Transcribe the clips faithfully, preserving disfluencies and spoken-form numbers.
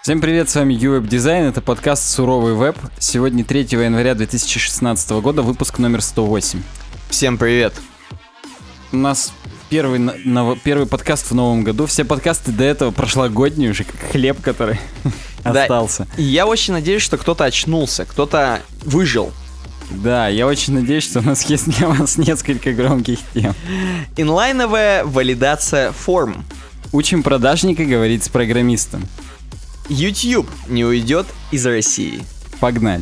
Всем привет, с вами YouWeb Design, это подкаст «Суровый веб». Сегодня третьего января две тысячи шестнадцатого года, выпуск номер сто восемь. Всем привет. У нас первый, на, первый подкаст в новом году. Все подкасты до этого прошлогодние уже, как хлеб, который Да, остался. и я очень надеюсь, что кто-то очнулся, кто-то выжил. Да, я очень надеюсь, что у нас есть для вас несколько громких тем. Инлайновая валидация форм. Учим продажника говорить с программистом. YouTube не уйдет из России. Погнали.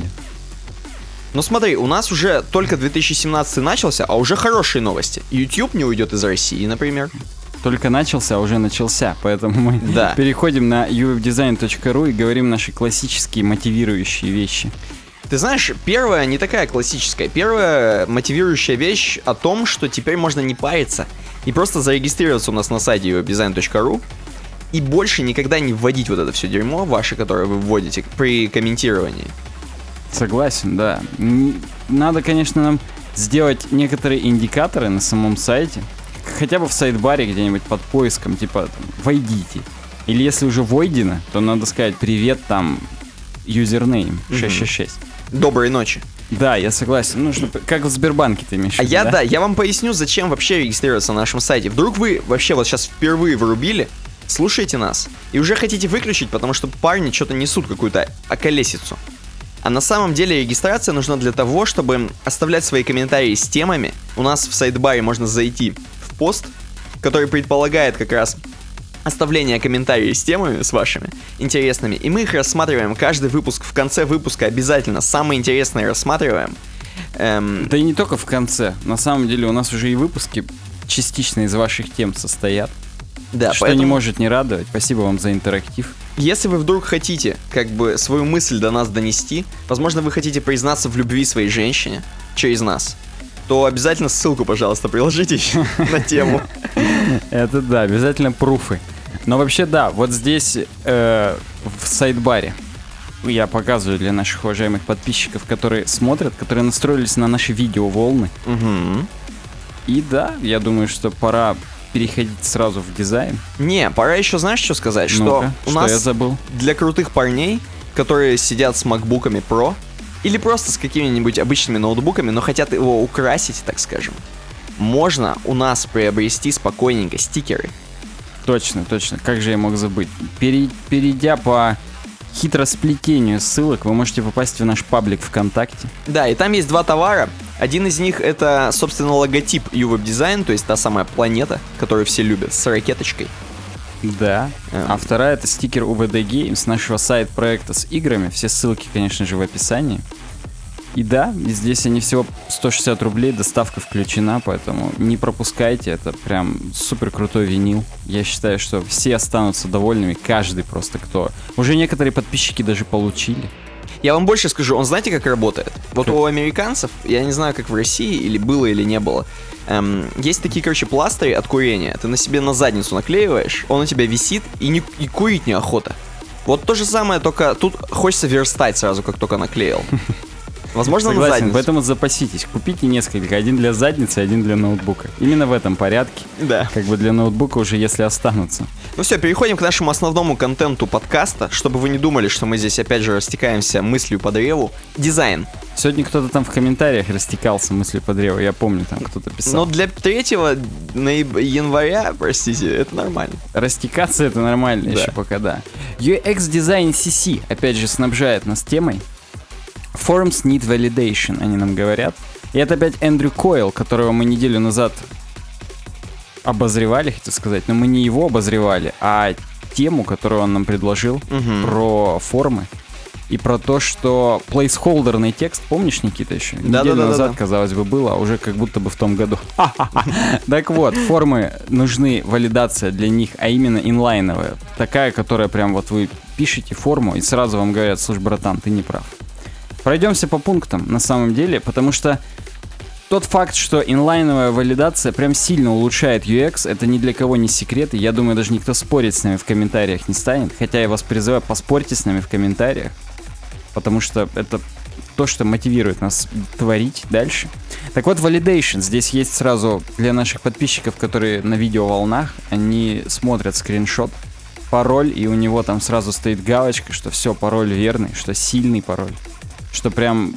Ну смотри, у нас уже только две тысячи семнадцатый начался, а уже хорошие новости. YouTube не уйдет из России, например. Только начался, а уже начался, поэтому мы Да. переходим на ю веб дизайн точка ру и говорим наши классические мотивирующие вещи. Ты знаешь, первая не такая классическая. Первая мотивирующая вещь о том, что теперь можно не париться и просто зарегистрироваться у нас на сайте ю веб дизайн точка ру и больше никогда не вводить вот это все дерьмо ваше, которое вы вводите при комментировании. Согласен, да. М, Надо, конечно, нам сделать некоторые индикаторы на самом сайте. Хотя бы в сайдбаре где-нибудь под поиском, типа там, «Войдите». Или если уже войдено, то надо сказать «Привет, там, юзернейм шесть шесть шесть». Доброй ночи. Да, я согласен. Ну, чтобы, как в Сбербанке ты имеешь в А виду, я, да, я вам поясню, зачем вообще регистрироваться на нашем сайте. Вдруг вы вообще вот сейчас впервые врубили, слушаете нас, и уже хотите выключить, потому что парни что-то несут какую-то околесицу. А на самом деле регистрация нужна для того, чтобы оставлять свои комментарии с темами. У нас в сайдбаре можно зайти в пост, который предполагает как раз оставление комментариев с темами, с вашими интересными. И мы их рассматриваем каждый выпуск. В конце выпуска обязательно самые интересные рассматриваем. Эм... Да и не только в конце. На самом деле у нас уже и выпуски частично из ваших тем состоят. Да, что поэтому... не может не радовать. Спасибо вам за интерактив. Если вы вдруг хотите, как бы, свою мысль до нас донести, возможно, вы хотите признаться в любви своей женщине через нас, то обязательно ссылку, пожалуйста, приложите на тему. Это да, обязательно пруфы. Но вообще да, вот здесь э, в сайдбаре я показываю для наших уважаемых подписчиков, которые смотрят, которые настроились на наши видеоволны. Угу. И да, я думаю, что пора переходить сразу в дизайн. Не, пора еще, знаешь, что сказать? Что Ну-ка, у что нас я забыл? для крутых парней, которые сидят с макбуками Pro, или просто с какими-нибудь обычными ноутбуками, но хотят его украсить, так скажем, можно у нас приобрести спокойненько стикеры. Точно, точно. Как же я мог забыть? Пере- перейдя по хитросплетению ссылок, вы можете попасть в наш паблик ВКонтакте. Да, и там есть два товара. Один из них это, собственно, логотип YouWeb Design, то есть та самая планета, которую все любят, с ракеточкой. Да. Эм. А вторая это стикер ю ви ди Games, нашего сайт-проекта с играми. Все ссылки, конечно же, в описании. И да, и здесь они всего сто шестьдесят рублей, доставка включена, поэтому не пропускайте, это прям супер крутой винил. Я считаю, что все останутся довольными, каждый просто кто. Уже некоторые подписчики даже получили. Я вам больше скажу, он знаете, как работает? Вот Как? у американцев, я не знаю, как в России, или было, или не было, эм, есть такие, короче, пластыри от курения. Ты на себе на задницу наклеиваешь, он у тебя висит, и, не, и курить неохота. Вот то же самое, только тут хочется верстать сразу, как только наклеил. Возможно, на Согласен, задницу. поэтому запаситесь. Купите несколько, один для задницы, один для ноутбука. Именно в этом порядке. Да. Как бы для ноутбука уже если останутся. Ну все, переходим к нашему основному контенту подкаста, чтобы вы не думали, что мы здесь опять же растекаемся мыслью по древу. Дизайн. Сегодня кто-то там в комментариях растекался мыслью по древу, я помню, там кто-то писал. Но для третьего нояб- января, простите, это нормально. Растекаться это нормально Да. еще пока, да. ю экс Design си си, опять же, снабжает нас темой. Forms need validation, они нам говорят. И это опять Эндрю Койл, которого мы неделю назад обозревали, хотел сказать. Но мы не его обозревали, а тему, которую он нам предложил, Мгм. про формы. И про то, что плейсхолдерный текст, помнишь, Никита, еще? Да, Неделю да, да, назад, да, да. казалось бы, было, а уже как будто бы в том году. Так вот, формы нужны, валидация для них, а именно инлайновая. Такая, которая прям вот вы пишете форму, и сразу вам говорят: слушай, братан, ты не прав. Пройдемся по пунктам, на самом деле, потому что тот факт, что инлайновая валидация прям сильно улучшает ю экс, это ни для кого не секрет, и я думаю, даже никто спорить с нами в комментариях не станет, хотя я вас призываю, поспорьте с нами в комментариях, потому что это то, что мотивирует нас творить дальше. Так вот, validation. Здесь есть сразу для наших подписчиков, которые на видеоволнах, они смотрят скриншот, пароль, и у него там сразу стоит галочка, что все, пароль верный, что сильный пароль, что прям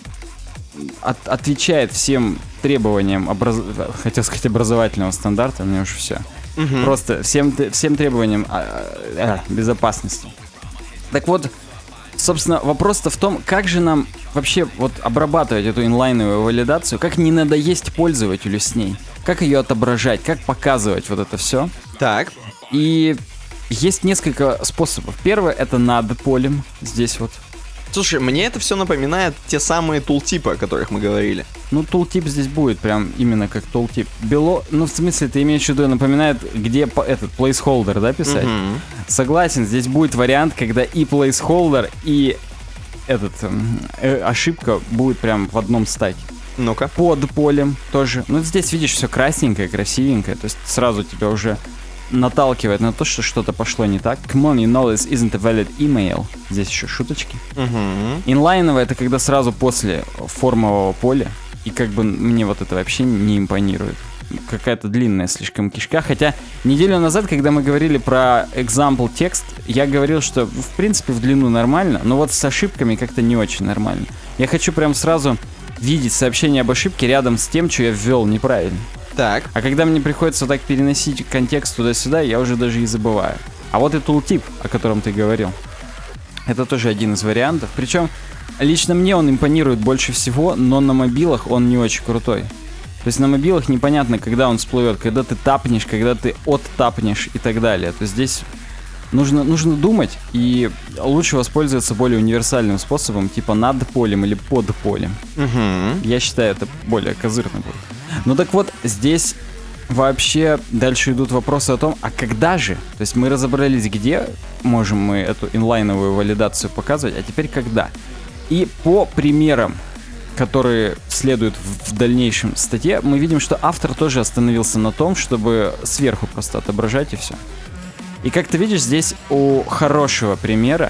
от, отвечает всем требованиям, образ... хотел сказать, образовательного стандарта, мне уже все. Угу. Просто всем, всем требованиям а, а, безопасности. Так вот, собственно, вопрос-то в том, как же нам вообще вот обрабатывать эту инлайновую валидацию, как не надоесть пользователю с ней, как ее отображать, как показывать вот это все. Так. И есть несколько способов. Первое — это над полем, здесь вот. Слушай, мне это все напоминает те самые тултипы, о которых мы говорили. Ну, тултип здесь будет прям именно как тултип. Бело, ну, в смысле, ты имеешь в виду, напоминает, где по, этот placeholder, да, писать? Mm-hmm. Согласен, здесь будет вариант, когда и placeholder, и этот э, ошибка будет прям в одном стаке. Ну-ка. Под полем тоже. Ну, здесь, видишь, все красненькое, красивенькое, то есть сразу тебя уже наталкивает на то, что что-то пошло не так. Come on, you know this isn't a valid email. Здесь еще шуточки. Uh-huh. Инлайновое — это когда сразу после формового поля, и как бы мне вот это вообще не импонирует. Какая-то длинная слишком кишка. Хотя неделю назад, когда мы говорили про example текст, я говорил, что в принципе в длину нормально, но вот с ошибками как-то не очень нормально. Я хочу прям сразу видеть сообщение об ошибке рядом с тем, что я ввел неправильно. Так. А когда мне приходится так переносить контекст туда-сюда, я уже даже и забываю. А вот и tooltip, о котором ты говорил, это тоже один из вариантов. Причем лично мне он импонирует больше всего, но на мобилах он не очень крутой. То есть на мобилах непонятно, когда он всплывет, когда ты тапнешь, когда ты оттапнешь и так далее. То есть здесь нужно, нужно думать, и лучше воспользоваться более универсальным способом, типа над полем или под полем. Угу. Я считаю, это более козырно будет. Ну так вот, здесь вообще дальше идут вопросы о том, а когда же? То есть мы разобрались, где можем мы эту инлайновую валидацию показывать, а теперь когда? И по примерам, которые следуют в, в дальнейшем статье, мы видим, что автор тоже остановился на том, чтобы сверху просто отображать и все. И как ты видишь, здесь у хорошего примера,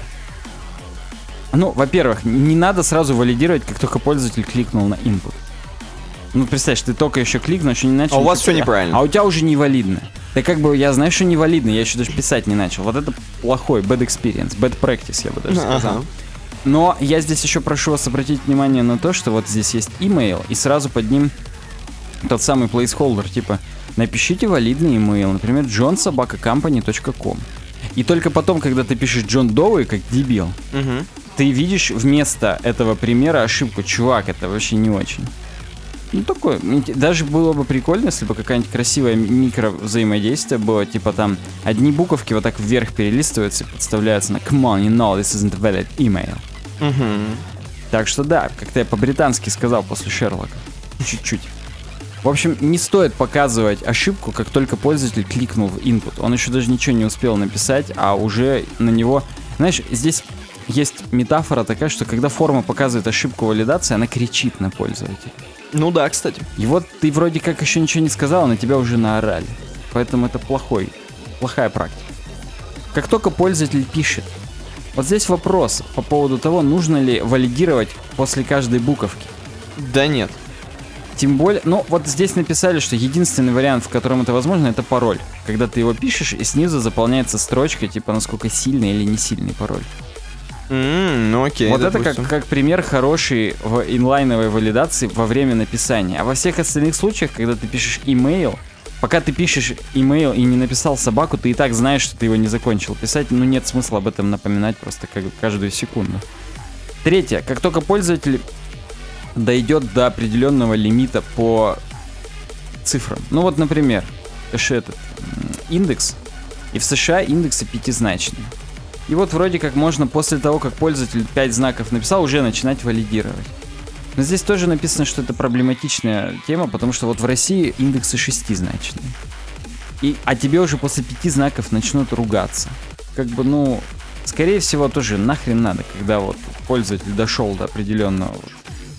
ну, во-первых, не надо сразу валидировать, как только пользователь кликнул на input. Ну, представь, ты только еще кликнул, еще не начал. А у вас все неправильно. А у тебя уже невалидно. Да как бы, я знаю, что невалидно, я еще даже писать не начал. Вот это плохой, bad experience, bad practice, я бы даже сказал. Ага. Но я здесь еще прошу вас обратить внимание на то, что вот здесь есть email, и сразу под ним тот самый placeholder, типа, напишите валидный email, например, john собака company точка com. И только потом, когда ты пишешь John Doe, как дебил, угу. ты видишь вместо этого примера ошибку. Чувак, это вообще не очень. Ну, такое, даже было бы прикольно, если бы какая-нибудь красивая микро-взаимодействие было, типа там одни буковки вот так вверх перелистываются и подставляются на come on, you know, this isn't a valid email. Uh-huh. Так что да, как-то я по-британски сказал после Шерлока. Чуть-чуть. В общем, не стоит показывать ошибку, как только пользователь кликнул в input. Он еще даже ничего не успел написать, а уже на него... Знаешь, здесь есть метафора такая, что когда форма показывает ошибку валидации, она кричит на пользователя. Ну да, кстати. И вот ты вроде как еще ничего не сказал, на тебя уже наорали. Поэтому это плохой, плохая практика. Как только пользователь пишет, вот здесь вопрос по поводу того, нужно ли валидировать после каждой буковки. Да нет. Тем более, ну вот здесь написали, что единственный вариант, в котором это возможно, это пароль. Когда ты его пишешь, и снизу заполняется строчка, типа насколько сильный или не сильный пароль. Mm, ну окей. Вот это как, как пример хороший в инлайновой валидации во время написания. А во всех остальных случаях, когда ты пишешь email, пока ты пишешь email и не написал собаку, ты и так знаешь, что ты его не закончил писать, ну нет смысла об этом напоминать просто как каждую секунду. Третье. Как только пользователь дойдет до определенного лимита по цифрам. Ну вот, например, этот индекс, и в США индексы пятизначные. И вот вроде как можно после того, как пользователь пять знаков написал, уже начинать валидировать. Но здесь тоже написано, что это проблематичная тема, потому что вот в России индексы шестизначные. И, а тебе уже после пяти знаков начнут ругаться. Как бы, ну, скорее всего, тоже нахрен надо, когда вот пользователь дошел до определенного вот,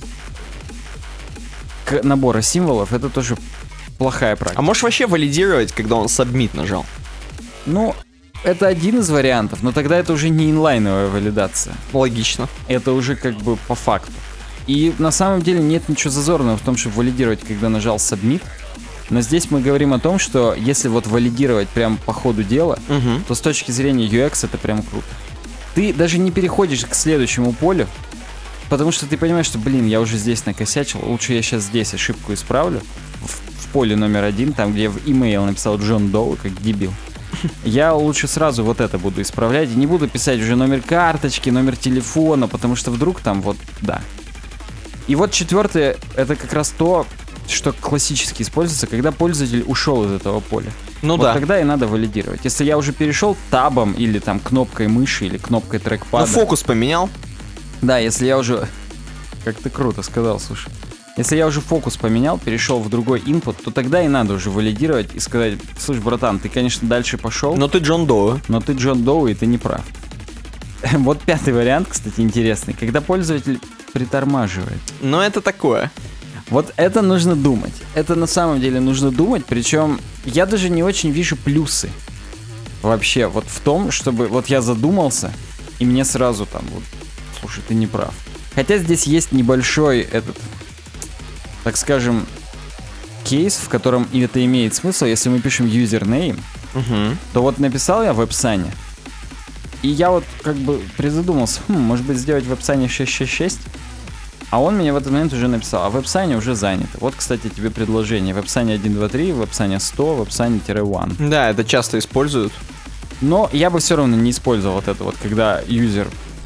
к набора символов, это тоже плохая практика. А можешь вообще валидировать, когда он submit нажал? Ну... Это один из вариантов, но тогда это уже не инлайновая валидация. Логично. Это уже как бы по факту. И на самом деле нет ничего зазорного в том, чтобы валидировать, когда нажал submit. Но здесь мы говорим о том, что если вот валидировать прям по ходу дела, Мгм. то с точки зрения ю экс это прям круто. Ты даже не переходишь к следующему полю, потому что ты понимаешь, что, блин, я уже здесь накосячил, лучше я сейчас здесь ошибку исправлю. В, в поле номер один, там, где я в имейл написал Джон Доу, как дебил. Я лучше сразу вот это буду исправлять и не буду писать уже номер карточки, номер телефона, потому что вдруг там вот, да. И вот четвертое, это как раз то, что классически используется, когда пользователь ушел из этого поля. Ну вот да. тогда и надо валидировать. Если я уже перешел табом или там кнопкой мыши или кнопкой Ну, трекпада. фокус поменял. Да, если я уже... Как ты круто сказал, слушай. Если я уже фокус поменял, перешел в другой инпут, то тогда и надо уже валидировать и сказать: слушай, братан, ты, конечно, дальше пошел, Но ты Джон Доу. но ты Джон Доу, и ты не прав. Вот пятый вариант, кстати, интересный. Когда пользователь притормаживает. Но это такое. Вот это нужно думать. Это на самом деле нужно думать, причем я даже не очень вижу плюсы вообще вот в том, чтобы вот я задумался, и мне сразу там вот, слушай, ты не прав. Хотя здесь есть небольшой этот, так скажем, кейс, в котором и это имеет смысл. Если мы пишем username, Угу. то вот написал я в веб-сане, и я вот как бы призадумался, хм, может быть сделать в веб-сане шесть шесть шесть, а он мне в этот момент уже написал, а в веб-сане уже занято. Вот, кстати, тебе предложение. В веб-сане один, два, три, в веб-сане сто, в веб-сане-один. Да, это часто используют. Но я бы все равно не использовал вот это вот, когда юзер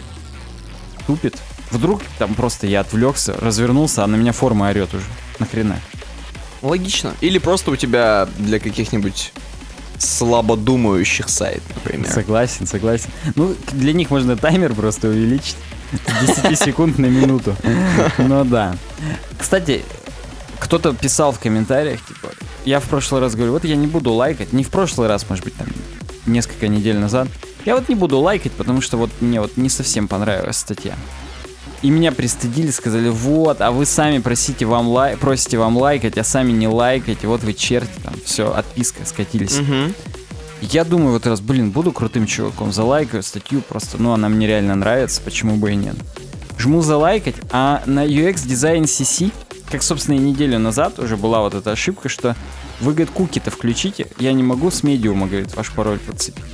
тупит. Вдруг там просто я отвлекся, развернулся, а на меня форма орет уже. Нахрена? Логично. Или просто у тебя для каких-нибудь слабодумающих сайтов, например. Согласен, согласен. Ну, для них можно таймер просто увеличить с десяти секунд на минуту. Ну да. Кстати, кто-то писал в комментариях, типа, я в прошлый раз говорю, вот я не буду лайкать, не в прошлый раз, может быть, там, несколько недель назад, я вот не буду лайкать, потому что вот мне вот не совсем понравилась статья. И меня пристыдили, сказали, вот, а вы сами просите вам лай... просите вам лайкать, а сами не лайкаете, вот вы черти, там, все, отписка, скатились. Мгм. Я думаю, вот раз, блин, буду крутым чуваком, залайкаю статью просто, ну, она мне реально нравится, почему бы и нет. Жму залайкать, а на ю экс Design си си, как, собственно, и неделю назад уже была вот эта ошибка, что вы, говорит, куки-то включите, я не могу с медиума, говорит, ваш пароль подцепить.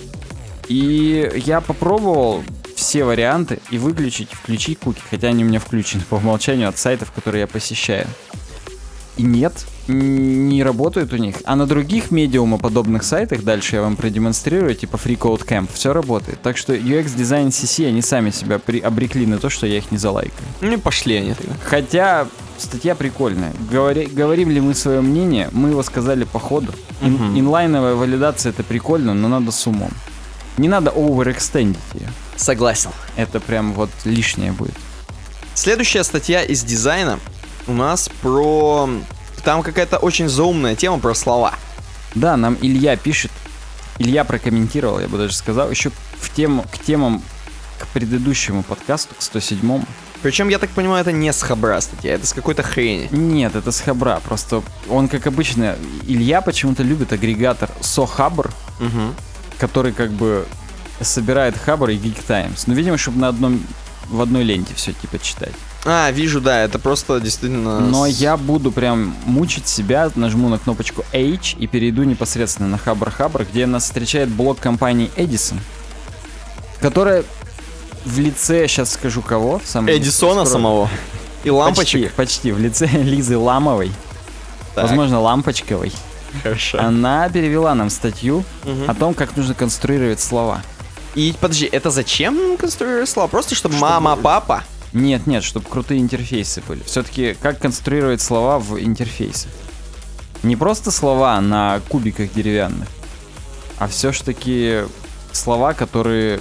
И я попробовал все варианты и выключить, включить куки, хотя они у меня включены по умолчанию от сайтов, которые я посещаю. И нет, не работают у них. А на других медиумоподобных сайтах, дальше я вам продемонстрирую, типа FreeCodeCamp, все работает. Так что ю экс Design си си, они сами себя при- обрекли на то, что я их не залайкаю. Ну и пошли они тогда. Хотя статья прикольная. Говори- говорим ли мы свое мнение? Мы его сказали по ходу. Ин- Мгм. Инлайновая валидация — это прикольно, но надо с умом. Не надо overextendить ее. Согласен. Это прям вот лишнее будет. Следующая статья из дизайна у нас про... Там какая-то очень заумная тема про слова. Да, нам Илья пишет. Илья прокомментировал, я бы даже сказал, еще в тему, к темам, к предыдущему подкасту, к сто седьмому. Причем, я так понимаю, это не с Хабра статья, это с какой-то хрени. Нет, это с Хабра. Просто он, как обычно, Илья почему-то любит агрегатор SoHabr, Угу. который как бы собирает Хабр и Geek Times. Ну, видимо, чтобы на одном, в одной ленте все типа читать. А, вижу, да, это просто действительно... Но с- я буду прям мучить себя, нажму на кнопочку H и перейду непосредственно на Хабр-Хабр, где нас встречает блог компании Edison, которая в лице, сейчас скажу кого, сам Эдисона скоро- самого. И лампочек. Почти, почти, в лице Лизы Ламовой, Так, возможно, Лампочковой. хорошо. Она перевела нам статью Мгм. о том, как нужно конструировать слова. И подожди, это зачем конструировать слова? Просто чтобы Чтобы- мама, папа? Нет, нет, чтобы крутые интерфейсы были. Все-таки как конструировать слова в интерфейсах? Не просто слова на кубиках деревянных, а все-таки слова, которые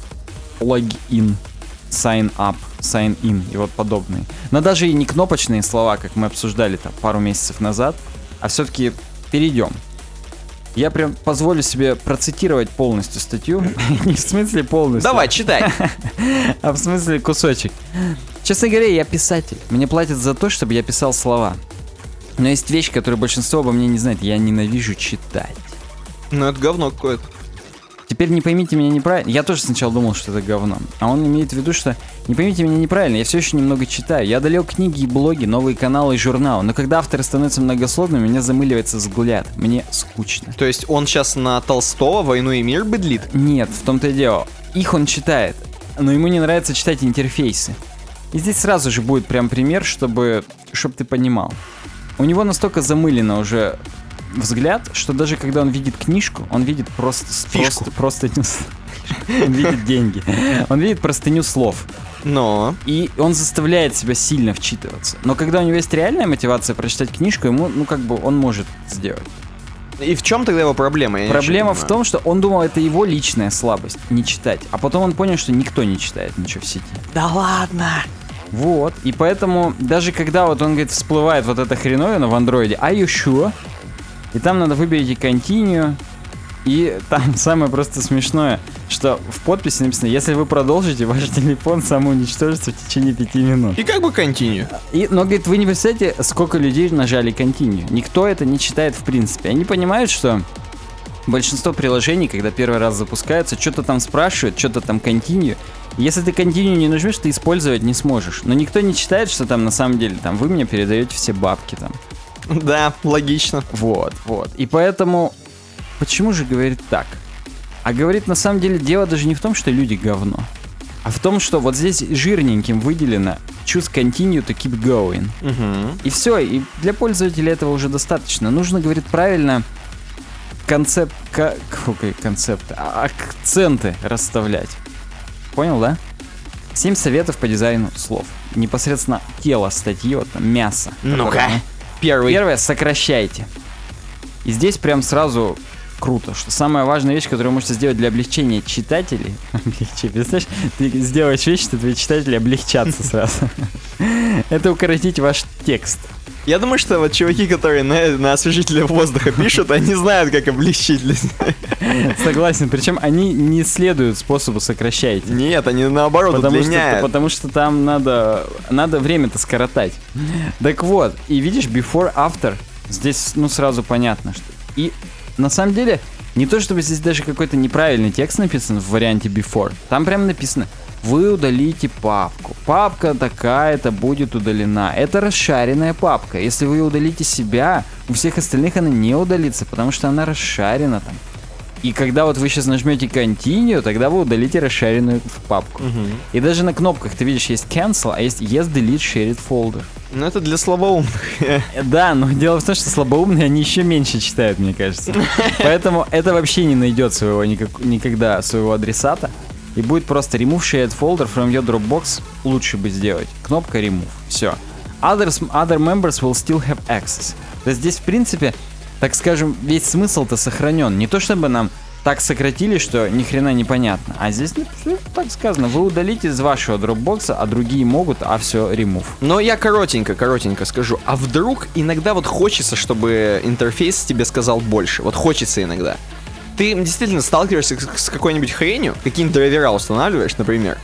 логин, sign up, sign in и вот подобные. Но даже и не кнопочные слова, как мы обсуждали там пару месяцев назад, а все-таки перейдем. Я прям позволю себе процитировать полностью статью. Не в смысле полностью. Давай, читай. А в смысле кусочек. Честно говоря, я писатель. Мне платят за то, чтобы я писал слова. Но есть вещь, которую большинство обо мне не знает. Я ненавижу читать. Ну это говно какое-то. Теперь не поймите меня неправильно. Я тоже сначала думал, что это говно. А он имеет в виду, что не поймите меня неправильно, я все еще немного читаю. Я одолел книги и блоги, новые каналы и журналы. Но когда авторы становятся многословными, меня замыливается взгляд. Мне скучно. То есть он сейчас на Толстого «Войну и мир» быдлит? Нет, в том-то и дело. Их он читает, но ему не нравится читать интерфейсы. И здесь сразу же будет прям пример, чтобы, чтобы ты понимал. У него настолько замылено уже взгляд, что даже когда он видит книжку, он видит просто... Фишку. Просто, просто он видит деньги. Он видит простыню слов. Но... И он заставляет себя сильно вчитываться. Но когда у него есть реальная мотивация прочитать книжку, ему, ну, как бы, он может сделать. И в чем тогда его проблема? Я Проблема в том, что он думал, это его личная слабость, не читать. А потом он понял, что никто не читает ничего в сети. Да ладно! Вот. И поэтому, даже когда вот он, говорит, всплывает вот эта хреновина в андроиде, а еще... И там надо выберите Continue. И там самое просто смешное, что в подписи написано: если вы продолжите, ваш телефон самоуничтожится в течение пяти минут. И как бы Continue? И, но, говорит, вы не представляете, сколько людей нажали Continue. Никто это не читает в принципе. Они понимают, что большинство приложений, когда первый раз запускаются, что-то там спрашивают, что-то там Continue. Если ты Continue не нажмешь, ты использовать не сможешь. Но никто не читает, что там на самом деле там вы мне передаете все бабки там. Да, логично. Вот, вот. И поэтому, почему же говорит так? А говорит, на самом деле, дело даже не в том, что люди говно, а в том, что вот здесь жирненьким выделено choose continue to keep going. Угу. И все, и для пользователя этого уже достаточно. Нужно, говорит, правильно концепт, к, какой концепт, а, акценты расставлять. Понял, да? Семь советов по дизайну слов. Непосредственно тело статьи, вот там, мясо. Ну-ка. Первый. Первое, сокращайте. И здесь прям сразу круто, что самая важная вещь, которую вы можете сделать для облегчения читателей. Облегчи, представляешь, ты сделаешь вещь, что твои читатели облегчатся сразу. Это укоротить ваш текст. Я думаю, что вот чуваки, которые на, на освежителе воздуха пишут, они знают, как облегчить. Согласен, причем они не следуют способу сокращайте. Нет, они наоборот потому удлиняют. Что, потому что там надо, надо время-то скоротать. Так вот, и видишь, before, after, здесь, ну, сразу понятно, что... И на самом деле, не то чтобы здесь даже какой-то неправильный текст написан в варианте before. Там прям написано: вы удалите папку. Папка такая-то будет удалена. Это расшаренная папка. Если вы удалите себя, у всех остальных она не удалится, потому что она расшарена там. И когда вот вы сейчас нажмете Continue, тогда вы удалите расшаренную папку. Угу. И даже на кнопках ты видишь, есть Cancel, а есть Yes, Delete, Shared Folder. Ну это для слабоумных. Да, но дело в том, что слабоумные, они еще меньше читают, мне кажется. Поэтому это вообще не найдет своего никак, никогда своего адресата. И будет просто Remove Shared Folder from your Dropbox. Лучше бы сделать. Кнопка Remove. Все. Others, other members will still have access. То есть здесь, в принципе, так скажем, весь смысл-то сохранен. Не то чтобы нам так сократили, что ни хрена непонятно. А здесь ну, так сказано: вы удалите из вашего Dropbox, а другие могут, а все Remove. Но я коротенько, коротенько скажу. А вдруг иногда вот хочется, чтобы интерфейс тебе сказал больше? Вот хочется иногда. Ты действительно сталкиваешься с какой-нибудь хренью, какие-нибудь драйвера устанавливаешь, например,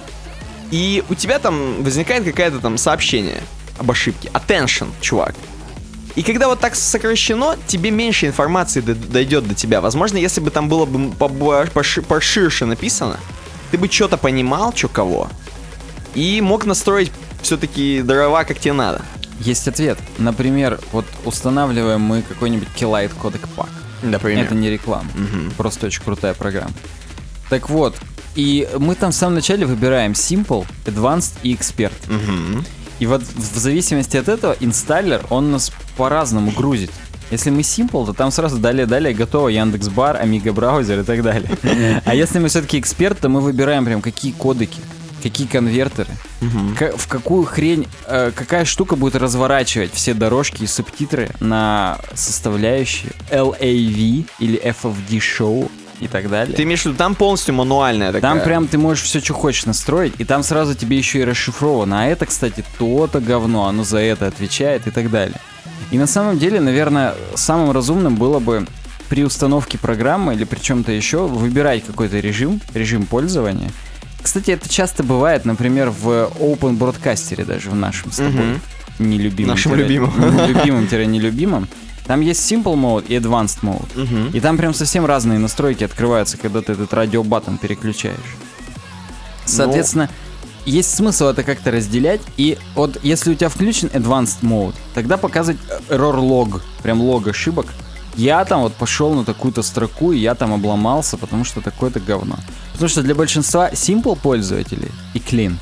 и у тебя там возникает какое-то там сообщение об ошибке. Attention, чувак. И когда вот так сокращено, тебе меньше информации дойдет до тебя. Возможно, если бы там было бы поширше написано, ты бы что-то понимал, что кого, и мог настроить все-таки дрова, как тебе надо. Есть ответ. Например, вот устанавливаем мы какой-нибудь Keylight Codec Pack. Например. Это не реклама. Угу. Просто очень крутая программа. Так вот, и мы там в самом начале выбираем Simple, Advanced и Expert. Угу. И вот в зависимости от этого инсталлер, он нас по-разному грузит. Если мы Simple, то там сразу далее-далее готово Яндекс.Бар, Amiga браузер и так далее. А если мы все-таки Эксперт, то мы выбираем прям какие кодеки, какие конвертеры, Угу. в какую хрень, э, какая штука будет разворачивать все дорожки и субтитры на составляющие эл эй ви или эф эф ди Show и так далее. Ты имеешь в виду, там полностью мануальная такая? Там прям ты можешь все, что хочешь настроить, и там сразу тебе еще и расшифровано. А это, кстати, то-то говно, оно за это отвечает и так далее. И на самом деле, наверное, самым разумным было бы при установке программы или при чем-то еще выбирать какой-то режим, режим пользования. Кстати, это часто бывает, например, в Open Broadcaster даже, в нашем с тобой Угу. нелюбимом. Нашим тире, любимым. Любимым-нелюбимом. Там есть Simple Mode и Advanced Mode. Угу. И там прям совсем разные настройки открываются, когда ты этот радио-баттон переключаешь. Соответственно, ну... есть смысл это как-то разделять. И вот если у тебя включен Advanced Mode, тогда показывать error log, прям лог ошибок. Я там вот пошел на такую-то строку, и я там обломался, потому что такое-то говно. Потому что для большинства Simple пользователей и Clean,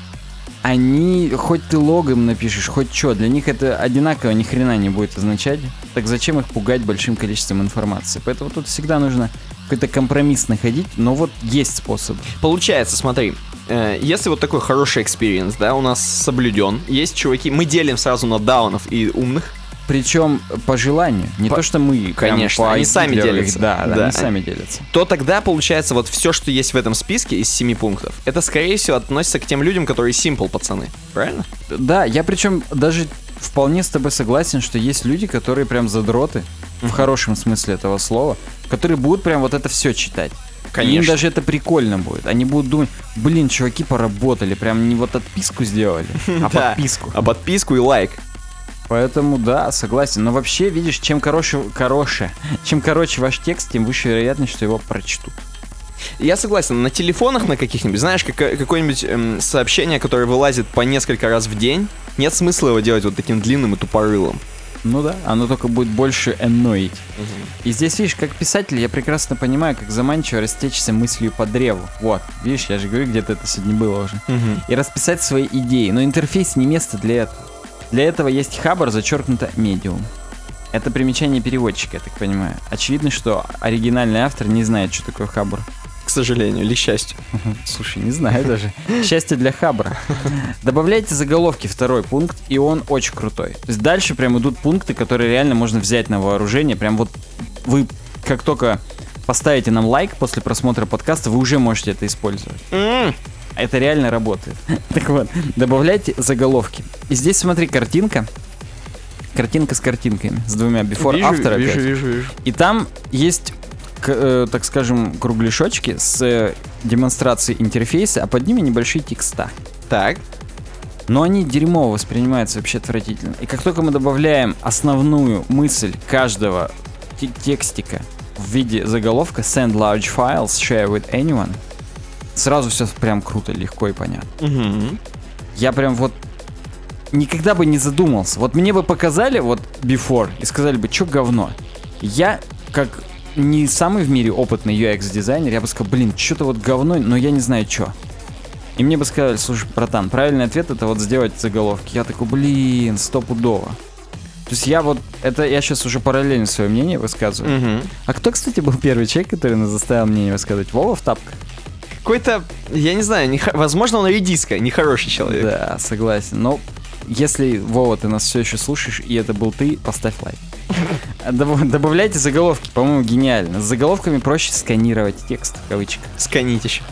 они, хоть ты лог им напишешь, хоть что, для них это одинаково ни хрена не будет означать. Так зачем их пугать большим количеством информации? Поэтому тут всегда нужно какой-то компромисс находить, но вот есть способ. Получается, смотри, э, если вот такой хороший экспириенс, да, у нас соблюден, есть чуваки, мы делим сразу на даунов и умных. Причем по желанию. Не по... то, что мы. Конечно, по они сами делятся. Да, да, да, они сами делятся. То тогда, получается, вот все, что есть в этом списке из семи пунктов, это, скорее всего, относится к тем людям, которые simple пацаны. Правильно? Да, я причем даже вполне с тобой согласен, что есть люди, которые прям задроты, mm-hmm. в хорошем смысле этого слова, которые будут прям вот это все читать. Конечно. И им даже это прикольно будет. Они будут думать, блин, чуваки поработали, прям не вот отписку сделали, а подписку. А подписку и лайк. Поэтому, да, согласен. Но вообще, видишь, чем короче, короче, чем короче ваш текст, тем выше вероятность, что его прочтут. Я согласен. На телефонах на каких-нибудь, знаешь, как, какое-нибудь эм, сообщение, которое вылазит по несколько раз в день, нет смысла его делать вот таким длинным и тупорылым. Ну да, оно только будет больше annoyить. Угу. И здесь, видишь, как писатель, я прекрасно понимаю, как заманчиво растечься мыслью по древу. Вот, видишь, я же говорю, где-то это сегодня было уже. Угу. И расписать свои идеи. Но интерфейс не место для этого. Для этого есть хабр, зачеркнуто Medium. Это примечание переводчика, я так понимаю. Очевидно, что оригинальный автор не знает, что такое хабр. К сожалению, или счастью. Слушай, не знаю даже. Счастье для хабра. Добавляйте заголовки, второй пункт, и он очень крутой. То есть дальше прям идут пункты, которые реально можно взять на вооружение. Прям вот вы, как только поставите нам лайк после просмотра подкаста, вы уже можете это использовать. Mm. Это реально работает. Так вот, добавляйте заголовки. И здесь, смотри, картинка. Картинка с картинками. С двумя before, вижу, after вижу, опять. вижу, вижу. И там есть, к, э, так скажем, кругляшочки с э, демонстрацией интерфейса, а под ними небольшие текста. Так. Но они дерьмово воспринимаются вообще отвратительно. И как только мы добавляем основную мысль каждого т- текстика в виде заголовка send large files, share with anyone, сразу все прям круто, легко и понятно. Угу. Я прям вот никогда бы не задумался. Вот мне бы показали вот before и сказали бы, что говно. Я, как не самый в мире опытный ю экс-дизайнер, я бы сказал, блин, что-то вот говно, но я не знаю, что. И мне бы сказали, слушай, братан, правильный ответ это вот сделать заголовки. Я такой, блин, стопудово. То есть я вот, это я сейчас уже параллельно свое мнение высказываю. Угу. А кто, кстати, был первый человек, который нас заставил мнение высказывать? Вова в тапках? Какой-то, я не знаю, не, возможно, он редиска, нехороший человек. Да, согласен. Но если, Вова, ты нас все еще слушаешь, и это был ты, поставь лайк. Добавляйте заголовки, по-моему, гениально. С заголовками проще сканировать текст, в кавычках. Сканить еще.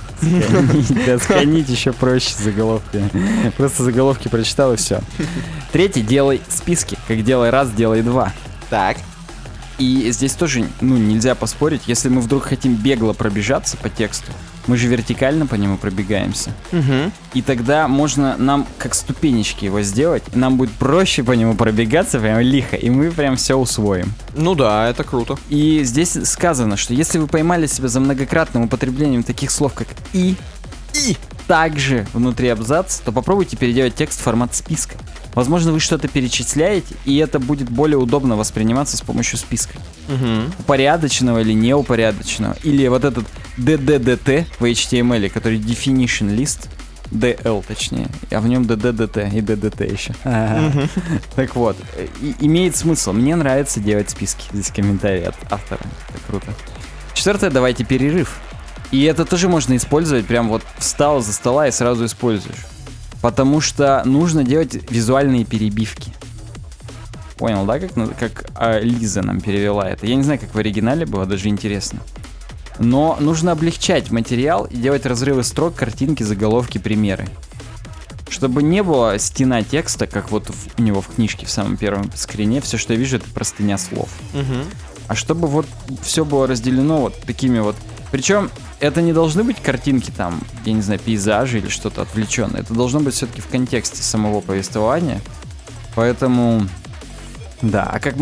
Да, сканить еще проще заголовки. Просто заголовки прочитал и все. Третий, делай списки. Как делай раз, делай два. Так. И здесь тоже, ну, нельзя поспорить, если мы вдруг хотим бегло пробежаться по тексту, мы же вертикально по нему пробегаемся. Угу. И тогда можно нам как ступенечки его сделать, и нам будет проще по нему пробегаться прям лихо, и мы прям все усвоим. Ну да, это круто. И здесь сказано, что если вы поймали себя за многократным употреблением таких слов, как «и», «и» также внутри абзаца, то попробуйте переделать текст в формат списка. Возможно, вы что-то перечисляете, и это будет более удобно восприниматься с помощью списка. Угу. Упорядоченного или неупорядоченного. Или вот этот ди ди ди ти в эйч ти эм эл, который definition list, ди эл точнее, а в нем ди ди ди ти и ди ди ти еще. Угу. Так вот, и, имеет смысл. Мне нравится делать списки. Здесь комментарий от автора. Это круто. Четвертое, давайте перерыв. И это тоже можно использовать, прям вот встал за стола и сразу используешь. Потому что нужно делать визуальные перебивки. Понял, да, как, как а, Лиза нам перевела это? Я не знаю, как в оригинале было, даже интересно. Но нужно облегчать материал и делать разрывы строк, картинки, заголовки, примеры. Чтобы не было стена текста, как вот в, у него в книжке в самом первом скрине, все, что я вижу, это простыня слов. Угу. А чтобы вот все было разделено вот такими вот... Причем это не должны быть картинки там, я не знаю, пейзажи или что-то отвлеченное. Это должно быть все-таки в контексте самого повествования. Поэтому, да. А как мы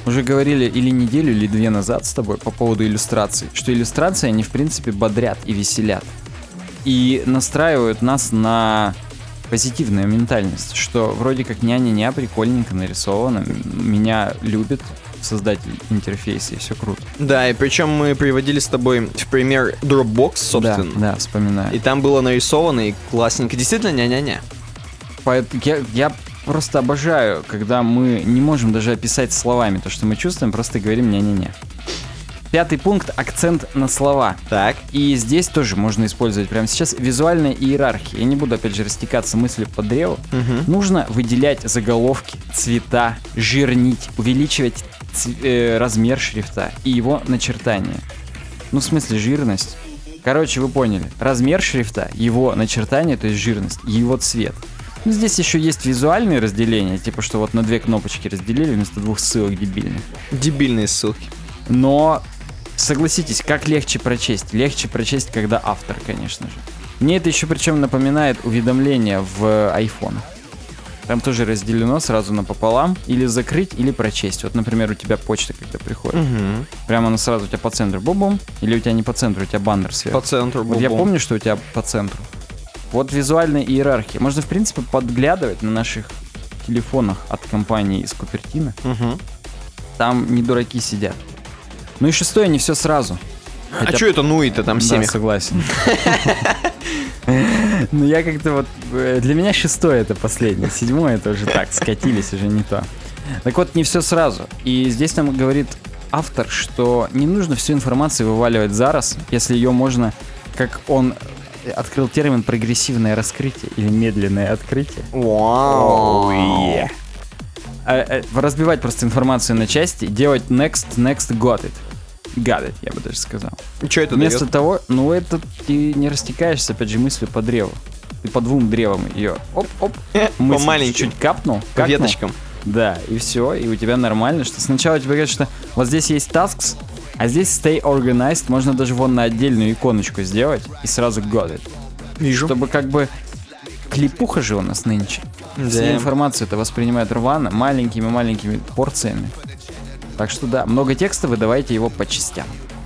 уже говорили или неделю, или две назад с тобой по поводу иллюстраций, что иллюстрации, они, в принципе, бодрят и веселят. И настраивают нас на позитивную ментальность, что вроде как няня-ня прикольненько нарисовано, меня любит создатель интерфейса, и все круто. Да, и причем мы приводили с тобой в пример Dropbox, собственно. Да, да, вспоминаю. И там было нарисовано и классненько. Действительно, ня-ня-ня. Поэтому я, я просто обожаю, когда мы не можем даже описать словами то, что мы чувствуем, просто говорим ня-ня-ня. Пятый пункт — акцент на слова. Так. И здесь тоже можно использовать прямо сейчас визуальная иерархия. Я не буду, опять же, растекаться мыслью по древу. Угу. Нужно выделять заголовки, цвета, жирнить, увеличивать ц- э, размер шрифта и его начертание. Ну, в смысле, жирность. Короче, вы поняли. Размер шрифта, его начертание, то есть жирность, его цвет. Ну, здесь еще есть визуальные разделения, типа, что вот на две кнопочки разделили вместо двух ссылок дебильных. Дебильные ссылки. Но согласитесь, как легче прочесть? Легче прочесть, когда автор, конечно же. Мне это еще причем напоминает уведомления в айфонах. Там тоже разделено сразу напополам. Или закрыть, или прочесть. Вот, например, у тебя почта, когда приходит. Угу. Прямо она сразу у тебя по центру бум-бум. Или у тебя не по центру, у тебя баннер сверху. По центру. Вот я помню, что у тебя по центру. Вот визуальная иерархия. Можно, в принципе, подглядывать на наших телефонах от компании из Купертино. Угу. Там не дураки сидят. Ну и шестое, не все сразу. Хотя... А что это нуи-то там семь? Да, согласен. Ну я как-то вот... Для меня шестое это последнее. Седьмое это уже так, скатились, уже не то. Так вот, не все сразу. И здесь нам говорит автор, что не нужно всю информацию вываливать за раз, если ее можно, как он открыл термин, прогрессивное раскрытие или медленное открытие. Вау! Oh, yeah. а, а, разбивать просто информацию на части, делать next, next, got it. Got it, я бы даже сказал. И что это Вместо дает? того, ну это ты не растекаешься, опять же, мыслью по древу. Ты по двум древам ее оп-оп, по маленьким чуть капнул, по какнул. веточкам. Да, и все, и у тебя нормально, что сначала тебе говорят, что вот здесь есть tasks, а здесь stay organized, можно даже вон на отдельную иконочку сделать и сразу got it. Вижу. Чтобы как бы клипуха же у нас нынче. Да. Все информацию это воспринимают рвано, маленькими-маленькими порциями. Так что да, много текста, выдавайте его по частям.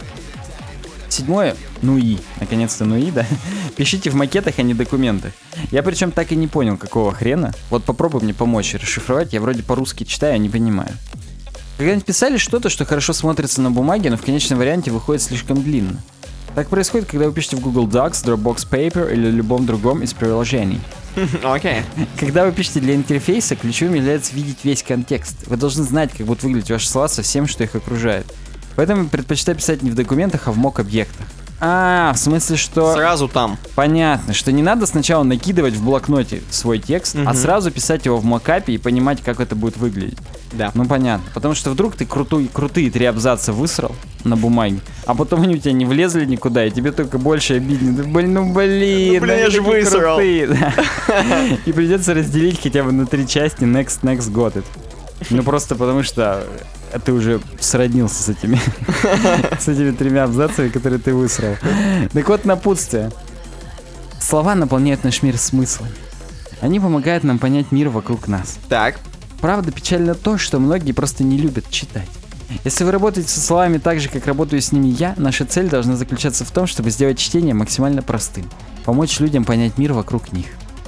Седьмое, нуи. Наконец-то нуи, да? Пишите в макетах, а не документах. Я причем так и не понял, какого хрена. Вот попробуй мне помочь расшифровать, я вроде по-русски читаю, а не понимаю. Когда-нибудь писали что-то, что хорошо смотрится на бумаге, но в конечном варианте выходит слишком длинно. Так происходит, когда вы пишете в Google Docs, Dropbox Paper или любом другом из приложений. Окей. Когда вы пишете для интерфейса, ключевым является видеть весь контекст. Вы должны знать, как будут выглядеть ваши слова со всем, что их окружает. Поэтому предпочитаю писать не в документах, а в мок-объектах. А, в смысле, что... Сразу там. Понятно, что не надо сначала накидывать в блокноте свой текст, Мгм. а сразу писать его в мокапе и понимать, как это будет выглядеть. Да. Ну понятно, потому что вдруг ты крутой, крутые три абзаца высрал на бумаге, а потом они у тебя не влезли никуда, и тебе только больше обиднее. Да, блин, ну блин, Ну, блин, я они же такие высрал. крутые, да. И придется разделить хотя бы на три части next, next, got it. Ну просто потому что ты уже сроднился с этими, с этими тремя абзацами, которые ты высрал. Так вот, напутствие. Слова наполняют наш мир смыслом. Они помогают нам понять мир вокруг нас. Так. Правда, печально то, что многие просто не любят читать. Если вы работаете со словами так же, как работаю с ними я, наша цель должна заключаться в том, чтобы сделать чтение максимально простым. Помочь людям понять мир вокруг них.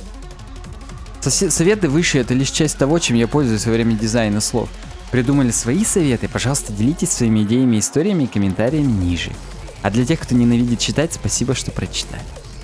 Сосе- Советы выше — это лишь часть того, чем я пользуюсь во время дизайна слов. Придумали свои советы? Пожалуйста, делитесь своими идеями, историями и комментариями ниже. А для тех, кто ненавидит читать, спасибо, что прочитали.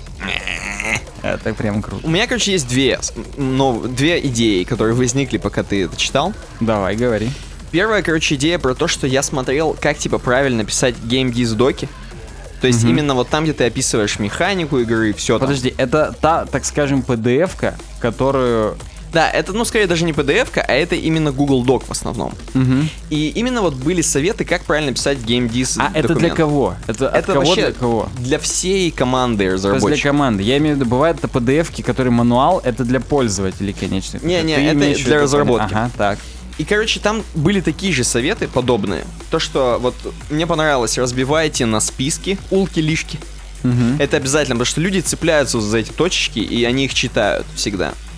Это прям круто. У меня, короче, есть две, но, две идеи, которые возникли, пока ты это читал. Давай, говори. Первая, короче, идея про то, что я смотрел, как, типа, правильно писать геймдиз-доки. То есть Мгм. именно вот там, где ты описываешь механику игры и все. Подожди, это та, так скажем, пи ди эф-ка, которую... Да, это, ну, скорее даже не пи ди эф-ка, а это именно Google Doc в основном. Мгм. И именно вот были советы, как правильно писать геймдиз А это для кого? Это, от Это кого вообще для кого? для всей команды То есть разработчиков. для команды. Я имею в виду, бывают это пи ди эф-ки, которые мануал, это для пользователей конечных. Не-не, Ты это имеешь в для виду, разработки. Ага, так. И, короче, там были такие же советы, подобные. То, что вот мне понравилось, разбивайте на списки, улки-лишки. Мгм. Это обязательно, потому что люди цепляются за эти точечки, и они их читают всегда.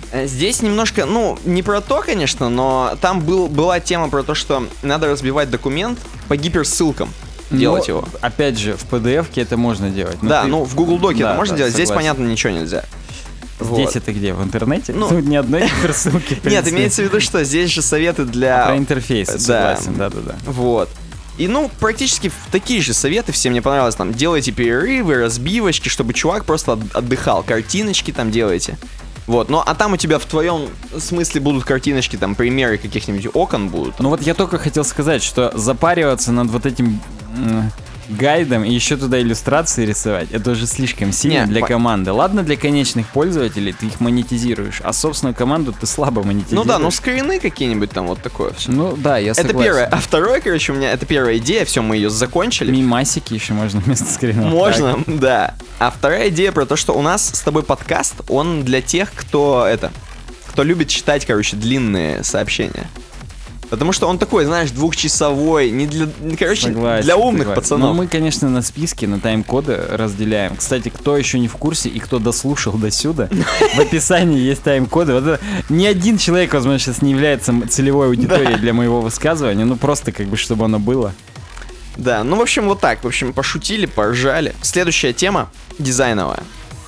Здесь немножко, ну, не про то, конечно, но там был, была тема про то, что надо разбивать документ по гиперссылкам. Делать Но, его. Опять же, в пи ди эф-ке это можно делать. Да, ты... ну в Google Доке да, это можно да, делать, здесь, согласен. понятно, ничего нельзя. Здесь Вот. это где? В интернете? Ну, Тут ни одной гиперссылки. в Нет, принципе. имеется в виду, что здесь же советы для... Про интерфейс, Да. согласен, да-да-да. Вот. И, ну, практически такие же советы, все мне понравилось, там, делайте перерывы, разбивочки, чтобы чувак просто от- отдыхал, картиночки там делайте. Вот, ну, а там у тебя в твоем смысле будут картиночки, там, примеры каких-нибудь окон будут. Ну вот я только хотел сказать, что запариваться над вот этим м, гайдом и еще туда иллюстрации рисовать, это уже слишком сильно Не, для по- команды. Ладно, для конечных пользователей ты их монетизируешь, а собственную команду ты слабо монетизируешь. Ну да, ну скрины какие-нибудь там, вот такое все. Ну да, я Это согласен. первое. А второе, короче, у меня, это первая идея, все, мы ее закончили. Мимасики еще можно вместо скринов. Можно, да. А вторая идея про то, что у нас с тобой подкаст, он для тех, кто это, кто любит читать, короче, длинные сообщения. Потому что он такой, знаешь, двухчасовой, не для, короче, Согласен, для умных согласен. пацанов. Но мы, конечно, на списке, на тайм-коды разделяем. Кстати, кто еще не в курсе и кто дослушал до сюда, в описании есть тайм-коды. Вот это, ни один человек, возможно, сейчас не является м- целевой аудиторией для моего высказывания, ну просто как бы, чтобы оно было. Да, ну, в общем, вот так. В общем, пошутили, поржали. Следующая тема дизайновая.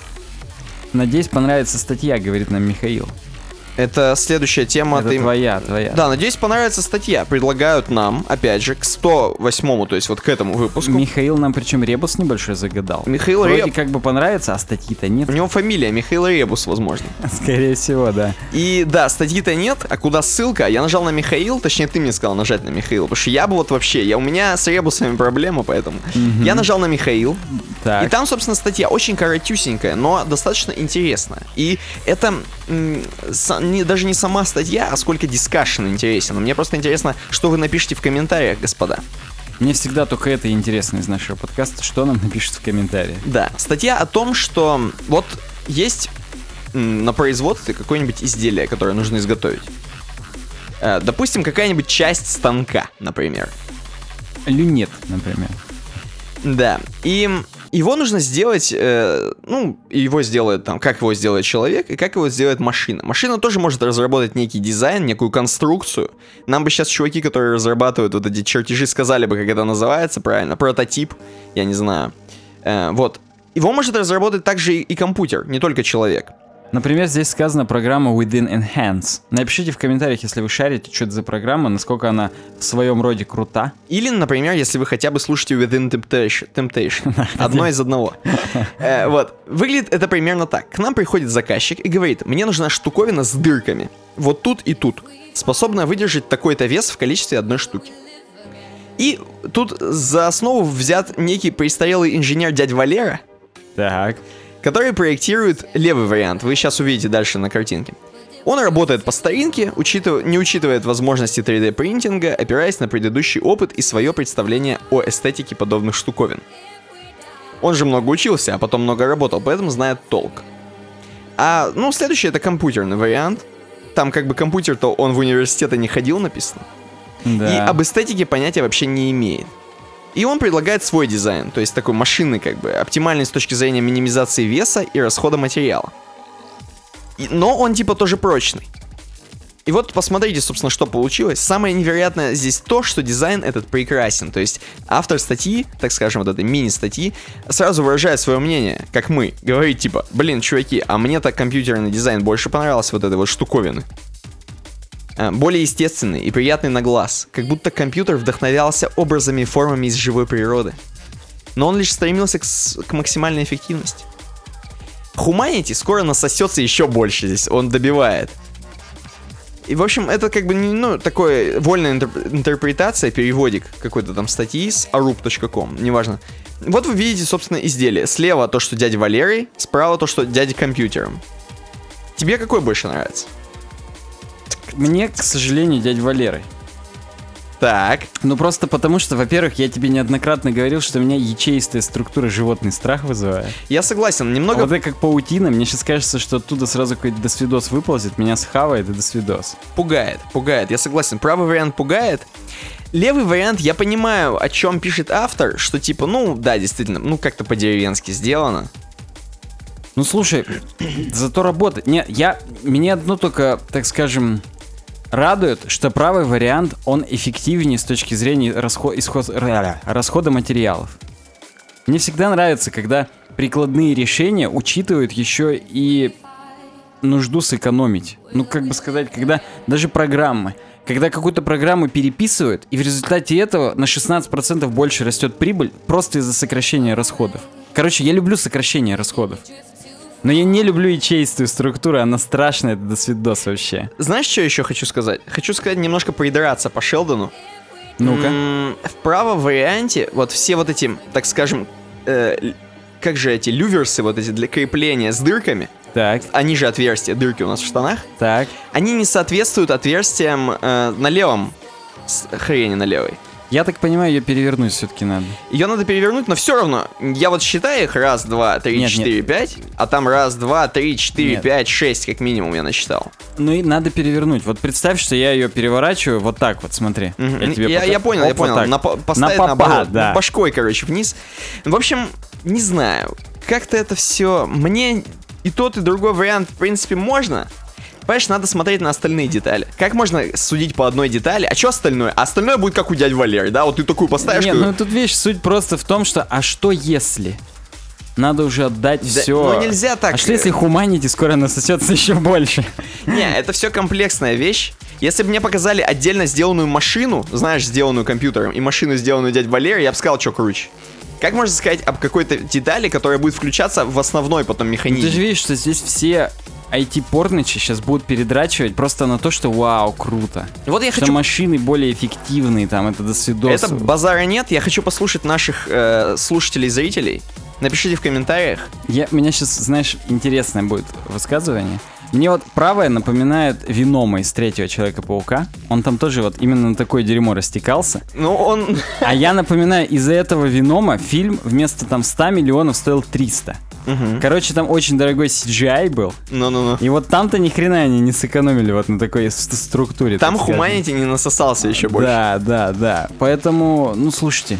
Надеюсь, понравится статья, говорит нам Михаил. Это следующая тема. Это ты- твоя, твоя. Да, надеюсь, понравится статья. Предлагают нам, опять же, к сто восьмому, то есть вот к этому выпуску. Михаил нам причем ребус небольшой загадал. Михаил Вроде Реб- как бы понравится, а статьи-то нет. У него фамилия Михаил Ребус, возможно. Скорее всего, да. И да, статьи-то нет, а куда ссылка? Я нажал на Михаил, точнее ты мне сказал нажать на Михаил, потому что я бы вот вообще, я, у меня с ребусами проблема, поэтому Мгм. я нажал на Михаил, Так. и там, собственно, статья очень коротюсенькая, но достаточно интересная. И это м, са- не, даже не сама статья, а сколько дискашн интересен. Мне просто интересно, что вы напишите в комментариях, господа. Мне всегда только это интересно из нашего подкаста, что нам напишут в комментариях. Да, статья о том, что вот есть м, на производстве какое-нибудь изделие, которое нужно изготовить. Э, допустим, какая-нибудь часть станка, например. Люнет, например. Да, и его нужно сделать, э, ну, его сделает там, как его сделает человек и как его сделает машина. Машина тоже может разработать некий дизайн, некую конструкцию. Нам бы сейчас чуваки, которые разрабатывают вот эти чертежи, сказали бы, как это называется правильно, прототип, я не знаю. Э, вот, его может разработать также и, и компьютер, не только человек. Например, здесь сказана программа Within Enhance. Напишите в комментариях, если вы шарите, что это за программа, насколько она в своем роде крута. Или, например, если вы хотя бы слушаете Within Temptation. Temptation. Одно из одного. Э, Вот. Выглядит это примерно так. К нам приходит заказчик и говорит, мне нужна штуковина с дырками. Вот тут и тут. Способная выдержать такой-то вес в количестве одной штуки. И тут за основу взят некий престарелый инженер дядь Валера, Так. который проектирует левый вариант. Вы сейчас увидите дальше на картинке. Он работает по старинке, учитыв- не учитывает возможности три дэ принтинга, опираясь на предыдущий опыт и свое представление о эстетике подобных штуковин. Он же много учился, а потом много работал, поэтому знает толк. А, ну, следующий это компьютерный вариант. Там как бы компьютер-то он в университеты не ходил, написано. Да. И об эстетике понятия вообще не имеет. И он предлагает свой дизайн, то есть такой машинный, как бы, оптимальный с точки зрения минимизации веса и расхода материала. И- но он типа тоже прочный. И вот посмотрите, собственно, что получилось. Самое невероятное здесь то, что дизайн этот прекрасен. То есть автор статьи, так скажем, вот этой мини-статьи, сразу выражает свое мнение, как мы. Говорит типа, блин, чуваки, а мне так компьютерный дизайн больше понравился вот этой вот штуковины. А, более естественный и приятный на глаз, как будто компьютер вдохновлялся образами и формами из живой природы. Но он лишь стремился к, с- к максимальной эффективности. Humanity скоро насосется еще больше здесь, он добивает. И, в общем, это как бы, не, ну, такое вольная интерп- интерпретация, переводик какой-то там статьи с arup точка ком, неважно. Вот вы видите, собственно, изделие. Слева то, что дядя Валерий, справа то, что дядя компьютером. Тебе какой больше нравится? Мне, к сожалению, дядь Валерой. Так. Ну просто потому что, во-первых, я тебе неоднократно говорил, что у меня ячеистая структура животный страх вызывает. Я согласен, немного... А вот это как паутина, мне сейчас кажется, что оттуда сразу какой-то досвидос выползет, меня схавает и досвидос. Пугает, пугает, я согласен. Правый вариант пугает. Левый вариант, я понимаю, о чем пишет автор, что типа, ну, да, действительно, ну, как-то по-деревенски сделано. Ну слушай, зато работает. Не, я, меня одно только, так скажем, радует, что правый вариант, он эффективнее с точки зрения расход, исход, расхода материалов. Мне всегда нравится, когда прикладные решения учитывают еще и нужду сэкономить. Ну, как бы сказать, когда даже программы, когда какую-то программу переписывают, и в результате этого на шестнадцать процентов больше растет прибыль просто из-за сокращения расходов. Короче, я люблю сокращение расходов. Но я не люблю ячеистую структуру, она страшная, это досвидос вообще. Знаешь, что еще хочу сказать? Хочу сказать, немножко придраться по Шелдону. Ну-ка. М-м, в правом варианте вот все вот эти, так скажем, э, как же эти люверсы, вот эти для крепления с дырками, Так, они же отверстия, дырки у нас в штанах, так. они не соответствуют отверстиям э, на левом с- хрени на левой. Я так понимаю, ее перевернуть все-таки надо. Ее надо перевернуть, но все равно, я вот считаю их раз, два, три, Нет, четыре, нет. пять, а там раз, два, три, четыре, Нет. пять, шесть, как минимум я насчитал. Ну и надо перевернуть. Вот представь, что я ее переворачиваю вот так вот, смотри. Мгм. Я, тебе я, пока- я понял, я Оп, вот понял. так. На, по- поставить На попад, наоборот, да. башкой, короче, вниз. В общем, не знаю, как-то это все. Мне и тот, и другой вариант, в принципе, можно. Понимаешь, надо смотреть на остальные детали. Как можно судить по одной детали? А что остальное? А остальное будет как у дяди Валеры, да? Вот ты такую поставишь. Нет, как- ну тут вещь, суть просто в том, что а что если? Надо уже отдать Да, все. ну нельзя так. А что если хуманити скоро насосется еще больше? Не, это все комплексная вещь. Если бы мне показали отдельно сделанную машину, знаешь, сделанную компьютером, и машину, сделанную дядей Валерой, я бы сказал, что круче. Как можно сказать об какой-то детали, которая будет включаться в основной потом Ну, механизм? ты же видишь, что здесь все ай ти-порнычи сейчас будут передрачивать просто на то, что вау, круто. Вот я Что хочу... машины более эффективные, там, это до свидос. Это базара нет, я хочу послушать наших э, слушателей, зрителей. Напишите в комментариях. Я, у меня сейчас, знаешь, интересное будет высказывание. Мне вот правое напоминает Венома из третьего Человека-паука. Он там тоже вот именно на такое дерьмо растекался. Ну, он... А я напоминаю, из-за этого Венома фильм вместо там ста миллионов стоил триста. Мгм. Короче, там очень дорогой си джи ай был. Ну-ну-ну. И вот там-то ни хрена они не сэкономили вот на такой ст- структуре. Там так скажем. Humanity не насосался еще больше. Да, да, да. Поэтому, ну слушайте,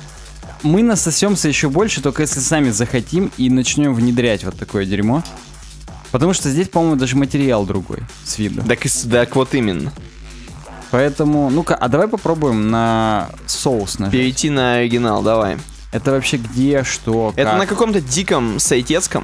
мы насосемся еще больше, только если сами захотим и начнем внедрять вот такое дерьмо. Потому что здесь, по-моему, даже материал другой с виду. Так, и с- так вот именно. Поэтому, ну-ка, а давай попробуем на соус нажать. Перейти на оригинал, давай. Это вообще где, что, Это как? на каком-то диком сайтецком.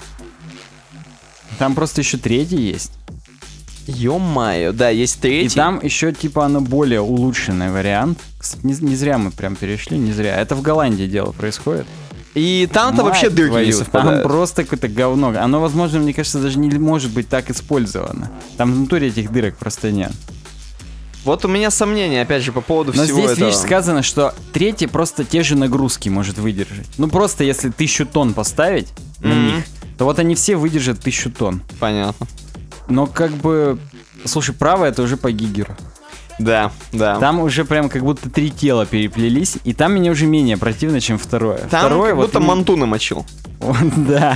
Там просто еще третий есть. Ё-моё, да, есть И третий. там еще, типа, оно более улучшенный вариант. Кстати, не, не зря мы прям перешли, не зря. Это в Голландии дело происходит. И там-то Мать вообще дырки твою, не Там совпадают. просто какое-то говно. Оно, возможно, мне кажется, даже не может быть так использовано. Там в натуре этих дырок просто нет. Вот у меня сомнения, опять же, по поводу Но всего здесь, этого. видишь, сказано, что третий просто те же нагрузки может выдержать. Ну, просто если тысячу тонн поставить на Мгм. них, то вот они все выдержат тысячу тонн. Понятно. Но как бы... Слушай, правое это уже по гигеру. Да, да. Там уже прям как будто три тела переплелись, и там мне уже менее противно, чем второе. Там Второе как вот будто именно- манту намочил. Вот, да.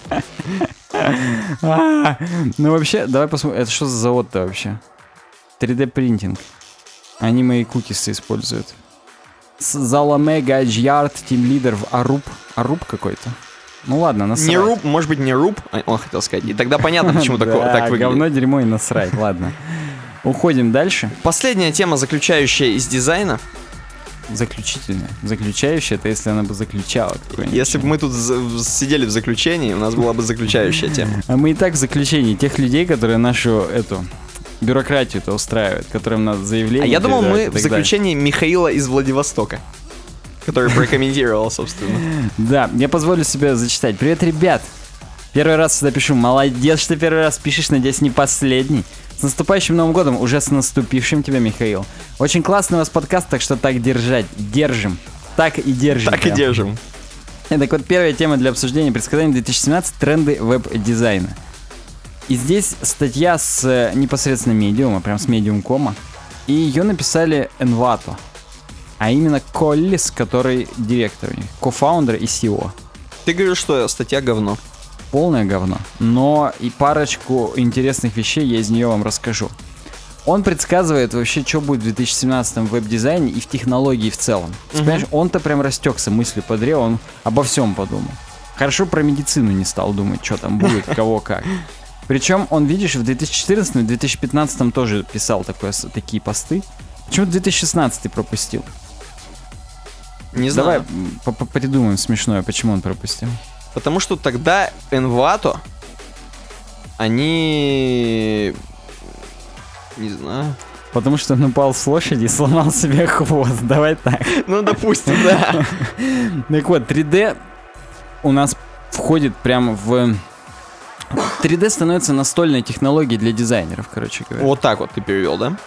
А, Ну вообще, давай посмотрим, это что за завод-то вообще? три дэ принтинг. Они мои кукисы используют. Заламе Гаджьярд, тимлидер в Аруб. Аруб какой-то. Ну ладно, насрать. Не руб, может быть, не руб, а, он хотел сказать. И тогда понятно, почему такое- Да, так выглядит. говно, дерьмо и насрать, ладно. Уходим дальше. Последняя тема, заключающая из дизайна. Заключительная. Заключающая, это если она бы заключала какое-нибудь. Если бы мы тут за- сидели в заключении, у нас была бы заключающая тема. А мы и так в заключении тех людей, которые нашу эту бюрократию-то устраивают, которым надо заявление. А я думал, передавать мы и в так далее. заключении Михаила из Владивостока, который прокомментировал, собственно. Да, я позволю себе зачитать. Привет, ребят! Первый раз сюда пишу. Молодец, что первый раз пишешь, надеюсь, не последний. С наступающим Новым годом, уже с наступившим тебя, Михаил. Очень классный у вас подкаст, так что так держать. Держим. Так и держим. Так и прям. держим. Так вот, первая тема для обсуждения предсказаний две тысячи семнадцать тренды веб-дизайна. И здесь статья с э, непосредственно медиума, прям с медиум точка кома. И ее написали Envato. А именно Коллис, который директор, кофаундер и си и о. Ты говоришь, что статья говно. Полное говно. Но и парочку интересных вещей я из нее вам расскажу. Он предсказывает вообще, что будет в две тысячи семнадцатом в веб-дизайне и в технологии в целом. Ты Мгм. понимаешь, он-то прям растекся мыслью по древу, он обо всем подумал. Хорошо про медицину не стал думать, что там будет, кого как. Причем он, видишь, в две тысячи четырнадцатом и две тысячи пятнадцатом тоже писал такое, такие посты. Почему две тысячи шестнадцатый пропустил? Не знаю. Давай придумаем смешное, почему он пропустил. Потому что тогда Envato, они... Не знаю. Потому что он упал с лошади и сломал себе хвост. Давай так. Ну, допустим, да. Так вот, три дэ у нас входит прямо в... три дэ становится настольной технологией для дизайнеров, короче говоря. Вот так вот ты перевел, да?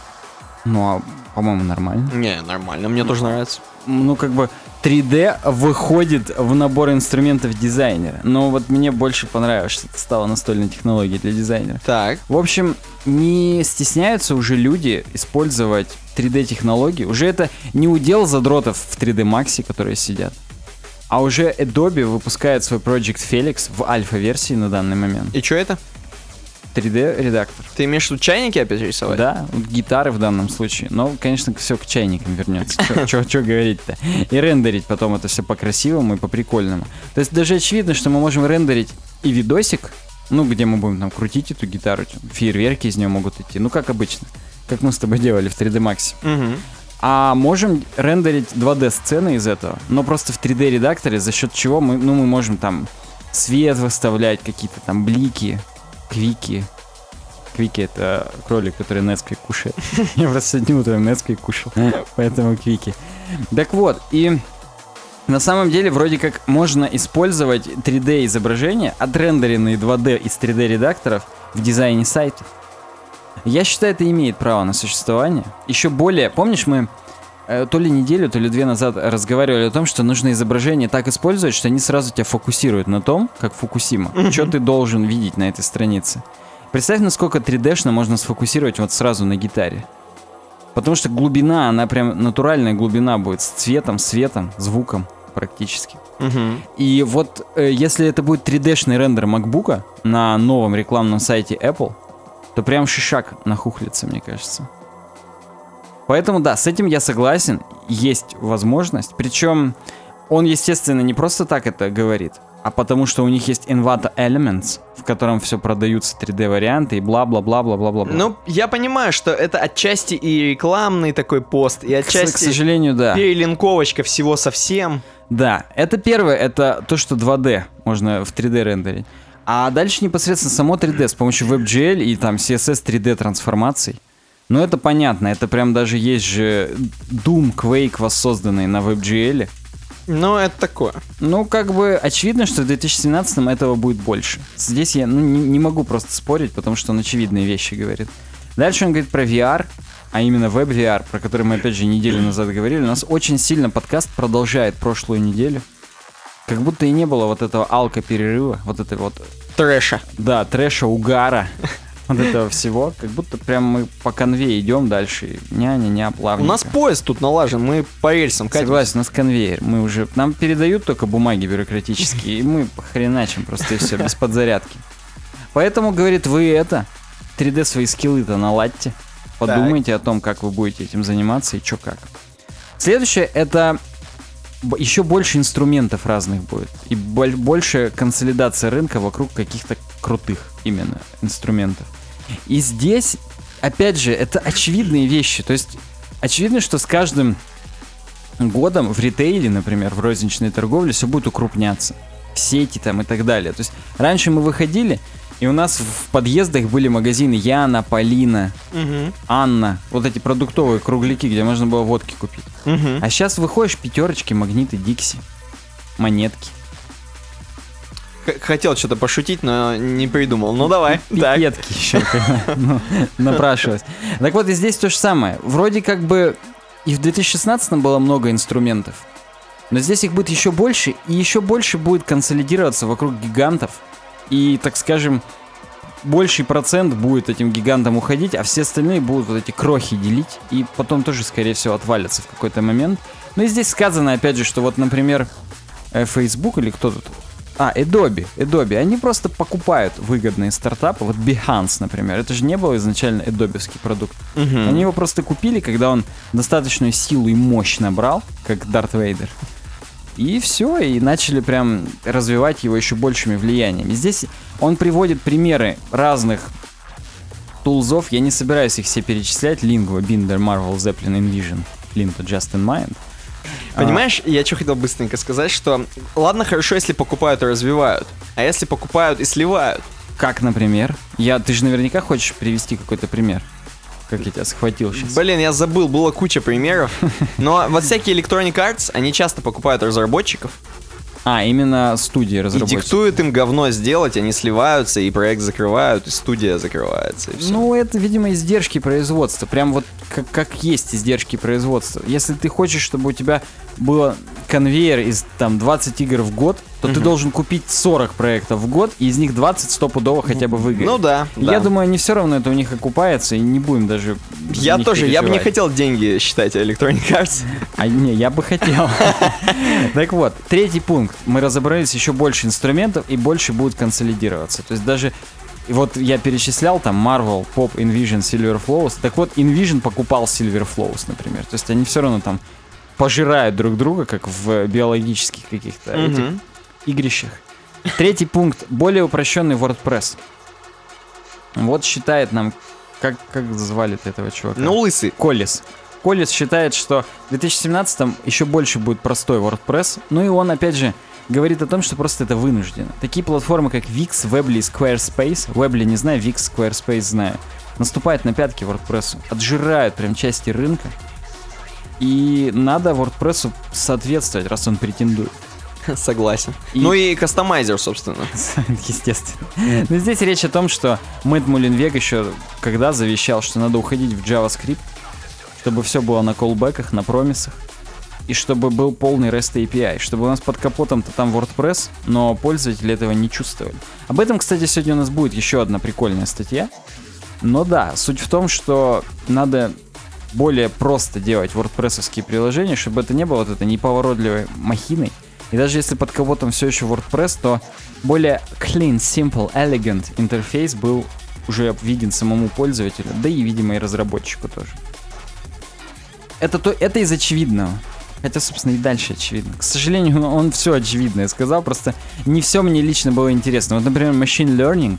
Ну, а, по-моему, нормально. Не, нормально, мне тоже нравится. Ну, как бы три дэ выходит в набор инструментов дизайнера. Но вот мне больше понравилось, что это стало настольной технологией для дизайнера. Так. В общем, не стесняются уже люди использовать три дэ-технологии. Уже это не удел задротов в три дэ Max, которые сидят. А уже Adobe выпускает свой Project Felix в альфа-версии на данный момент. И что это? три дэ-редактор. Ты имеешь в виду чайники опять рисовать? Да, вот гитары в данном случае. Но, конечно, все к чайникам вернется. Что говорить-то? И рендерить потом это все по-красивому и по-прикольному. То есть даже очевидно, что мы можем рендерить и видосик, ну, где мы будем там крутить эту гитару, фейерверки из нее могут идти, ну, как обычно. Как мы с тобой делали в три дэ Max. Угу. А можем рендерить два дэ-сцены из этого, но просто в три дэ-редакторе, за счет чего мы, ну, мы можем там свет выставлять, какие-то там блики, квики. Квики — это кролик, который Несквик кушает. Я просто сегодня утром Несквик кушал, поэтому квики. Так вот, и на самом деле вроде как можно использовать три дэ-изображения, отрендеренные два дэ из три дэ-редакторов в дизайне сайтов. Я считаю, это имеет право на существование. Еще более, помнишь, мы э, то ли неделю, то ли две назад разговаривали о том, что нужно изображения так использовать, что они сразу тебя фокусируют на том, как Фукусима, mm-hmm. что ты должен видеть на этой странице. Представь, насколько три дэ-шно можно сфокусировать вот сразу на гитаре. Потому что глубина, она прям натуральная глубина будет с цветом, светом, звуком практически. Mm-hmm. И вот э, если это будет три дэ-шный рендер MacBook'а на новом рекламном сайте Apple, то прям шишак нахухлится, мне кажется. Поэтому, да, с этим я согласен, есть возможность. Причем он, естественно, не просто так это говорит, а потому что у них есть Envato Elements, в котором все продаются три дэ-варианты и бла-бла-бла-бла-бла-бла. Ну, я понимаю, что это отчасти и рекламный такой пост, и отчасти... К, к сожалению, да. Перелинковочка всего совсем. Да, это первое, это то, что два дэ можно в три дэ рендерить. А дальше непосредственно само три дэ с помощью WebGL и там си эс эс три дэ трансформаций. Ну, это понятно, это прям даже есть же Doom, Quake воссозданный на WebGL. Ну, это такое. Ну, как бы очевидно, что в две тысячи семнадцатом этого будет больше. Здесь я ну, не, не могу просто спорить, потому что он очевидные вещи говорит. Дальше он говорит про ви ар, а именно веб-ви ар, про который мы, опять же, неделю назад говорили. У нас очень сильно подкаст продолжает прошлую неделю. Как будто и не было вот этого алко-перерыва, вот этой вот... Трэша. Да, трэша, угара, вот этого всего. Как будто прям мы по конве идем дальше. Ня-ня-ня, плавненько. У нас поезд тут налажен, мы по рельсам катимся. Согласен, у нас конвейер. Мы уже... Нам передают только бумаги бюрократические, и мы хреначим просто и все, без подзарядки. Поэтому, говорит, вы это, три дэ свои скиллы-то наладьте. Подумайте так о том, как вы будете этим заниматься и чё как. Следующее, это... еще больше инструментов разных будет. И больше консолидация рынка вокруг каких-то крутых именно инструментов. И здесь, опять же, это очевидные вещи. То есть, очевидно, что с каждым годом в ритейле, например, в розничной торговле все будет укрупняться. В сети там и так далее. То есть, раньше мы выходили, и у нас в подъездах были магазины Яна, Полина, угу. Анна. Вот эти продуктовые кругляки, где можно было водки купить. Угу. А сейчас выходишь, пятерочки, магниты, Дикси, монетки. Х- хотел что-то пошутить, но не придумал. Ну давай. Пипетки еще ну, напрашивалось. Так вот и здесь то же самое. Вроде как бы и в две тысячи шестнадцатом было много инструментов. Но здесь их будет еще больше, и еще больше будет консолидироваться вокруг гигантов. И, так скажем, больший процент будет этим гигантам уходить, а все остальные будут вот эти крохи делить, и потом тоже, скорее всего, отвалятся в какой-то момент. Ну и здесь сказано, опять же, что вот, например, Facebook или кто тут... А, Adobe, Adobe, они просто покупают выгодные стартапы. Вот Behance, например, это же не был изначально Adobe-ский продукт. Угу. Они его просто купили, когда он достаточную силу и мощь набрал, как Дарт Вейдер. И все, и начали прям развивать его еще большими влияниями. Здесь он приводит примеры разных тулзов, я не собираюсь их все перечислять. Lingua, Binder, Marvel, Zeppelin, InVision, Linto, Just in Mind. Понимаешь, а... я что хотел быстренько сказать, что ладно, хорошо, если покупают и развивают, а если покупают и сливают? Как, например? Я, ты же наверняка хочешь привести какой-то пример. Как я тебя схватил сейчас. Блин, я забыл, было куча примеров. Но вот всякие Electronic Arts, они часто покупают разработчиков. А, именно студии разработчиков. И диктуют им говно сделать, они сливаются, и проект закрывают, и студия закрывается, и все. Ну, это, видимо, издержки производства. Прям вот как, как есть издержки производства. Если ты хочешь, чтобы у тебя был конвейер из там двадцать игр в год, то uh-huh. ты должен купить сорок проектов в год, и из них двадцать стопудово хотя бы выиграть. Ну да, Я да. думаю, они все равно это у них окупается, и не будем даже... Я тоже, я бы не хотел деньги считать Electronic Arts. А не, я бы хотел. Так вот, третий пункт. Мы разобрались, еще больше инструментов, и больше будут консолидироваться. То есть даже... И вот я перечислял там Marvel, Pop, InVision, Silverflows. Так вот, InVision покупал Silverflows, например. То есть они все равно там пожирают друг друга, как в биологических каких-то mm-hmm. этих игрищах. Третий пункт. Более упрощенный WordPress. Вот считает нам... Как, как звали этого чувака? Ну, лысый. Коллис. Коллис считает, что в две тысячи семнадцатом еще больше будет простой WordPress. Ну и он, опять же, говорит о том, что просто это вынуждено. Такие платформы, как Wix, Weebly и Squarespace, Weebly не знаю, Wix, Squarespace знаю, наступают на пятки WordPress, отжирают прям части рынка. И надо WordPress соответствовать, раз он претендует. Согласен. И... Ну и кастомайзер, собственно. Естественно. Но здесь речь о том, что Мэтт Мулленвег еще когда завещал, что надо уходить в JavaScript, чтобы все было на колбеках, на промисах, и чтобы был полный REST эй пи ай, чтобы у нас под капотом-то там WordPress, но пользователи этого не чувствовали. Об этом, кстати, сегодня у нас будет еще одна прикольная статья. Но да, суть в том, что надо более просто делать WordPress-овские приложения, чтобы это не было вот этой неповоротливой махиной. И даже если под капотом все еще WordPress, то более clean, simple, elegant интерфейс был уже виден самому пользователю, да и, видимо, и разработчику тоже. Это, то, это из очевидного. Хотя, собственно, и дальше очевидно. К сожалению, он все очевидное сказал, просто не все мне лично было интересно. Вот, например, machine learning.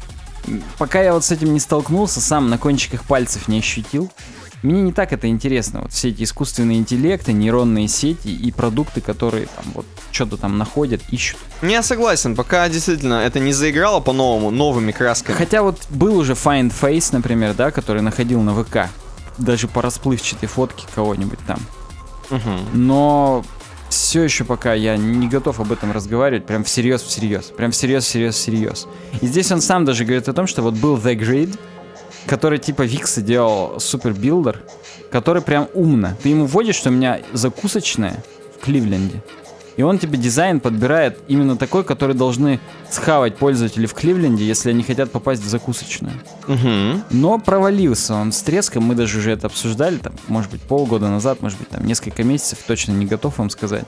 Пока я вот с этим не столкнулся, сам на кончиках пальцев не ощутил, мне не так это интересно. Вот все эти искусственные интеллекты, нейронные сети и продукты, которые там вот что-то там находят, ищут. Я согласен, пока действительно это не заиграло по-новому, новыми красками. Хотя вот был уже Find Face, например, да, который находил на ВК. Даже по расплывчатой фотке кого-нибудь там. Угу. Но все еще пока я не готов об этом разговаривать прям всерьез-всерьез. Прям всерьез-всерьез-всерьез. И здесь он сам даже говорит о том, что вот был The Grid, который типа Викса делал супербилдер, который прям умно. Ты ему вводишь, что у меня закусочная в Кливленде, и он тебе дизайн подбирает именно такой, который должны схавать пользователи в Кливленде, если они хотят попасть в закусочную. Угу. Но провалился он с треском, мы даже уже это обсуждали, там, может быть, полгода назад, может быть, там, несколько месяцев, точно не готов вам сказать.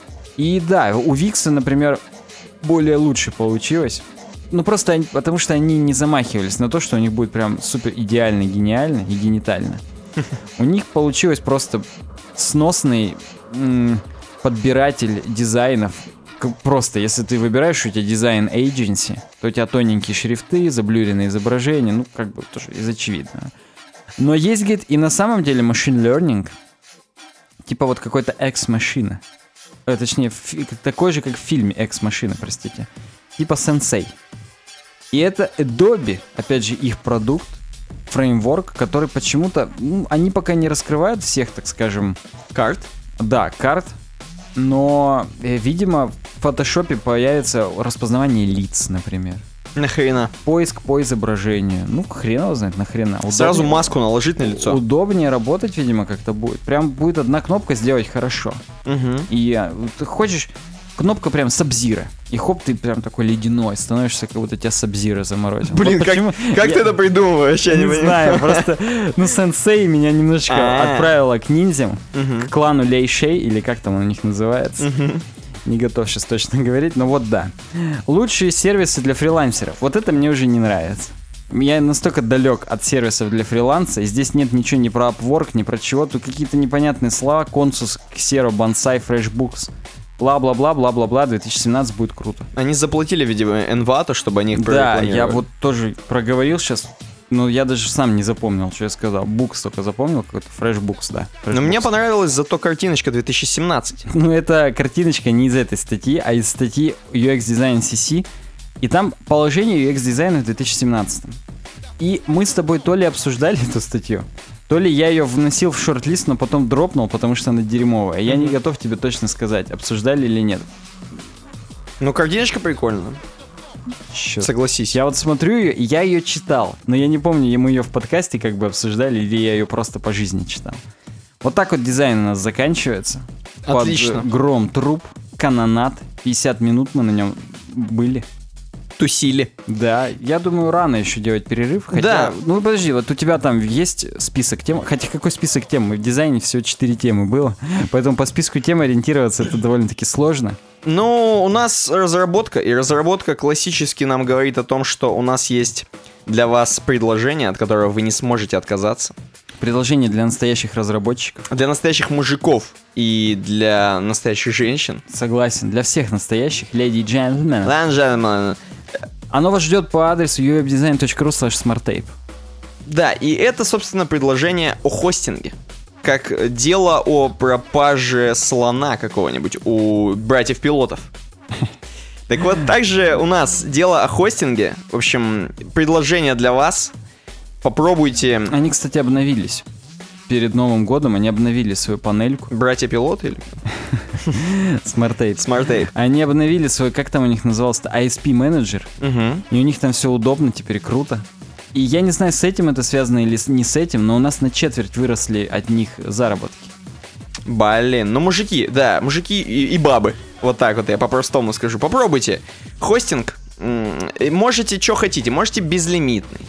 И да, у Викса, например, более лучше получилось. Ну, просто они, потому что они не замахивались на то, что у них будет прям супер идеально, гениально и генитально. У них получилось просто сносный м- подбиратель дизайнов. Просто, если ты выбираешь, у тебя дизайн agency, то у тебя тоненькие шрифты, заблюренные изображения, ну, как бы тоже из очевидного. Но есть, говорит, и на самом деле machine learning, типа вот какой-то Ex-машина. Э, точнее, фи- такой же, как в фильме Ex-машина, простите. Типа Sensei. И это Adobe, опять же, их продукт, фреймворк, который почему-то, ну, они пока не раскрывают всех, так скажем, карт. Да, карт. Но, э, видимо, в фотошопе появится распознавание лиц, например. Нахрена? Поиск по изображению. Ну, хрен его знает, нахрена. Удобнее, сразу маску наложить на лицо. Удобнее работать, видимо, как-то будет. Прям будет одна кнопка сделать хорошо. Угу. И а, ты хочешь... Кнопка прям Сабзира. И хоп, ты прям такой ледяной. Становишься, как будто тебя Сабзира заморозил. Блин, вот как, как я... ты это придумываешь? Я не, не знаю, просто... Ну, Сенсей меня немножечко А-а-а. отправила к ниндзям, угу. к клану Лейшей, или как там у них называется. Угу. Не готов сейчас точно говорить, но вот да. Лучшие сервисы для фрилансеров. Вот это мне уже не нравится. Я настолько далек от сервисов для фриланса, и здесь нет ничего ни про Upwork, ни про чего. Тут какие-то непонятные слова. Консус, Xero, Bonsai, FreshBooks. бла-бла-бла, бла-бла-бла, две тысячи семнадцать будет круто. Они заплатили, видимо, Envato, чтобы они их Да, прорекламировали. я вот тоже проговорил сейчас, но я даже сам не запомнил, что я сказал. Букс только запомнил, какой-то фрешбукс, да. Но Fresh мне Books. понравилась зато картиночка две тысячи семнадцать. Ну, это картиночка не из этой статьи, а из статьи ю экс Design си си. И там положение ю экс дизайна в две тысячи семнадцатом. И мы с тобой то ли обсуждали эту статью, то ли я ее вносил в шорт-лист, но потом дропнул, потому что она дерьмовая. Я не готов тебе точно сказать, обсуждали или нет. Ну, картиночка прикольная. Чё? Согласись. Я вот смотрю ее, и я ее читал, но я не помню, мы ее в подкасте как бы обсуждали, или я ее просто по жизни читал. Вот так вот дизайн у нас заканчивается. Отлично. Под гром труб, канонат, пятьдесят минут мы на нем были. Тусили. Да, я думаю, рано еще делать перерыв. Хотя, Да. ну подожди, вот у тебя там есть список тем. Хотя какой список тем? В дизайне всего четыре темы было. Поэтому по списку тем ориентироваться это довольно-таки сложно. Ну, у нас разработка, и разработка классически нам говорит о том, что у нас есть для вас предложение, от которого вы не сможете отказаться. Предложение для настоящих разработчиков. Для настоящих мужиков и для настоящих женщин. Согласен. Для всех настоящих, леди и джентльмены. Да, джентльмены. Оно вас ждет по адресу ю веб дизайн точка ру слэш смарттейп. Да, и это, собственно, предложение о хостинге. Как дело о пропаже слона какого-нибудь у братьев-пилотов. Так вот, также у нас дело о хостинге. В общем, предложение для вас. Попробуйте. Они, кстати, обновились. Перед Новым годом они обновили свою панельку. Братья-пилоты или смарттейп. смарттейп? Они обновили свой, как там у них назывался-то, ай эс пи-менеджер. Угу. И у них там все удобно, теперь круто. И я не знаю, с этим это связано или с- не с этим, но у нас на четверть выросли от них заработки. Блин, ну мужики, да, мужики и, и бабы. Вот так вот я по-простому скажу. Попробуйте. Хостинг. м, Можете, что хотите. Можете безлимитный.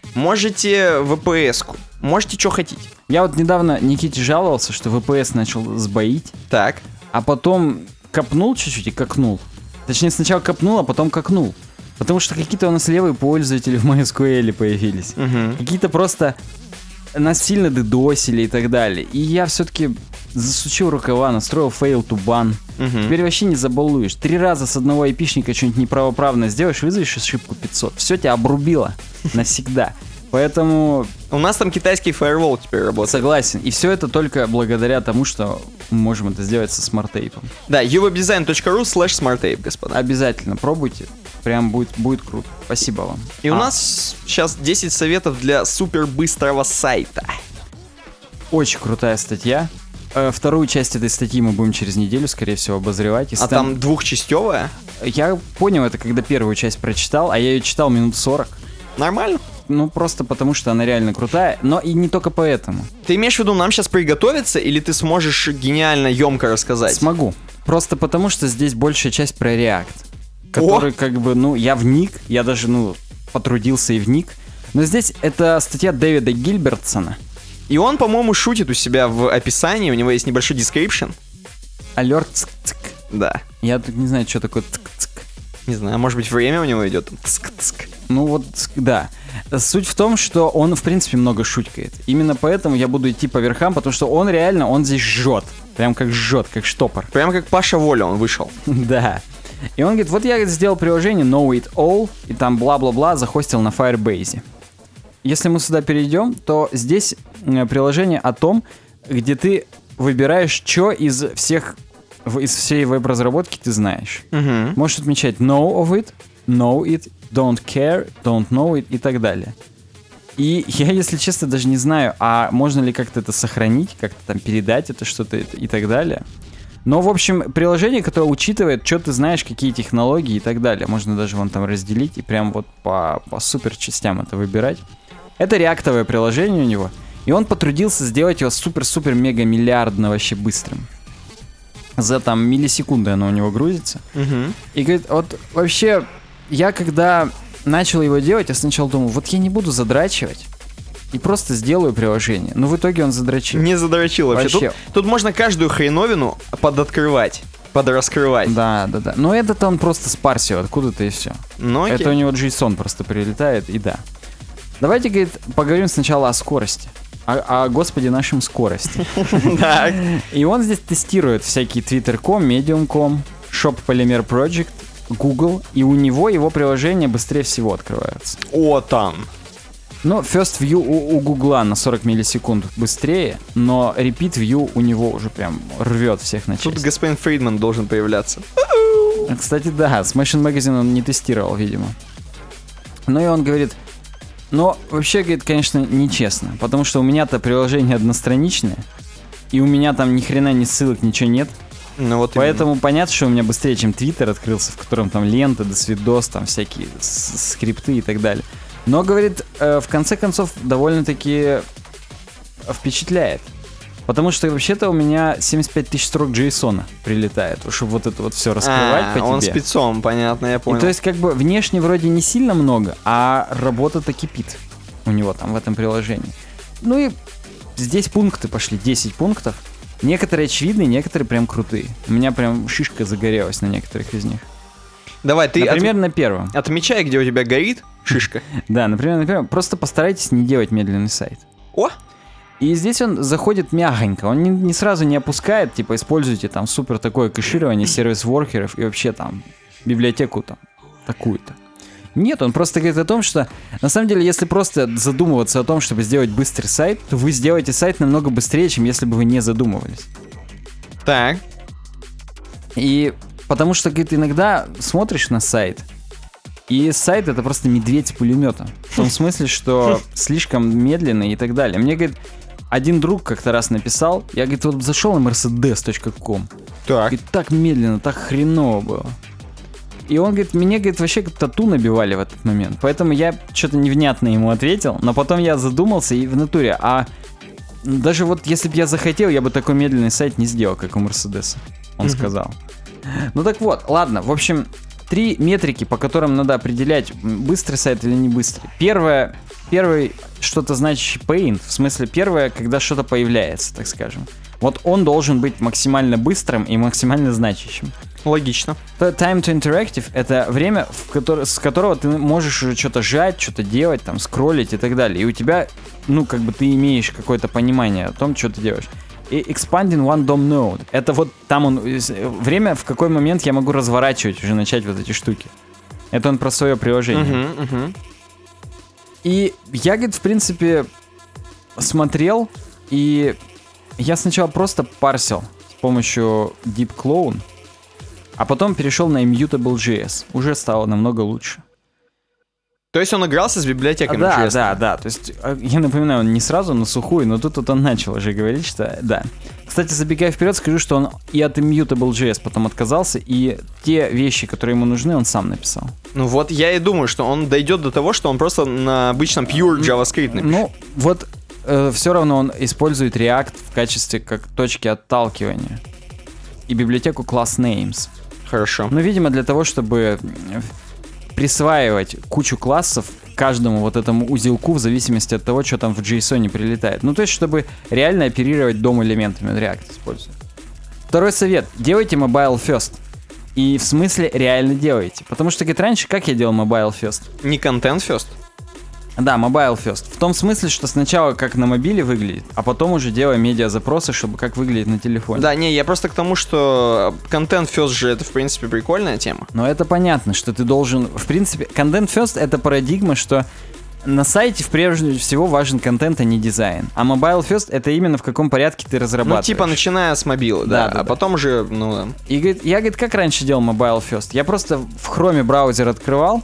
Можете ви пи эс-ку. Можете, что хотите. Я вот недавно Никите жаловался, что ви пи эс начал сбоить, Так. а потом копнул чуть-чуть и какнул. Точнее, сначала копнул, а потом какнул. Потому что какие-то у нас левые пользователи в MySQL появились. Угу. Какие-то просто нас сильно дедосили и так далее. И я все-таки засучил рукава, настроил fail to ban. Угу. Теперь вообще не забалуешь. Три раза с одного айпишника что-нибудь неправоправно сделаешь, вызовешь ошибку пятьсот. Все тебя обрубило навсегда. Поэтому У нас там китайский фаервол теперь работает. согласен. И все это только благодаря тому, что мы можем это сделать со смарттейпом. Да, ю веб дизайн точка ру слэш смарттейп, господа. Обязательно пробуйте. Прям будет, будет круто. Спасибо вам. И у А, нас сейчас десять советов для супер быстрого сайта. очень крутая статья. Э, Вторую часть этой статьи мы будем через неделю, скорее всего, обозревать. Если А там двухчастевая? Я понял это, когда первую часть прочитал, а я ее читал минут сорок. Нормально. Ну, просто потому, что она реально крутая, но и не только поэтому. Ты имеешь в виду нам сейчас приготовиться, или ты сможешь гениально, емко рассказать? Смогу. Просто потому, что здесь большая часть про React, который как бы, ну, я вник, я даже, ну, потрудился и вник. Но здесь это статья Дэвида Гильбертсона. И он, по-моему, шутит у себя в описании, у него есть небольшой description. Алерт цк-цк. Да. Я тут не знаю, что такое цк-цк. Не знаю, может быть, время у него идет. Тск-тск. Ну вот, цк, да. Суть в том, что он, в принципе, много шуткает. Именно поэтому я буду идти по верхам, потому что он реально, он здесь жжет. Прям как жжет, как штопор. Прям как Паша Воля он вышел. Да. И он говорит, вот я сделал приложение Know It All, и там бла-бла-бла захостил на Firebase. Если мы сюда перейдем, то здесь э, приложение о том, где ты выбираешь, что из всех, в- из всей веб-разработки ты знаешь. Угу. Можешь отмечать know of it, know it, don't care, don't know it и так далее. И я, если честно, даже не знаю, а можно ли как-то это сохранить, как-то там передать это что-то и так далее. Но, в общем, приложение, которое учитывает, что ты знаешь, какие технологии и так далее. Можно даже вон там разделить и прям вот по, по супер частям это выбирать. Это реактовое приложение у него. И он потрудился сделать его супер-супер-мега-миллиардно вообще быстрым. За там миллисекунды оно у него грузится. Угу. И говорит, вот вообще, я когда начал его делать, я сначала думал, вот я не буду задрачивать и просто сделаю приложение. Но в итоге он задрочил. Не задрочил вообще. Вообще. Тут, тут можно каждую хреновину подоткрывать, подраскрывать. Да, да, да. Но это он просто спарсил откуда-то и все. Ну, окей. Это у него JSON просто прилетает, и да. Давайте, говорит, поговорим сначала о скорости. о, о господи нашем скорости. Так. И он здесь тестирует всякие Twitter точка ком, Medium точка ком, Shop Polymer Project, Google, и у него его приложения быстрее всего открываются. О, там. Ну, First View у, у Гугла на сорок миллисекунд быстрее, но Repeat View у него уже прям рвет всех на части. Тут господин Фридман должен появляться. Кстати, да, Smashing Magazine он не тестировал, видимо. Ну и он говорит, но вообще, говорит, конечно, нечестно, потому что у меня-то приложение одностраничное, и у меня там ни хрена ни ссылок, ничего нет. Ну, вот Поэтому именно. Понятно, что у меня быстрее, чем Twitter открылся, в котором там ленты, досвидос, там всякие скрипты и так далее. Но, говорит, э, в конце концов, довольно-таки впечатляет. Потому что вообще-то у меня семьдесят пять тысяч строк JSON прилетает, чтобы вот это вот все раскрывать а, по тебе. Он спецом, понятно, я понял. И то есть как бы внешне вроде не сильно много, а работа-то кипит у него там в этом приложении. Ну и здесь пункты пошли, десять пунктов. Некоторые очевидные, некоторые прям крутые. У меня прям шишка загорелась на некоторых из них. Давай, ты например, от... на первом. Отмечай, где у тебя горит шишка. Да, например, на первом. Просто постарайтесь не делать медленный сайт. О! И здесь он заходит мягонько, он не, не сразу не опускает, типа, используйте там супер такое кэширование сервис-воркеров и вообще там библиотеку там такую-то. Нет, он просто говорит о том, что на самом деле, если просто задумываться о том, чтобы сделать быстрый сайт, то вы сделаете сайт намного быстрее, чем если бы вы не задумывались. Так. И потому что, говорит, иногда смотришь на сайт, и сайт это просто медведь с пулеметом. В том смысле, что слишком медленный и так далее. Мне, говорит, один друг как-то раз написал, я, говорит, вот зашел на мерседес точка ком. Так. И так медленно, так хреново было. И он говорит, мне, говорит, вообще как тату набивали в этот момент. Поэтому я что-то невнятно ему ответил, но потом я задумался и в натуре, а даже вот если бы я захотел, я бы такой медленный сайт не сделал, как у Мерседеса, он mm-hmm. сказал. Ну так вот, ладно, в общем, три метрики, по которым надо определять, быстрый сайт или не быстрый. Первое, первый что-то значащий paint, в смысле первое, когда что-то появляется, так скажем. Вот он должен быть максимально быстрым и максимально значащим. Логично. Time to interactive — это время, в которое, с которого ты можешь уже что-то жать, что-то делать, там, скроллить и так далее. И у тебя, ну, как бы ты имеешь какое-то понимание о том, что ты делаешь. И expanding one D O M node — это вот там он, время, в какой момент я могу разворачивать, уже начать вот эти штуки. Это он про свое приложение. Uh-huh, uh-huh. И я, говорит, в принципе, смотрел, и я сначала просто парсил с помощью DeepClone, а потом перешел на Immutable.js. Уже стало намного лучше. То есть он игрался с библиотеками да, джей эс? Да, да, то есть, я напоминаю, он не сразу на сухую, но тут вот он начал уже говорить, что да. Кстати, забегая вперед, скажу, что он и от Immutable.js потом отказался, и те вещи, которые ему нужны, он сам написал. Ну вот я и думаю, что он дойдет до того, что он просто на обычном pure JavaScript напишет. Ну, вот э, все равно он использует React в качестве как точки отталкивания. И библиотеку Class Names. Хорошо. Ну, видимо, для того, чтобы присваивать кучу классов каждому вот этому узелку в зависимости от того, что там в JSON прилетает. Ну, то есть, чтобы реально оперировать дом-элементами, React использует. Второй совет. Делайте mobile first. И в смысле реально делайте. Потому что, говорит, раньше как я делал mobile first? Не content first? Да, mobile first. В том смысле, что сначала как на мобиле выглядит, а потом уже делая медиа-запросы, чтобы как выглядит на телефоне. Да, не, я просто к тому, что content first же это, в принципе, прикольная тема. Но это понятно, что ты должен... В принципе, content first — это парадигма, что на сайте прежде всего важен контент, а не дизайн. А mobile first — это именно в каком порядке ты разрабатываешь. Ну, типа, начиная с мобилы, да, да, да а да. потом уже, ну... И, говорит, я, говорит, как раньше делал mobile first? Я просто в хроме браузер открывал,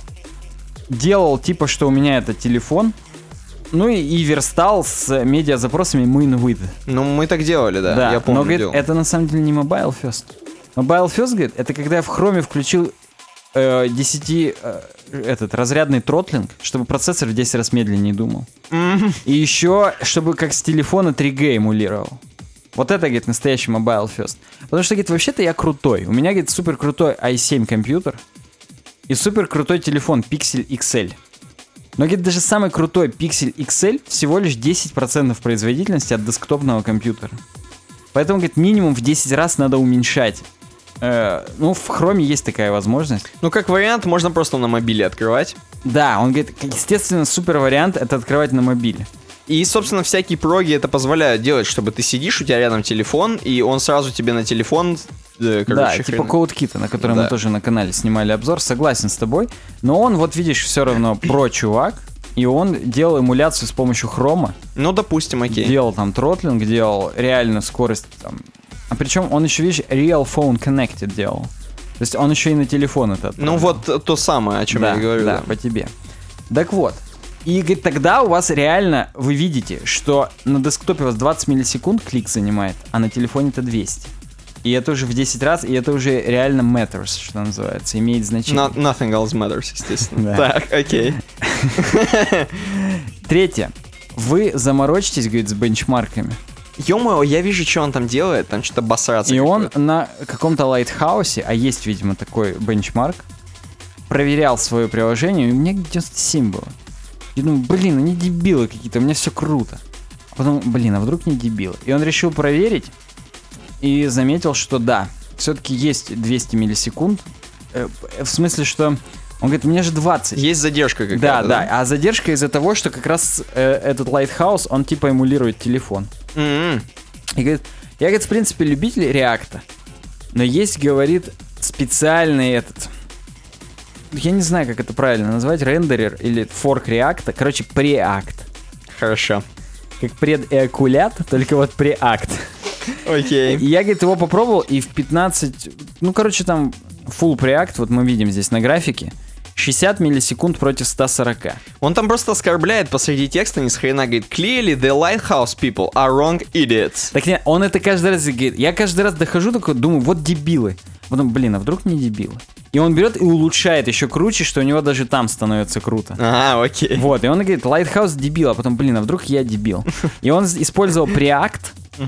делал типа, что у меня это телефон, ну и, и верстал с медиа-запросами min-with. Ну, мы так делали, да, да я помню. Но, говорит, делал. это на самом деле не mobile first. Mobile first, говорит, это когда я в хроме включил э, десять э, этот разрядный тротлинг, чтобы процессор в десять раз медленнее думал. Mm-hmm. И еще, чтобы как с телефона три джи эмулировал. Вот это, говорит, настоящий mobile first. Потому что, говорит, вообще-то я крутой. У меня, говорит, супер крутой ай семь компьютер и супер крутой телефон Pixel икс эль. Но, говорит, даже самый крутой Pixel икс эль всего лишь десять процентов производительности от десктопного компьютера. Поэтому, говорит, минимум в десять раз надо уменьшать. Э, ну, в Chrome есть такая возможность. Ну, как вариант, можно просто на мобиле открывать. Да, он говорит, естественно, супер вариант — это открывать на мобиле. И, собственно, всякие проги это позволяют делать, чтобы ты сидишь, у тебя рядом телефон, и он сразу тебе на телефон... Э, короче, да, хрен... типа CodeKit, на котором да. мы тоже на канале снимали обзор, согласен с тобой. Но он, вот видишь, все равно про-чувак, и он делал эмуляцию с помощью хрома. Ну, допустим, окей. Делал там тротлинг, делал реальную скорость. Там. А причем он еще, видишь, Real Phone Connected делал. То есть он еще и на телефон это отправлял. Ну, вот то самое, о чем да, я говорю. Да, да, по тебе. Так вот. И говорит, тогда у вас реально, вы видите, что на десктопе у вас двадцать миллисекунд клик занимает, а на телефоне это двести. И это уже в десять раз, и это уже реально matters, что называется, имеет значение. Not, nothing else matters, естественно. Да. Так, окей. Третье. Вы заморочитесь, говорит, с бенчмарками. Ё-моё, я вижу, что он там делает, там что-то басраться. И он какое-то. на каком-то лайтхаусе, а есть, видимо, такой бенчмарк, проверял свое приложение, и у меня девяносто семь было. Я думаю, блин, они дебилы какие-то, у меня все круто. А потом, блин, а вдруг не дебилы? И он решил проверить и заметил, что да, все-таки есть двести миллисекунд. Э, в смысле, что... Он говорит, у меня же двадцать. Есть задержка какая-то. Да, да, да, а задержка из-за того, что как раз э, этот Lighthouse, он типа эмулирует телефон. Mm-hmm. И говорит, я, говорит, в принципе, любитель реакта, но есть, говорит, специальный этот... Я не знаю, как это правильно назвать, рендерер или форк реакта, короче, преакт. Хорошо. Как предэокулят, только вот преакт. Окей. И я, говорит, его попробовал, и в пятнадцать... Ну, короче, там full preact, вот мы видим здесь на графике, шестьдесят миллисекунд против ста сорока. Он там просто оскорбляет посреди текста, ни с хрена, говорит, clearly the lighthouse people are wrong idiots. Так нет, он это каждый раз говорит. Я каждый раз дохожу, такой, думаю, вот дебилы. Потом, блин, а вдруг не дебилы? И он берет и улучшает еще круче, что у него даже там становится круто. А, окей. Вот, и он говорит, Lighthouse дебил, а потом, блин, а вдруг я дебил? И он использовал Preact.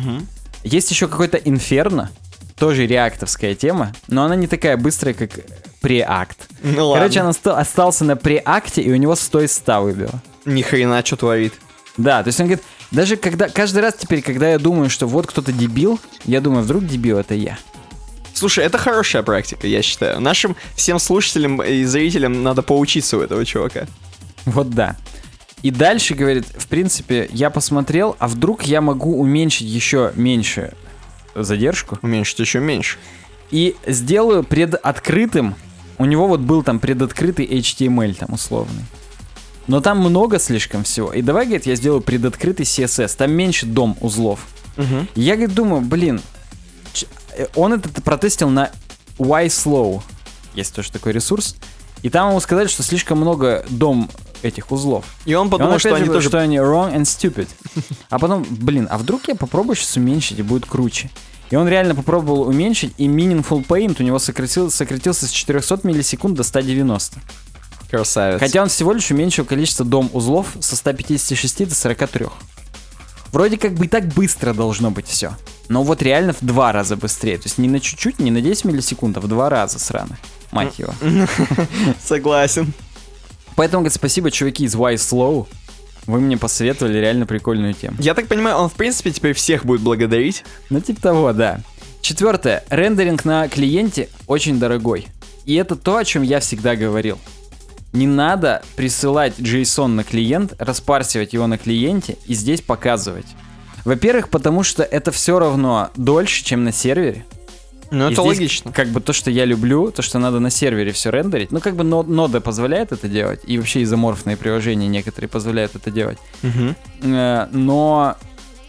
Есть еще какой-то Inferno, тоже реактовская тема, но она не такая быстрая, как Preact. Ну Короче, ладно. он оста- остался на Preact, и у него сто из ста выбило. Ни хрена, что творит. Да, то есть он говорит, даже когда, каждый раз теперь, когда я думаю, что вот кто-то дебил, я думаю, вдруг дебил это я. Слушай, это хорошая практика, я считаю. Нашим всем слушателям и зрителям надо поучиться у этого чувака. Вот да. И дальше, говорит, в принципе, я посмотрел, а вдруг я могу уменьшить еще меньше задержку Уменьшить еще меньше. и сделаю предоткрытым. У него вот был там предоткрытый эйч ти эм эль там условный. Но там много слишком всего. И давай, говорит, я сделаю предоткрытый си эс эс. Там меньше дом узлов. Угу. И я, говорит, думаю, блин, ч- он это протестил на YSlow. Есть тоже такой ресурс. И там ему сказали, что слишком много дом этих узлов. И он И подумал, он что опять они же, тоже... что они wrong and stupid. А потом, блин, а вдруг я попробую сейчас уменьшить и будет круче. И он реально попробовал уменьшить, и Meaningful Paint у него сократил, сократился с четырехсот миллисекунд до ста девяноста. Красавец. Хотя он всего лишь уменьшил количество дом узлов со ста пятидесяти шести до сорока трёх. Вроде как бы и так быстро должно быть все. Но вот реально в два раза быстрее. То есть не на чуть-чуть, не на десять миллисекунд, а в два раза срано. Мать его. Согласен. Поэтому, говорит, спасибо, чуваки из YSlow. Вы мне посоветовали реально прикольную тему. Я так понимаю, он в принципе теперь всех будет благодарить. Ну, типа того, да. Четвертое. Рендеринг на клиенте очень дорогой. И это то, о чем я всегда говорил. Не надо присылать JSON на клиент, распарсивать его на клиенте и здесь показывать. Во-первых, потому что это все равно дольше, чем на сервере. Ну, И это здесь логично. Как бы то, что я люблю, то, что надо на сервере все рендерить. Ну, как бы нод- нода позволяет это делать. И вообще изоморфные приложения некоторые позволяют это делать. Мгм. Э, Но...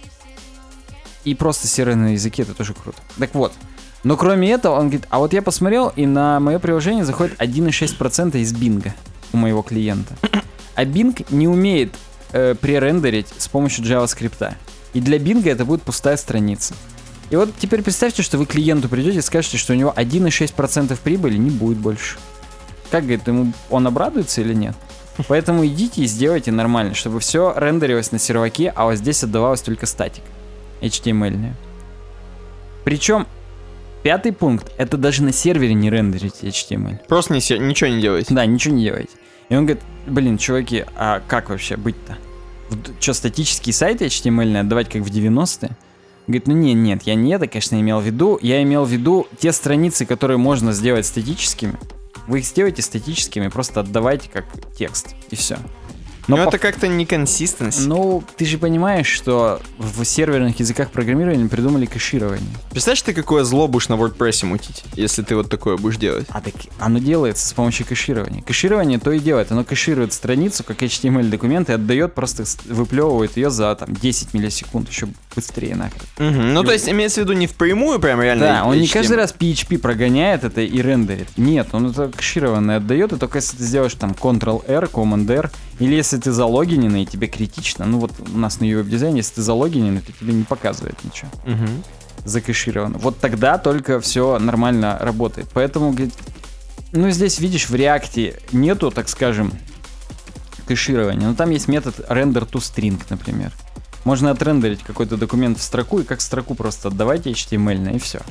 И просто серый на языке это тоже круто. Так вот. Но кроме этого, он говорит, а вот я посмотрел, и на мое приложение заходит один и шесть десятых процента из Bing у моего клиента. А Bing не умеет э, пререндерить с помощью JavaScript. И для Bing это будет пустая страница. И вот теперь представьте, что вы к клиенту придете и скажете, что у него один и шесть десятых процента прибыли не будет больше. Как, говорит, ему он обрадуется или нет? Поэтому идите и сделайте нормально, чтобы все рендерилось на серваке, а вот здесь отдавалось только статик эйч ти эм эль. Причем пятый пункт, это даже на сервере не рендерить эйч ти эм эль. Просто не се- ничего не делайте. Да, ничего не делайте. И он говорит, блин, чуваки, а как вообще быть-то? Что, статические сайты эйч ти эм эль отдавать как в девяностые? Говорит, ну нет, нет, я не это, конечно, имел в виду. Я имел в виду те страницы, которые можно сделать статическими. Вы их сделаете статическими, просто отдавайте как текст, и все. Но по... это как-то не консистенси. Ну, ты же понимаешь, что в серверных языках программирования придумали кэширование. Представляешь, ты какое зло будешь на WordPress мутить, если ты вот такое будешь делать? А так оно делается с помощью кэширования. Кэширование то и делает. Оно кэширует страницу, как эйч ти эм эль-документ, и отдает, просто выплевывает ее за там, десять миллисекунд, еще быстрее нахрен. Угу. Ну, то есть, имеется в виду не впрямую, прям реально. Да, он эйч ти эм эль. не каждый раз пи эйч пи прогоняет это и рендерит. Нет, он это кэшированное отдает, и только если ты сделаешь там контрол-эр, команд-эр, или если ты залогинен, и тебе критично, ну вот у нас на ю веб-дизайне, если ты залогинен, то тебе не показывает ничего. Угу. Закэшировано. Вот тогда только все нормально работает. Поэтому, ну здесь, видишь, в React нету, так скажем, кэширования. Но там есть метод render-to-string, например. Можно отрендерить какой-то документ в строку и как строку просто отдавайте эйч ти эм эль, и все.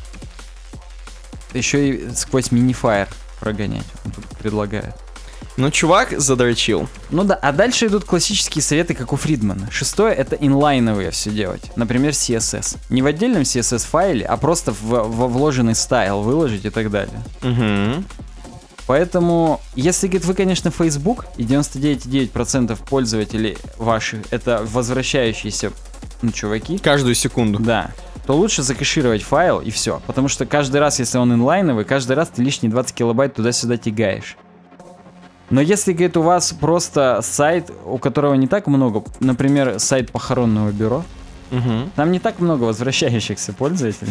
Еще и сквозь минифайр прогонять, он тут предлагает. Ну, чувак задрочил. Ну да, а дальше идут классические советы, как у Фридмана. Шестое — это инлайновые все делать. Например, си эс эс. Не в отдельном си эс эс-файле, а просто в, во вложенный стайл выложить и так далее. Угу. Поэтому, если, говорит, вы, конечно, Facebook, и девяносто девять целых девять десятых процента пользователей ваших — это возвращающиеся, ну, чуваки. Каждую секунду. Да. То лучше закэшировать файл и все. Потому что каждый раз, если он инлайновый, каждый раз ты лишние двадцать килобайт туда-сюда тягаешь. Но если, говорит, у вас просто сайт, у которого не так много, например, сайт похоронного бюро, угу. там не так много возвращающихся пользователей.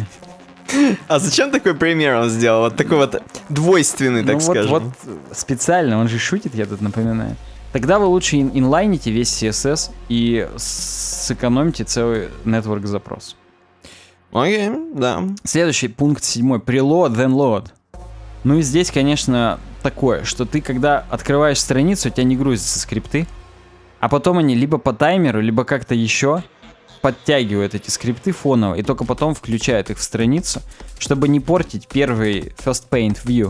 А зачем такой пример он сделал? Вот такой вот двойственный, так ну, скажем. Вот, вот специально, он же шутит, я тут напоминаю. Тогда вы лучше ин- инлайните весь си эс эс и сэкономите целый network запрос. Окей, да. Следующий пункт седьмой. Preload, then load. Ну и здесь, конечно, такое, что ты, когда открываешь страницу, у тебя не грузятся скрипты, а потом они либо по таймеру, либо как-то еще подтягивают эти скрипты фоново и только потом включают их в страницу, чтобы не портить первый First Paint View.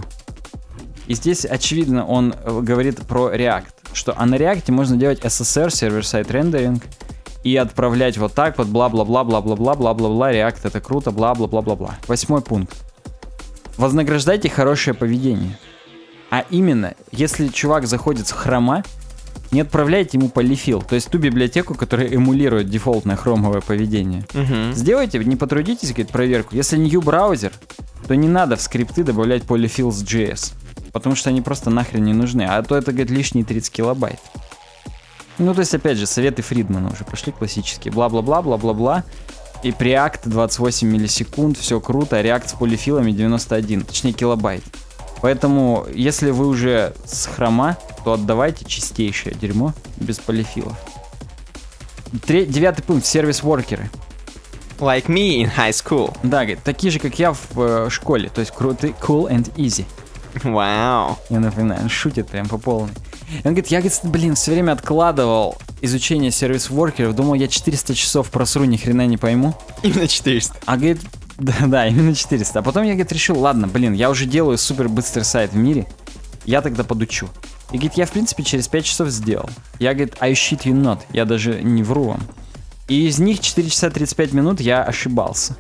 И здесь, очевидно, он говорит про React, что а на React можно делать эс эс эр, Server-Side Rendering, и отправлять вот так вот, бла-бла-бла-бла-бла-бла-бла-бла, React это круто, бла-бла-бла-бла-бла. Восьмой пункт. Вознаграждайте хорошее поведение. А именно, если чувак заходит с хрома, не отправляйте ему полифил, то есть ту библиотеку, которая эмулирует дефолтное хромовое поведение. Угу. Сделайте, не потрудитесь, говорит, проверку. Если new браузер, то не надо в скрипты добавлять polyfills точка джей эс, потому что они просто нахрен не нужны, а то это, говорит, лишние тридцать килобайт. Ну, то есть, опять же, советы Фридмана уже пошли классические. Бла-бла-бла, бла-бла-бла. И Preact двадцать восемь миллисекунд, все круто. React с полифилами девяносто один, точнее килобайт. Поэтому, если вы уже с хрома, то отдавайте чистейшее дерьмо без полифилов. Тре- девятый пункт. Сервис-воркеры. Like me in high school. Да, говорит, такие же, как я в э, школе. То есть крутые, cool and easy. Вау. Я напоминаю, он шутит прям по полной. И он говорит, я, говорит, блин, все время откладывал изучение сервис-воркеров, думал, я четыреста часов просру, ни хрена не пойму. Именно четыреста. А, говорит, да, да, именно четыреста. А потом я, говорит, решил, ладно, блин, я уже делаю супер быстрый сайт в мире, я тогда подучу. И, говорит, я, в принципе, через пять часов сделал. Я, говорит, I shit you not, я даже не вру вам. И из них четыре часа тридцать пять минут я ошибался.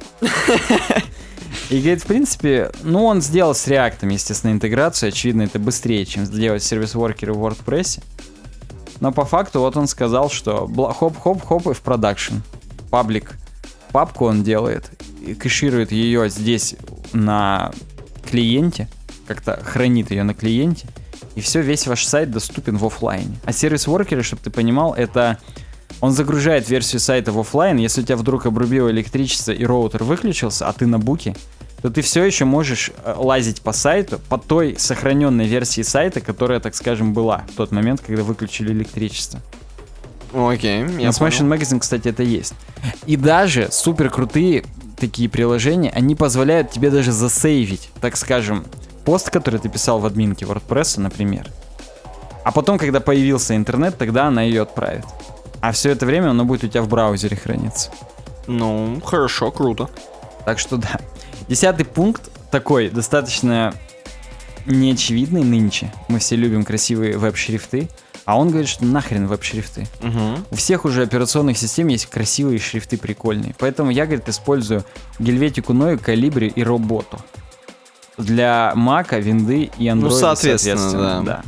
И, говорит, в принципе, ну, он сделал с React, естественно, интеграцию. Очевидно, это быстрее, чем сделать сервис-воркеры в WordPress. Но по факту вот он сказал, что хоп-хоп-хоп и в продакшн. Паблик. Папку он делает, и кэширует ее здесь на клиенте, как-то хранит ее на клиенте, и все, весь ваш сайт доступен в офлайне. А сервис-воркеры, чтобы ты понимал, это... Он загружает версию сайта в офлайн. Если у тебя вдруг обрубило электричество и роутер выключился, а ты на буке, то ты все еще можешь лазить по сайту по той сохраненной версии сайта, которая, так скажем, была в тот момент, когда выключили электричество. Окей, okay, я На Smashing Magazine, кстати, это есть. И даже супер крутые такие приложения, они позволяют тебе даже засейвить, так скажем, пост, который ты писал в админке WordPress, например. А потом, когда появился интернет, тогда она ее отправит. А все это время оно будет у тебя в браузере храниться. Ну, хорошо, круто. Так что да. Десятый пункт такой, достаточно неочевидный нынче. Мы все любим красивые веб-шрифты. А он говорит, что нахрен веб-шрифты. Угу. У всех уже операционных систем есть красивые шрифты прикольные. Поэтому я, говорит, использую Helvetica Neue, Calibri и Roboto. Для Mac, Винды и Android, ну, соответственно, соответственно, да. да.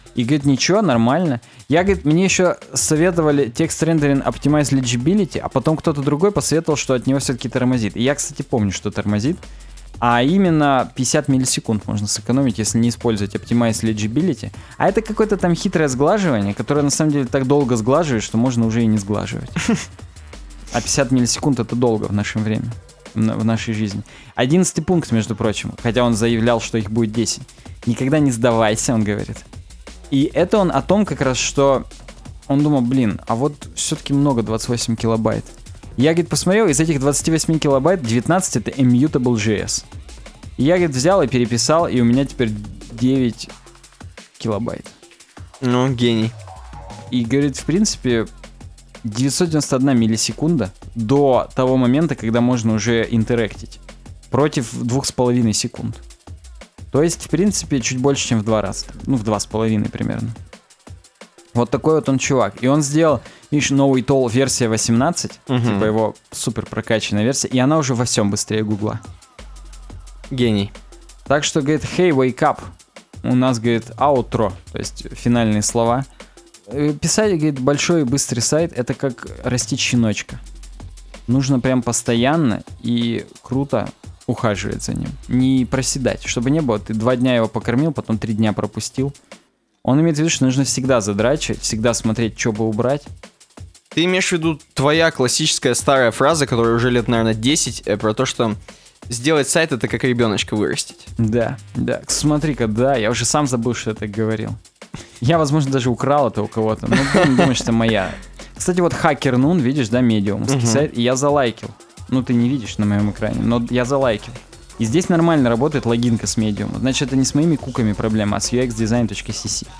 И, говорит, ничего, нормально. Я, говорит, мне еще советовали текст рендеринг Optimize Legibility, а потом кто-то другой посоветовал, что от него все-таки тормозит. И я, кстати, помню, что тормозит. А именно пятьдесят миллисекунд можно сэкономить, если не использовать Optimize Legibility. А это какое-то там хитрое сглаживание, которое на самом деле так долго сглаживает, что можно уже и не сглаживать. А пятьдесят миллисекунд это долго в наше время, в нашей жизни. Одиннадцатый пункт, между прочим, хотя он заявлял, что их будет десять. Никогда не сдавайся, он говорит. И это он о том как раз, что он думал, блин, а вот все-таки много, двадцать восемь килобайт. Я, говорит, посмотрел, из этих двадцати восьми килобайт девятнадцать это Immutable.js. И я, говорит, взял и переписал, и у меня теперь девять килобайт. Ну, гений. И, говорит, в принципе, девятьсот девяносто одна миллисекунда до того момента, когда можно уже интерактить. Против двух с половиной секунд. То есть, в принципе, чуть больше, чем в два раза. Ну, в два с половиной примерно. Вот такой вот он чувак. И он сделал, видишь, новый тол версия восемнадцать. Uh-huh. Типа его супер прокачанная версия. И она уже во всем быстрее Гугла. Гений. Так что, говорит, hey, wake up. У нас, говорит, outro. То есть, финальные слова. Писать, говорит, большой и быстрый сайт — это как растить щеночка. Нужно прям постоянно и круто ухаживать за ним. Не проседать, чтобы не было. Ты два дня его покормил, потом три дня пропустил. Он имеет в виду, что нужно всегда задрачивать, всегда смотреть, что бы убрать. Ты имеешь в виду твоя классическая старая фраза, которая уже лет, наверное, десять, про то, что сделать сайт — это как ребеночка вырастить. Да, да. Смотри-ка, да, я уже сам забыл, что я так говорил. Я, возможно, даже украл это у кого-то. Ну, блин, думаешь, это моя. Кстати, вот Hacker Noon, видишь, да, медиумовский uh-huh. сайт, и я залайкил. Ну, ты не видишь на моем экране, но я залайкил. И здесь нормально работает логинка с медиум. Значит, это не с моими куками проблема, а с ю экс дизайн точка си си.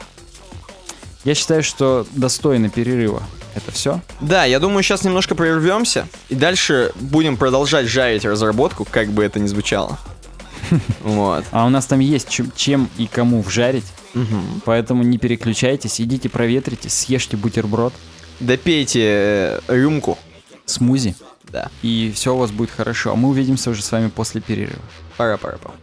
Я считаю, что достойно перерыва. Это все? Да, я думаю, сейчас немножко прервемся, и дальше будем продолжать жарить разработку, как бы это ни звучало. Вот. А у нас там есть чем, чем и кому вжарить, угу. Поэтому не переключайтесь, идите проветритесь, съешьте бутерброд. Допейте э, рюмку. Смузи. Да. И все у вас будет хорошо. А мы увидимся уже с вами после перерыва. Пора, пора, пора.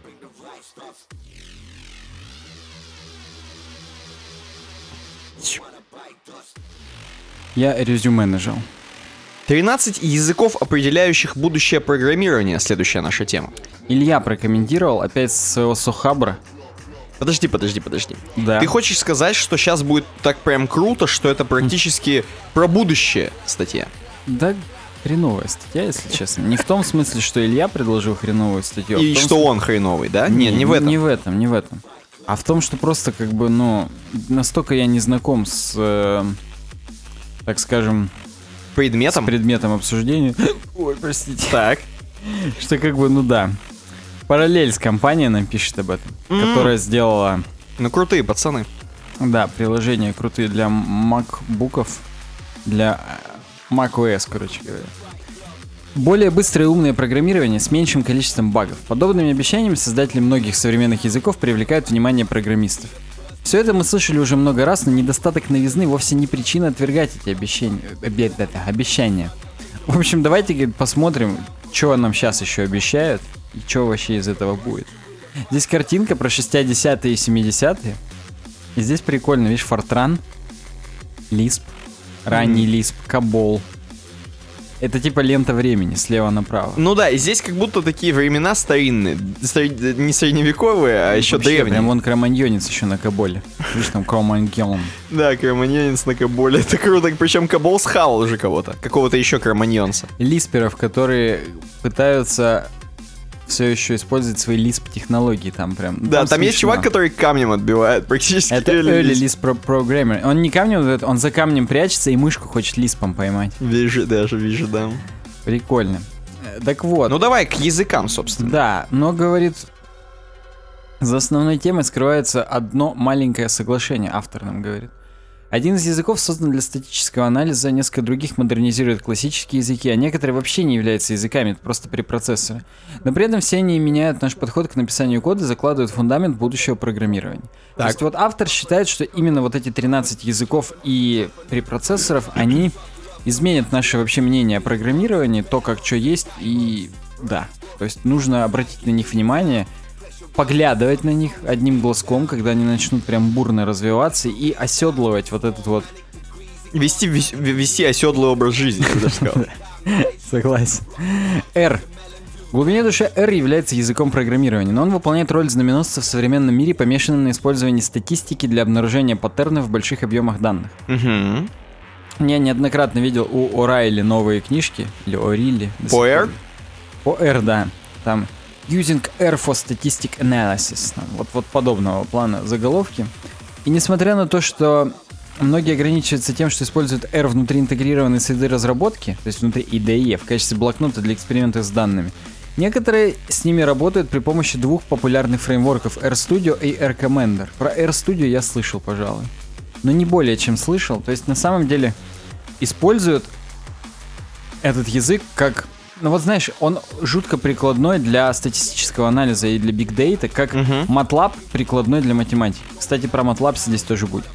Я резюме нажал. тринадцать языков, определяющих будущее программирования. Следующая наша тема. Илья прокомментировал опять с своего сухабра. Подожди, подожди, подожди. Да. Ты хочешь сказать, что сейчас будет так прям круто, что это практически про будущее статья? Да, хреновая статья, если честно. Не в том смысле, что Илья предложил хреновую статью. И а что смысле... он хреновый, да? Не, Нет, не в этом. Не в этом, не в этом. А в том, что просто как бы, ну, настолько я не знаком с, э, так скажем... Предметом? С предметом обсуждения. Ой, простите. Так. Что как бы, ну да. Параллельс компания нам пишет об этом, mm-hmm. которая сделала... Ну, крутые пацаны. Да, приложения крутые для макбуков, для macOS, короче говоря. Более быстрое и умное программирование с меньшим количеством багов. Подобными обещаниями создатели многих современных языков привлекают внимание программистов. Все это мы слышали уже много раз, но недостаток новизны вовсе не причина отвергать эти обещания. обещания. В общем, давайте, говорит, посмотрим, что нам сейчас еще обещают и что вообще из этого будет. Здесь картинка про шестидесятые и семидесятые. И здесь прикольно, видишь, Fortran, Lisp, ранний Lisp, Cabol. Это типа лента времени, слева направо. Ну да, и здесь как будто такие времена старинные. Сред... Не средневековые, а еще вообще, древние. Прям вон кроманьонец еще на Каболе. Видишь, там кроманьон. Да, кроманьонец на Каболе. Это круто. Причем Кабол схавал уже кого-то. Какого-то еще кроманьонца. Лисперов, которые пытаются все еще использовать свои Lisp-технологии там прям. Да, там, там есть чувак, который камнем отбивает практически. Это early Lisp программер. Он не камнем, он за камнем прячется и мышку хочет Лиспом поймать. Вижу, даже вижу, да. Прикольно. Так вот. Ну давай к языкам, собственно. Да, но, говорит, за основной темой скрывается одно маленькое соглашение, автор нам говорит. Один из языков создан для статического анализа, несколько других модернизируют классические языки, а некоторые вообще не являются языками, это просто препроцессоры. Но при этом все они меняют наш подход к написанию кода и закладывают фундамент будущего программирования. Так. То есть вот автор считает, что именно вот эти тринадцать языков и препроцессоров, они изменят наше вообще мнение о программировании, то, как что есть, и да. То есть нужно обратить на них внимание, поглядывать на них одним глазком, когда они начнут прям бурно развиваться, и оседлывать вот этот вот... Вести, вести, вести оседлый образ жизни, я бы даже сказал. Согласен. R. В глубине души R является языком программирования, но он выполняет роль знаменосца в современном мире, помешанном на использовании статистики для обнаружения паттернов в больших объемах данных. Угу. Я неоднократно видел у Орайли новые книжки, или Орили. По R? По R, да. Там Using R for Statistic Analysis. Вот, вот подобного плана заголовки. И несмотря на то, что многие ограничиваются тем, что используют R внутри интегрированной среды разработки, то есть внутри ай ди и в качестве блокнота для экспериментов с данными, некоторые с ними работают при помощи двух популярных фреймворков RStudio и RCommander. Про RStudio я слышал, пожалуй. Но не более чем слышал. То есть на самом деле используют этот язык как... Ну вот знаешь, он жутко прикладной для статистического анализа и для Big Data, как uh-huh. MATLAB прикладной для математики. Кстати, про MATLAB здесь тоже будет.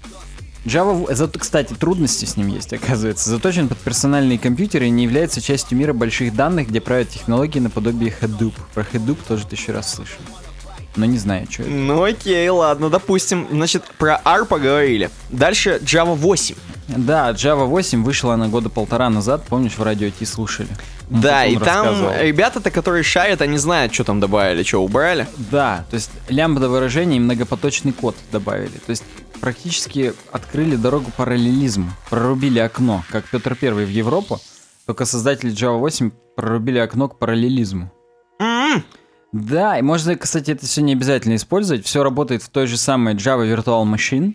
Java, зато, кстати, трудности с ним есть, оказывается. Заточен под персональные компьютеры и не является частью мира больших данных, где правят технологии наподобие Hadoop. Про Hadoop тоже тысячу раз слышал. Но не знаю, что это. Ну окей, ладно, допустим. Значит, про R поговорили. Дальше Java восемь. Да, Java восемь вышла она года полтора назад, помнишь, в радио Ти слушали? Ну, да, и там ребята-то, которые шарят, они знают, что там добавили, что убрали. Да, то есть лямбда выражение и многопоточный код добавили. То есть практически открыли дорогу параллелизму, прорубили окно, как Петр Первый в Европу, только создатели Java восемь прорубили окно к параллелизму. Mm-hmm. Да, и можно, кстати, это все не обязательно использовать, все работает в той же самой Java Virtual Machine,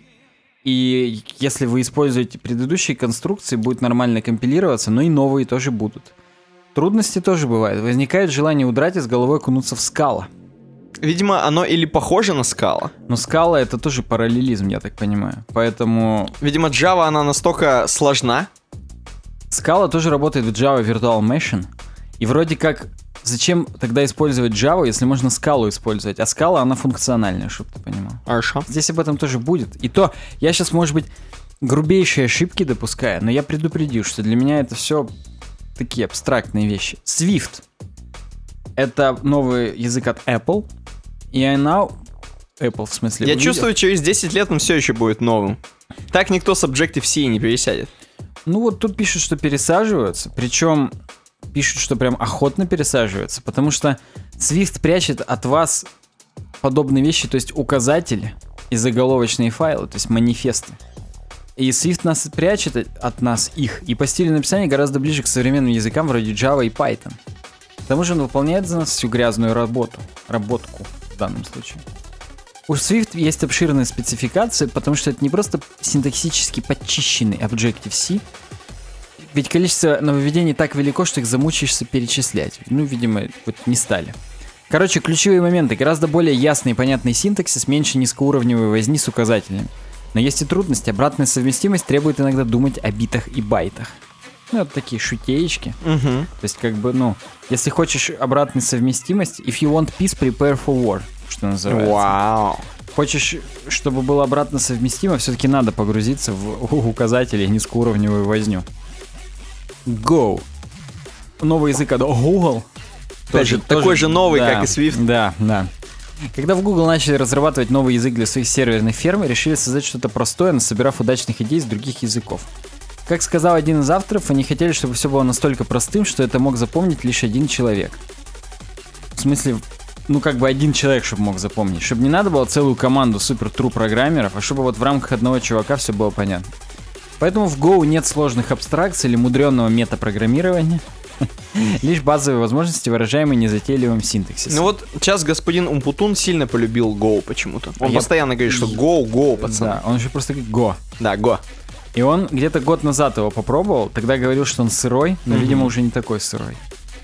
и если вы используете предыдущие конструкции, будет нормально компилироваться, но и новые тоже будут. Трудности тоже бывают, возникает желание удрать и с головой окунуться в Scala. Видимо, оно или похоже на Scala. Но Scala это тоже параллелизм, я так понимаю. Поэтому... Видимо, Java, она настолько сложна. Scala тоже работает в Java Virtual Machine. И вроде как, зачем тогда использовать Java, если можно Scala использовать? А Scala, она функциональная, чтобы ты понимал. Хорошо. Здесь об этом тоже будет. И то, я сейчас, может быть, грубейшие ошибки допускаю, но я предупредил, что для меня это все такие абстрактные вещи. Swift. Это новый язык от Apple. И она... Apple, в смысле. Я увидел. чувствую, через десять лет он все еще будет новым. Так никто с Objective-C не пересядет. Ну вот тут пишут, что пересаживаются. Причем пишут, что прям охотно пересаживаются. Потому что Swift прячет от вас подобные вещи, то есть указатели и заголовочные файлы, то есть манифесты. И Swift нас прячет от нас их. И по стилю написания гораздо ближе к современным языкам вроде Java и Python. К тому же он выполняет за нас всю грязную работу. Работку в данном случае. У Swift есть обширная спецификация, потому что это не просто синтаксически подчищенный Objective-C. Ведь количество нововведений так велико, что их замучаешься перечислять. Ну, видимо, вот не стали. Короче, ключевые моменты. Гораздо более ясный и понятный синтаксис, меньше низкоуровневой возни с указателями. Но есть и трудности. Обратная совместимость требует иногда думать о битах и байтах. Ну, вот такие шутеечки. Угу. То есть, как бы, ну, если хочешь обратной совместимости, if you want peace, prepare for war, что называется. Вау. Хочешь, чтобы было обратно совместимо, все-таки надо погрузиться в указатели и низкоуровневую возню. Go. Новый язык от Google. Тоже, такой тоже, же новый, да, как и Swift. Да, да. Когда в Google начали разрабатывать новый язык для своих серверных ферм, решили создать что-то простое, насобирав удачных идей с других языков. Как сказал один из авторов, они хотели, чтобы все было настолько простым, что это мог запомнить лишь один человек. В смысле, ну как бы один человек, чтобы мог запомнить. Чтобы не надо было целую команду супер-тру программеров, а чтобы вот в рамках одного чувака все было понятно. Поэтому в Go нет сложных абстракций или мудренного метапрограммирования. Лишь базовые возможности, выражаемые незатейливым синтаксисом. Ну вот сейчас господин Умпутун сильно полюбил Go почему-то. Он а постоянно я... говорит, что Go, Go, пацаны. Да, он же просто говорит Go. Да, Go. И он где-то год назад его попробовал, тогда говорил, что он сырой, но, mm-hmm. видимо, уже не такой сырой.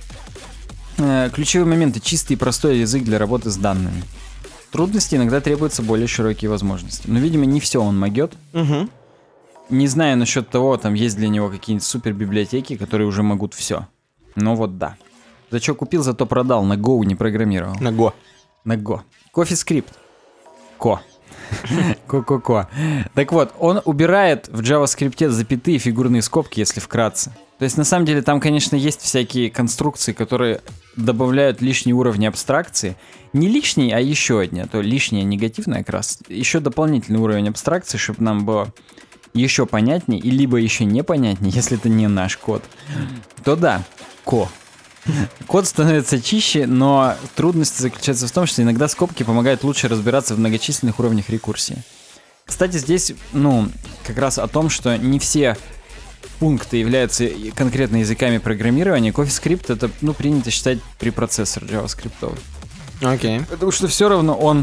Э, ключевые моменты. Чистый и простой язык для работы с данными. Трудности иногда требуются более широкие возможности. Но, видимо, не все он могет. Mm-hmm. Не знаю насчет того, там есть для него какие-нибудь супер библиотеки, которые уже могут все. Но вот да. За что купил, зато продал. На Go не программировал. На Go. На Go. CoffeeScript. Ко. Ко-ко-ко. Так вот, он убирает в JavaScript запятые фигурные скобки, если вкратце. То есть, на самом деле, там, конечно, есть всякие конструкции, которые добавляют лишние уровни абстракции. Не лишний, а еще одни, а то лишнее негативное как раз. Еще дополнительный уровень абстракции, чтобы нам было еще понятнее, и либо еще непонятнее, если это не наш код. То да, ко. Код становится чище, но трудность заключается в том, что иногда скобки помогают лучше разбираться в многочисленных уровнях рекурсии. Кстати, здесь, ну, как раз о том, что не все пункты являются конкретно языками программирования. CoffeeScript это, ну, принято считать препроцессор JavaScript. Окей. Okay. Потому что все равно он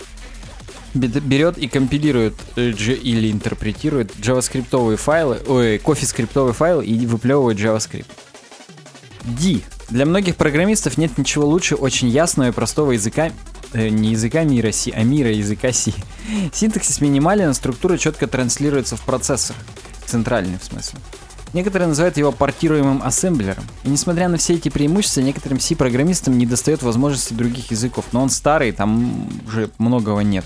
берет и компилирует или интерпретирует JavaScript файлы, ой, CoffeeScript файлы и выплевывает JavaScript. D. Для многих программистов нет ничего лучше очень ясного и простого языка, э, не языка мира C, а мира языка C. Синтаксис минимален, структура четко транслируется в процессор. Центральный, в смысле. Некоторые называют его портируемым ассемблером. И несмотря на все эти преимущества, некоторым C-программистам недостает возможностей других языков. Но он старый, там уже многого нет.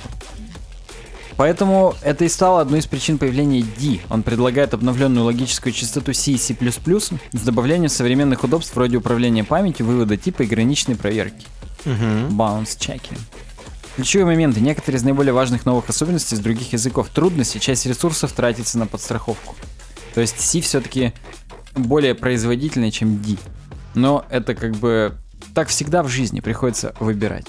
Поэтому это и стало одной из причин появления D. Он предлагает обновленную логическую частоту C и C++ с добавлением современных удобств вроде управления памятью, вывода типа и граничной проверки. Uh-huh. Bounce checking. Ключевые моменты. Некоторые из наиболее важных новых особенностей из других языков. Трудности, часть ресурсов тратится на подстраховку. То есть C все-таки более производительный, чем D. Но это как бы так всегда в жизни, приходится выбирать.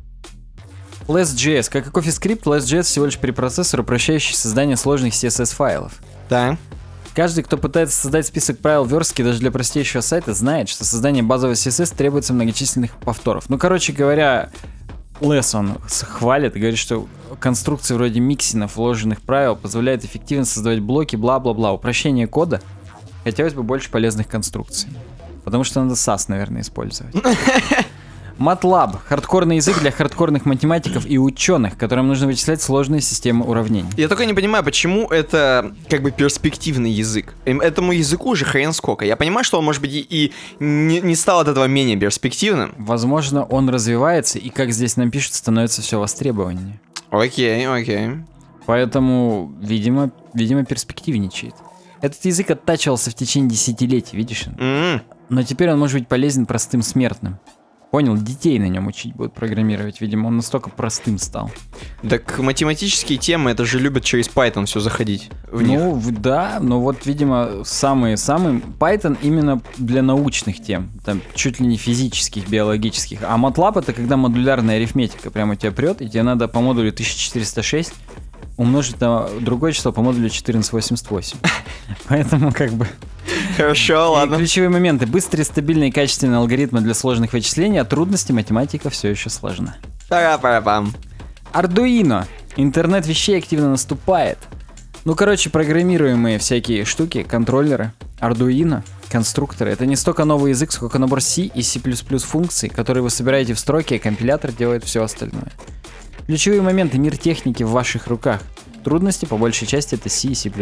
Less.js. Как и CoffeeScript, Less.js всего лишь препроцессор, упрощающий создание сложных си эс эс-файлов. Да. Каждый, кто пытается создать список правил верстки даже для простейшего сайта, знает, что создание базового си эс эс требуется многочисленных повторов. Ну, короче говоря, Less он хвалит и говорит, что конструкции вроде миксинов, вложенных правил позволяют эффективно создавать блоки, бла-бла-бла. Упрощение кода. Хотелось бы больше полезных конструкций. Потому что надо сас, наверное, использовать. MATLAB — хардкорный язык для хардкорных математиков и ученых, которым нужно вычислять сложные системы уравнений. Я только не понимаю, почему это как бы перспективный язык. Этому языку уже хрен сколько. Я понимаю, что он, может быть, и, и не, не стал от этого менее перспективным. Возможно, он развивается, и, как здесь нам пишут, становится все востребованнее. Окей, окей. Поэтому, видимо, видимо, перспективничает. Этот язык оттачивался в течение десятилетий, видишь? Mm. Но теперь он может быть полезен простым смертным. Понял, детей на нем учить будут программировать. Видимо, он настолько простым стал. Так математические темы, это же любят через Python все заходить в них. Ну, да, но вот, видимо, самые-самые... Python именно для научных тем. Там чуть ли не физических, биологических. А MATLAB — это когда модулярная арифметика прямо тебя прет, и тебе надо по модулю тысяча четыреста шесть умножить на другое число по модулю четырнадцать восемьдесят восемь. Поэтому как бы... Хорошо, ладно. Ключевые моменты. Быстрые, стабильные и качественные алгоритмы для сложных вычислений, а трудности математика все еще сложна. Пара-пара-пам. Arduino. Интернет вещей активно наступает. Ну, короче, программируемые всякие штуки, контроллеры, Arduino, конструкторы. Это не столько новый язык, сколько набор C и C++ функций, которые вы собираете в строки, а компилятор делает все остальное. Ключевые моменты. Мир техники в ваших руках. Трудности, по большей части, это C и C++.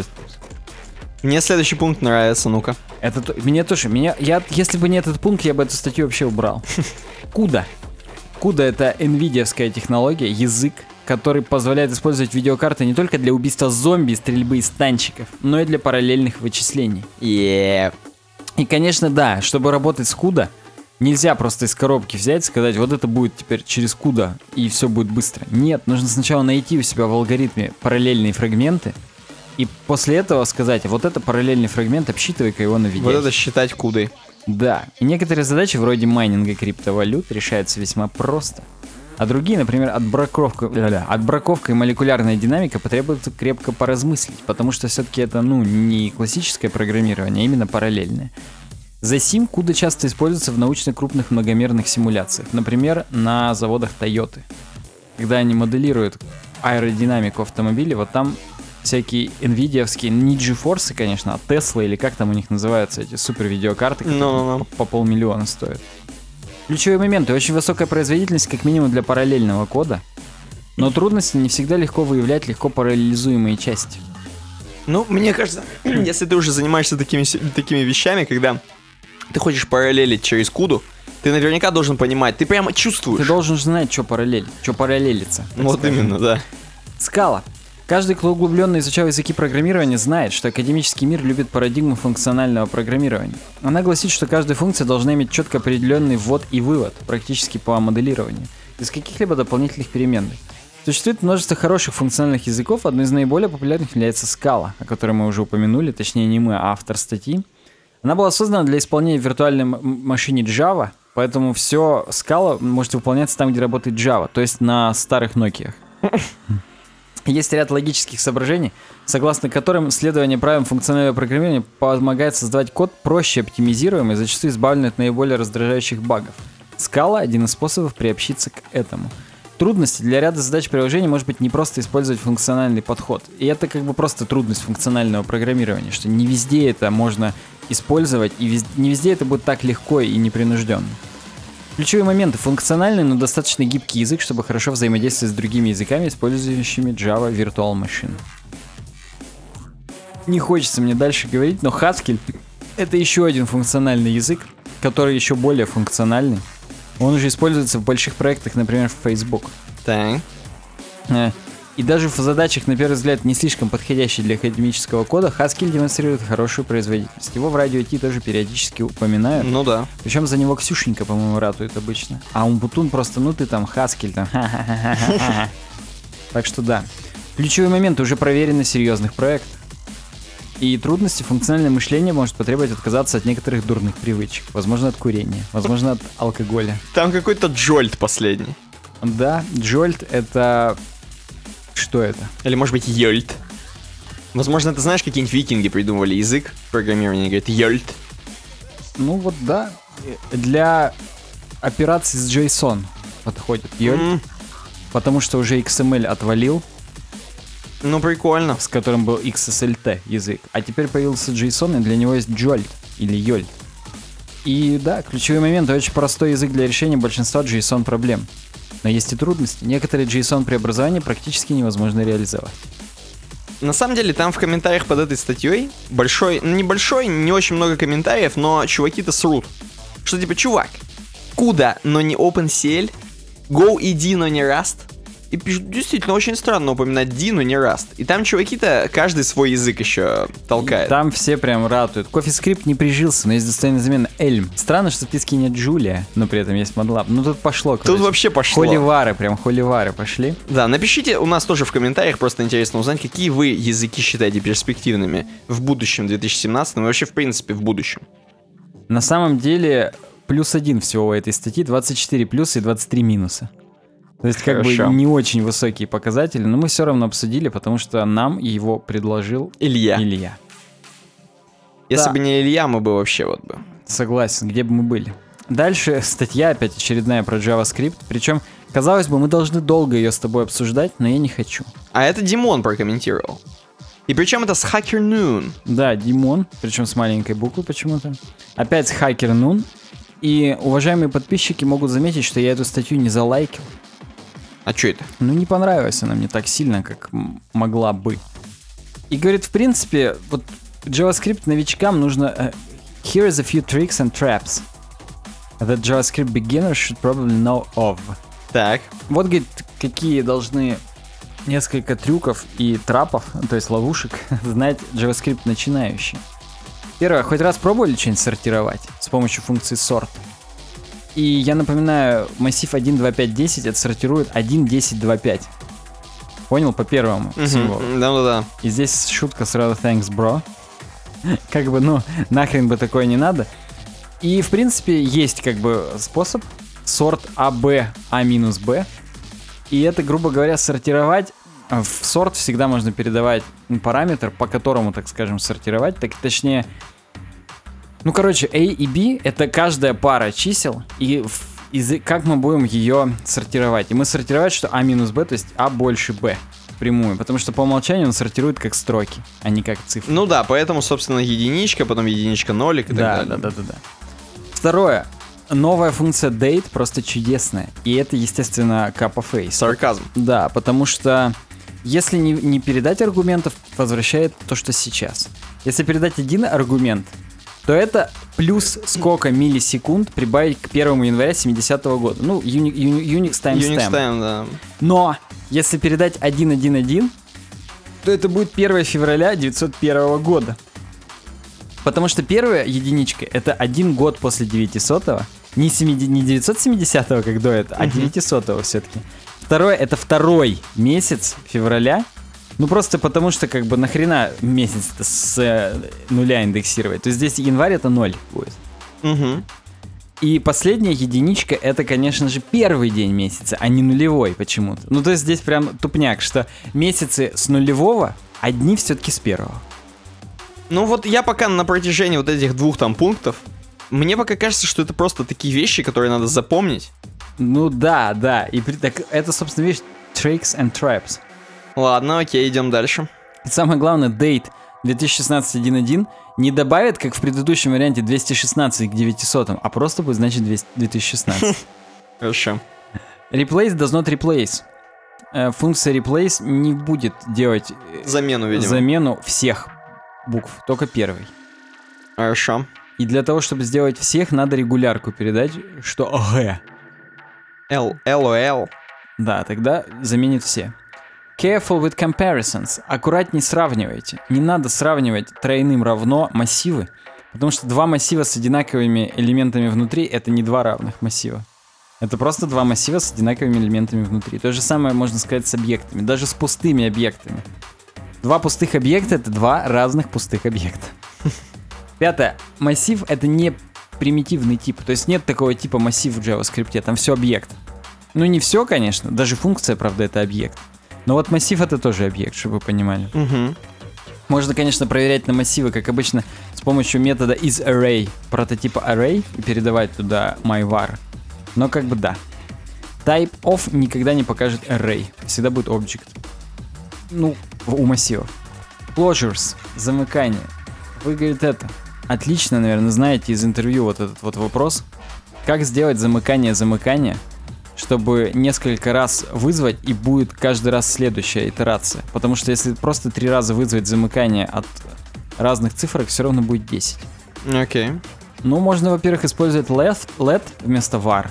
Мне следующий пункт нравится, ну-ка. Это, мне тоже, меня, я, если бы не этот пункт, я бы эту статью вообще убрал. CUDA. CUDA — это NVIDIA-вская технология, язык, который позволяет использовать видеокарты не только для убийства зомби, стрельбы из танчиков, но и для параллельных вычислений. Yeah. И, конечно, да, чтобы работать с CUDA, нельзя просто из коробки взять и сказать, вот это будет теперь через CUDA, и все будет быстро. Нет, нужно сначала найти у себя в алгоритме параллельные фрагменты, и после этого сказать, вот это параллельный фрагмент, обсчитывай-ка его на видео. Вот это считать кудой. Да, и некоторые задачи вроде майнинга криптовалют решаются весьма просто. А другие, например, отбраковка, отбраковка и молекулярная динамика потребуется крепко поразмыслить, потому что все-таки это, ну, не классическое программирование, а именно параллельное. За сим CUDA часто используется в научно-крупных многомерных симуляциях, например, на заводах Toyota. Когда они моделируют аэродинамику автомобиля, вот там всякие NVIDIA-вские, не GeForce, конечно, а Tesla, или как там у них называются эти супер-видеокарты, которые no, no, no. по, по полмиллиона стоят. Ключевые моменты. Очень высокая производительность, как минимум для параллельного кода, но трудности не всегда легко выявлять легко параллелизуемые части. Ну, мне кажется, если ты уже занимаешься такими, такими вещами, когда ты хочешь параллелить через куду, ты наверняка должен понимать, ты прямо чувствуешь. Ты должен знать, что параллель, что параллелится. Вот скажем. Именно, да. Скала. Каждый, кто углубленно изучал языки программирования, знает, что академический мир любит парадигму функционального программирования. Она гласит, что каждая функция должна иметь четко определенный ввод и вывод, практически по моделированию, без каких-либо дополнительных переменных. Существует множество хороших функциональных языков, одной из наиболее популярных является Scala, о которой мы уже упомянули, точнее не мы, а автор статьи. Она была создана для исполнения в виртуальной машине Java, поэтому все Scala может выполняться там, где работает Java, то есть на старых Nokia. Есть ряд логических соображений, согласно которым следование правилам функционального программирования помогает создавать код проще оптимизируемый и зачастую избавленный от наиболее раздражающих багов. Scala — один из способов приобщиться к этому. Трудности для ряда задач приложения может быть не просто использовать функциональный подход. И это как бы просто трудность функционального программирования, что не везде это можно использовать, и везде, не везде это будет так легко и непринужденно. Ключевые моменты: функциональный, но достаточно гибкий язык, чтобы хорошо взаимодействовать с другими языками, использующими Java Virtual Machine. Не хочется мне дальше говорить, но Haskell — это еще один функциональный язык, который еще более функциональный. Он уже используется в больших проектах, например, в Facebook. Так. И даже в задачах, на первый взгляд, не слишком подходящие для академического кода, Haskell демонстрирует хорошую производительность. Его в радио Ти тоже периодически упоминают. Ну да. Причем за него Ксюшенька, по-моему, ратует обычно. А Умпутун просто, ну ты там, Haskell там. Так что да. Ключевые моменты уже проверены в серьезных проектах. И трудности функционального мышления может потребовать отказаться от некоторых дурных привычек. Возможно, от курения, возможно, от алкоголя. Там какой-то джольт последний. Да, джольт — это... Что это? Или, может быть, йольт. Возможно, ты знаешь, какие-нибудь викинги придумывали язык программирования, говорят, йольт. Ну вот да. Для операций с JSON подходит йольт. Mm. Потому что уже икс эм эль отвалил. Ну, прикольно. С которым был икс эс эл ти язык. А теперь появился JSON, и для него есть Jolt или Yolt. И да, ключевой момент — очень простой язык для решения большинства JSON проблем. Но есть и трудности. Некоторые JSON преобразования практически невозможно реализовать. На самом деле, там в комментариях под этой статьей большой, ну небольшой, не очень много комментариев, но чуваки-то срут. Что типа, чувак, куда, но не OpenCL, Go и D, но не Rust. И пишут, действительно, очень странно упоминать D, но не Rust. И там чуваки-то каждый свой язык еще толкает. И там все прям ратуют. CoffeeScript не прижился, но есть достойная замена Elm. Странно, что в списке нет Julia, но при этом есть MATLAB. Ну тут пошло, короче. Тут вообще пошло. Холивары, прям холивары пошли. Да, напишите у нас тоже в комментариях, просто интересно узнать, какие вы языки считаете перспективными в будущем две тысячи семнадцатом и вообще, в принципе, в будущем. На самом деле, плюс один всего у этой статьи, двадцать четыре плюса и двадцать три минуса. То есть как Хорошо. бы не очень высокие показатели, но мы все равно обсудили, потому что нам его предложил Илья. Илья. Если да. бы не Илья, мы бы вообще вот бы. Согласен, где бы мы были. Дальше статья опять очередная про JavaScript, причем, казалось бы, мы должны долго ее с тобой обсуждать, но я не хочу. А это Димон прокомментировал. И причем это с Hacker Noon. Да, Димон, причем с маленькой буквы почему-то. Опять с Hacker Noon. И уважаемые подписчики могут заметить, что я эту статью не залайкил. А что это? Ну, не понравилась она мне так сильно, как могла бы. И говорит, в принципе, вот JavaScript новичкам нужно... Uh, here is a few tricks and traps that JavaScript beginners should probably know of. Так. Вот, говорит, какие должны несколько трюков и трапов, то есть ловушек, знать JavaScript начинающие. Первое, хоть раз пробовали что-нибудь сортировать с помощью функции sort? И я напоминаю, массив один, два, пять, десять отсортирует один, десять, два, пять. Понял? По первому uh-huh. символу. Да-да-да. И здесь шутка сразу thanks, bro. Как бы, ну, нахрен бы такое не надо. И, в принципе, есть как бы способ сорт А Б, А минус Б. И это, грубо говоря, сортировать. В сорт всегда можно передавать параметр, по которому, так скажем, сортировать. Так, точнее... Ну, короче, A и B — это каждая пара чисел, и в, из, как мы будем ее сортировать. И мы сортировать, что А минус Б, то есть А больше Б впрямую, потому что по умолчанию он сортирует как строки, а не как цифры. Ну да, поэтому, собственно, единичка, потом единичка нолик и да, так далее. Да, да, да, да. Второе. Новая функция date просто чудесная, и это, естественно, капа-фейс. Сарказм. Да, потому что если не, не передать аргументов, возвращает то, что сейчас. Если передать один аргумент, то это плюс сколько миллисекунд прибавить к первому января семидесятого года. Ну, Unix, Unix timestamp. Unix time, да. Но если передать один один один, то это будет первое февраля девятьсот первого года. Потому что первая единичка — это один год после девятисотого. Не, семиди... не девятьсот семидесятого, как до этого, а девятисотого все-таки. Второе — это второй месяц февраля. Ну, просто потому что, как бы, нахрена месяц с э, нуля индексировать? То есть здесь январь — это ноль будет. Угу. И последняя единичка — это, конечно же, первый день месяца, а не нулевой почему-то. Ну, то есть здесь прям тупняк, что месяцы с нулевого, а дни все-таки с первого. Ну вот я пока на протяжении вот этих двух там пунктов, мне пока кажется, что это просто такие вещи, которые надо запомнить. Ну да, да. И при... так, это, собственно, видишь, tricks and traps. Ладно, окей, идем дальше. И самое главное, date две тысячи шестнадцать один один не добавит, как в предыдущем варианте, двести шестнадцать к девятисотым, а просто будет значить две тысячи шестнадцать. Хорошо. Replace does not replace. Функция replace не будет делать замену, видимо. замену всех букв, только первый. Хорошо. И для того, чтобы сделать всех, надо регулярку передать, что Г. L, LOL. Да, тогда заменит все. Careful with comparisons. Аккуратней сравнивайте. Не надо сравнивать тройным равно массивы, потому что два массива с одинаковыми элементами внутри — это не два равных массива. Это просто два массива с одинаковыми элементами внутри. То же самое можно сказать с объектами, даже с пустыми объектами. Два пустых объекта — это два разных пустых объекта. Пятое. Массив — это не примитивный тип. То есть нет такого типа массив в JavaScript, там все объект. Ну не все, конечно, даже функция, правда, это объект. Но вот массив — это тоже объект, чтобы вы понимали. Угу. Можно, конечно, проверять на массивы, как обычно, с помощью метода isArray, прототипа array, и передавать туда myvar. Но как бы да. Type of никогда не покажет array, всегда будет object. Ну, у массивов. Closures, замыкание. Вы, говорит, это. Отлично, наверное, знаете из интервью вот этот вот вопрос. Как сделать замыкание-замыкание, чтобы несколько раз вызвать, и будет каждый раз следующая итерация. Потому что если просто три раза вызвать замыкание от разных цифрок, все равно будет десять. Окей. Okay. Ну, можно, во-первых, использовать let, let вместо var.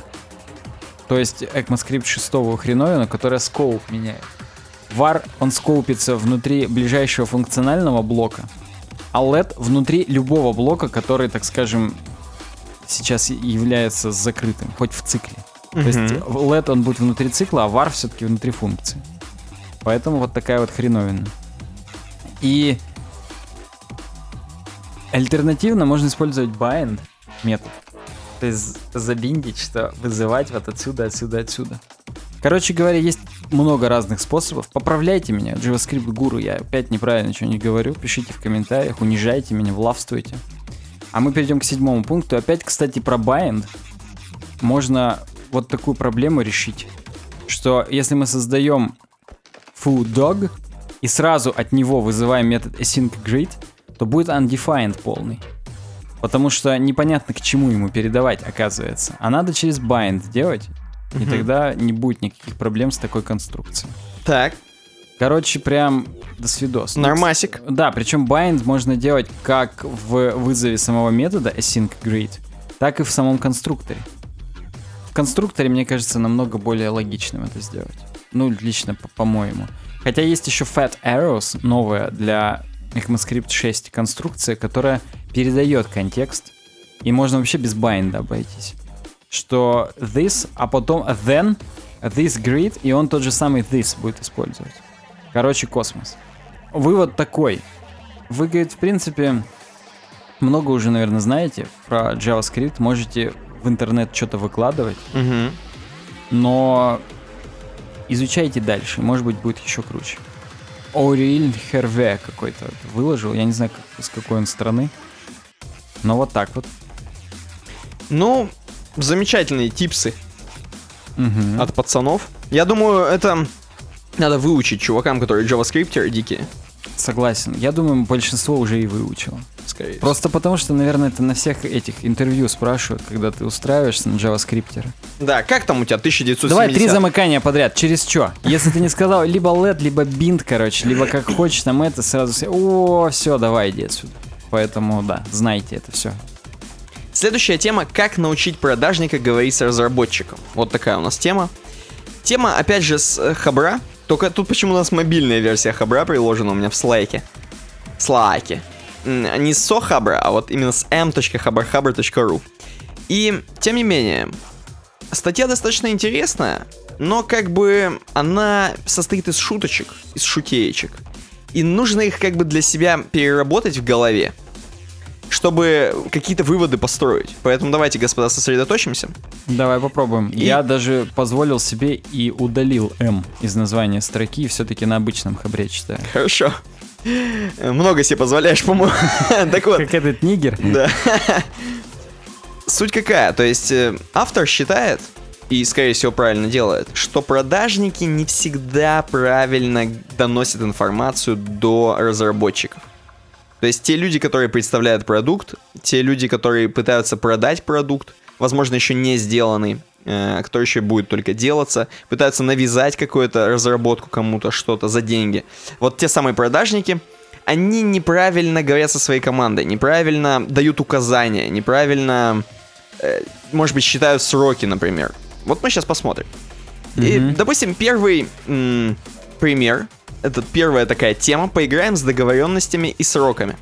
То есть ECMAScript шестого хреновина, которая scope меняет. Var, он скоупится внутри ближайшего функционального блока, а let внутри любого блока, который, так скажем, сейчас является закрытым, хоть в цикле. То есть let он будет внутри цикла, а var все-таки внутри функции. Поэтому вот такая вот хреновина. И альтернативно можно использовать bind метод. То есть забиндить, что вызывать вот отсюда, отсюда, отсюда. Короче говоря, есть много разных способов. Поправляйте меня, JavaScript гуру, я опять неправильно что-нибудь говорю. Пишите в комментариях, унижайте меня, влавствуйте. А мы перейдем к седьмому пункту. Опять, кстати, про bind. Можно вот такую проблему решить, что если мы создаем foo dog и сразу от него вызываем метод asyncGreet, то будет undefined полный. Потому что непонятно, к чему ему передавать, оказывается. А надо через bind делать, и угу. тогда не будет никаких проблем с такой конструкцией. Так. Короче, прям до свидос. Нормасик. Да, причем bind можно делать как в вызове самого метода asyncGreet, так и в самом конструкторе. В конструкторе, мне кажется, намного более логичным это сделать. Ну, лично по- по-моему. Хотя есть еще fat arrows, новая для ECMAScript шесть конструкция, которая передает контекст. И можно вообще без bind обойтись. Что this, а потом then, this greet, и он тот же самый this будет использовать. Короче, космос. Вывод такой. Вы, говорит, в принципе, много уже, наверное, знаете про JavaScript. Можете в интернет что-то выкладывать. Угу. Но изучайте дальше. Может быть, будет еще круче. Ориль Херве какой-то выложил. Я не знаю, как, с какой он страны. Но вот так вот. Ну, замечательные типсы угу. от пацанов. Я думаю, это надо выучить чувакам, которые JavaScripтеры дикие. Согласен. Я думаю, большинство уже и выучило. Скорее всего. Просто потому, что, наверное, это на всех этих интервью спрашивают, когда ты устраиваешься на JavaScriptера. Да, как там у тебя тысяча девятьсот Давай семидесятый? три замыкания подряд. Через что? Если ты не сказал либо let, либо bind, короче, либо как хочешь там это, сразу все. О, все, давай, иди отсюда. Поэтому, да, знайте это все. Следующая тема — как научить продажника говорить с разработчиком. Вот такая у нас тема. Тема, опять же, с Хабра. Только тут почему у нас мобильная версия Хабра приложена у меня в Slack'е. Slack'е. Не с SoHabra, а вот именно с эм точка хабр точка ру. И, тем не менее, статья достаточно интересная, но как бы она состоит из шуточек, из шутеечек. И нужно их как бы для себя переработать в голове, чтобы какие-то выводы построить. Поэтому давайте, господа, сосредоточимся. Давай попробуем. И... Я даже позволил себе и удалил «М» из названия строки, все-таки на обычном Хабре читаю. Хорошо. Много себе позволяешь, по-моему. Так вот. Как этот нигер. Да. Суть какая? То есть автор считает, и, скорее всего, правильно делает, что продажники не всегда правильно доносят информацию до разработчиков. То есть те люди, которые представляют продукт, те люди, которые пытаются продать продукт, возможно, еще не сделанный, э, который еще будет только делаться, пытаются навязать какую-то разработку кому-то, что-то за деньги. Вот те самые продажники, они неправильно говорят со своей командой, неправильно дают указания, неправильно, э, может быть, считают сроки, например. Вот мы сейчас посмотрим. Mm-hmm. И, допустим, первый м- пример, это первая такая тема, поиграем с договоренностями и сроками.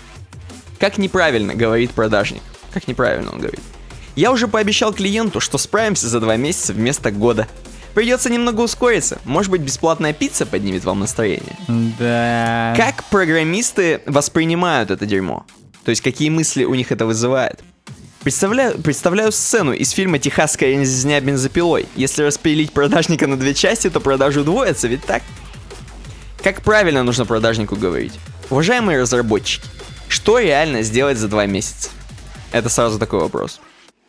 Как неправильно говорит продажник? Как неправильно он говорит? Я уже пообещал клиенту, что справимся за два месяца вместо года. Придется немного ускориться. Может быть, бесплатная пицца поднимет вам настроение? Да. Как программисты воспринимают это дерьмо? То есть, какие мысли у них это вызывает? Представляю, представляю сцену из фильма «Техасская резня бензопилой». Если распилить продажника на две части, то продажи удвоятся, ведь так? Как правильно нужно продажнику говорить? Уважаемые разработчики, что реально сделать за два месяца? Это сразу такой вопрос.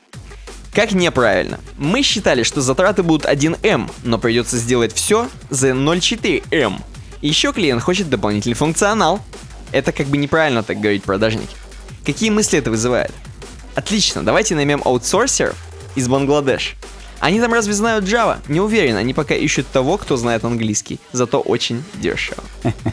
Как неправильно? Мы считали, что затраты будут один эм, но придется сделать все за ноль целых четыре десятых эм. И еще клиент хочет дополнительный функционал. Это как бы неправильно так говорить продажники. Какие мысли это вызывает? Отлично, давайте наймем аутсорсеров из Бангладеш. Они там разве знают Java? Не уверен, они пока ищут того, кто знает английский. Зато очень дешево.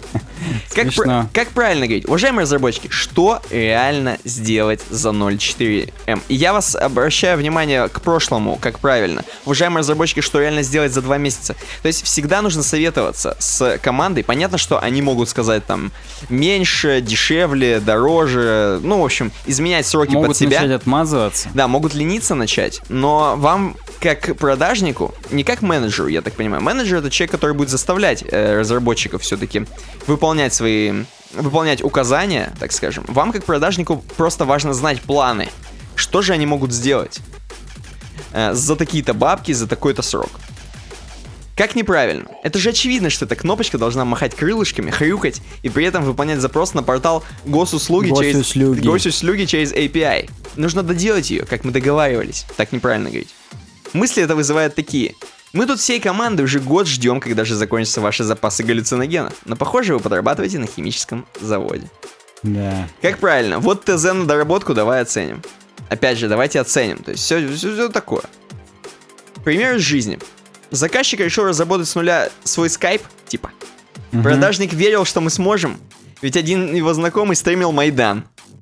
Как, пр- как правильно говорить? Уважаемые разработчики, что реально сделать за ноль целых четыре десятых эм? И я вас обращаю внимание к прошлому, как правильно. Уважаемые разработчики, что реально сделать за два месяца? То есть всегда нужно советоваться с командой. Понятно, что они могут сказать там меньше, дешевле, дороже. Ну, в общем, изменять сроки могут под себя. Могут начать отмазываться. Да, могут лениться начать. Но вам, как продажнику, не как менеджеру, я так понимаю. Менеджер — это человек, который будет заставлять э, разработчиков все-таки выполнять свои, выполнять указания, так скажем. Вам, как продажнику, просто важно знать планы. Что же они могут сделать э, за такие-то бабки, за такой-то срок. Как неправильно? Это же очевидно, что эта кнопочка должна махать крылышками, хрюкать и при этом выполнять запрос на портал госуслуги, госуслуги. Через, госуслуги через эй пи ай. Нужно доделать ее, как мы договаривались. Так неправильно говорить. Мысли это вызывает такие. Мы тут всей командой уже год ждем, когда же закончатся ваши запасы галлюциногенов. Но похоже, вы подрабатываете на химическом заводе. Да. Как правильно? Вот ТЗ на доработку давай оценим. Опять же, давайте оценим. То есть все, все, все такое. Пример из жизни. Заказчик решил разработать с нуля свой скайп, типа. Угу. Продажник верил, что мы сможем, ведь один его знакомый стримил Майдан.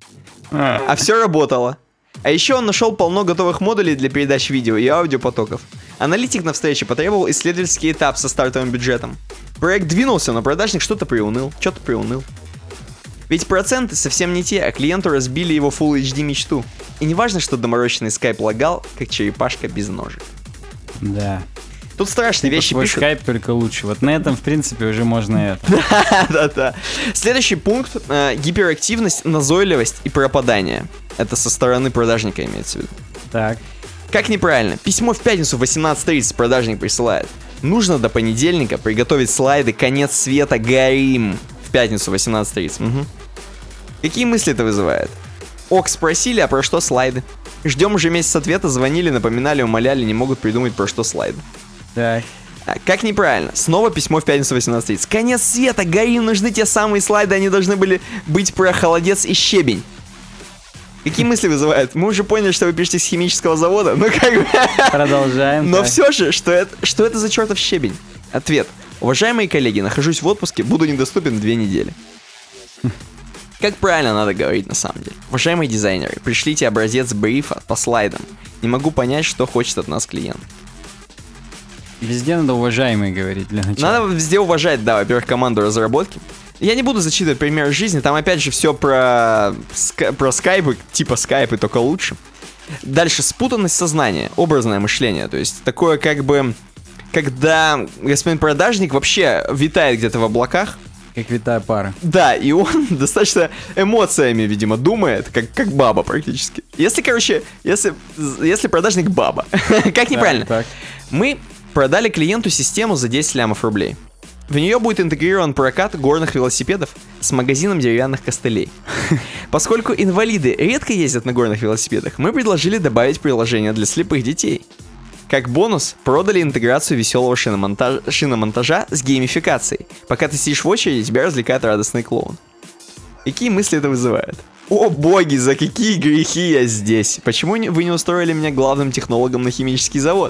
А, а все работало. А еще он нашел полно готовых модулей для передач видео и аудиопотоков. Аналитик на встрече потребовал исследовательский этап со стартовым бюджетом. Проект двинулся, но продажник что-то приуныл, что-то приуныл. Ведь проценты совсем не те, а клиенту разбили его Full эйч ди мечту. И не важно, что доморощенный скайп лагал, как черепашка без ножек. Да. Тут страшные вещи свой пишут. скайп только лучше. Вот на этом, в принципе, уже можно это. Да-да-да. Следующий пункт. Э, гиперактивность, назойливость и пропадание. Это со стороны продажника имеется в виду. Так. Как неправильно? Письмо в пятницу в восемнадцать тридцать продажник присылает. Нужно до понедельника приготовить слайды «Конец света, горим» в пятницу в восемнадцать тридцать. Угу. Какие мысли это вызывает? Ок, спросили, а про что слайды? Ждем уже месяц ответа, звонили, напоминали, умоляли, не могут придумать, про что слайды. Так. А, как неправильно? Снова письмо в пятницу в восемнадцать тридцать. Конец света, горим, нужны те самые слайды, они должны были быть про холодец и щебень. Какие мысли вызывают? Мы уже поняли, что вы пишете с химического завода, но как бы... Продолжаем. Но так. все же, что это, что это за чертов щебень? Ответ. Уважаемые коллеги, нахожусь в отпуске, буду недоступен две недели. Как правильно надо говорить на самом деле? Уважаемые дизайнеры, пришлите образец брифа по слайдам. Не могу понять, что хочет от нас клиент. Везде надо уважаемые говорить для начала. Надо везде уважать, да, во-первых, команду разработки. Я не буду зачитывать примеры жизни, там опять же все про, ска- про скайпы, типа скайпы, только лучше. Дальше, спутанность сознания, образное мышление, то есть такое как бы, когда господин продажник вообще витает где-то в облаках. Как витая пара. Да, и он достаточно эмоциями, видимо, думает, как, как баба практически. Если, короче, если, если продажник баба, как неправильно? Так, так. Мы продали клиенту систему за десять лямов рублей. В нее будет интегрирован прокат горных велосипедов с магазином деревянных костылей. Поскольку инвалиды редко ездят на горных велосипедах, мы предложили добавить приложение для слепых детей. Как бонус, продали интеграцию веселого шиномонтажа, шиномонтажа с геймификацией. Пока ты сидишь в очереди, тебя развлекает радостный клоун. Какие мысли это вызывает? О боги, за какие грехи я здесь? Почему вы не устроили меня главным технологом на химический завод?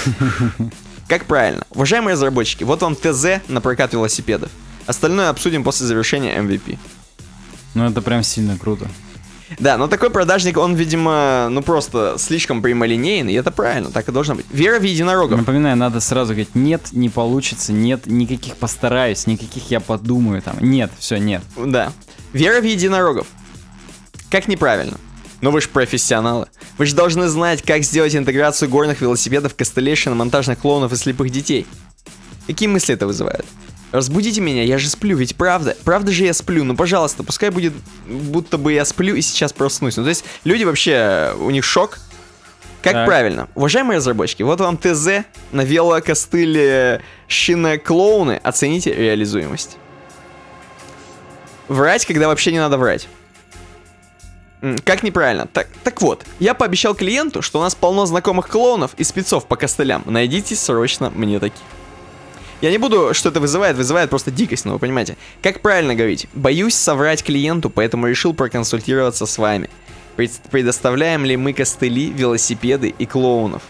Как правильно? Уважаемые разработчики, вот вам ТЗ на прокат велосипедов. Остальное обсудим после завершения эм ви пи. Ну это прям сильно круто. Да, но такой продажник, он, видимо, ну просто слишком прямолинейный, и это правильно, так и должно быть. Вера в единорогов. Напоминаю, надо сразу говорить, нет, не получится, нет, никаких постараюсь, никаких я подумаю там. Нет, все, нет. Да. Вера в единорогов. Как неправильно? Но вы же профессионалы. Вы же должны знать, как сделать интеграцию горных велосипедов, костылей, шиномонтажных клоунов и слепых детей. Какие мысли это вызывает? Разбудите меня, я же сплю, ведь правда, правда же я сплю, ну пожалуйста, пускай будет, будто бы я сплю и сейчас проснусь. Ну то есть люди вообще, у них шок. Как так. правильно? Уважаемые разработчики, вот вам ТЗ на велокостыле шиноклоуны, оцените реализуемость. Врать, когда вообще не надо врать. Как неправильно? Так, так вот, я пообещал клиенту, что у нас полно знакомых клоунов и спецов по костылям. Найдите срочно мне таких. Я не буду, что это вызывает, вызывает просто дикость, ну вы понимаете. Как правильно говорить? Боюсь соврать клиенту, поэтому решил проконсультироваться с вами. Пред- предоставляем ли мы костыли, велосипеды и клоунов?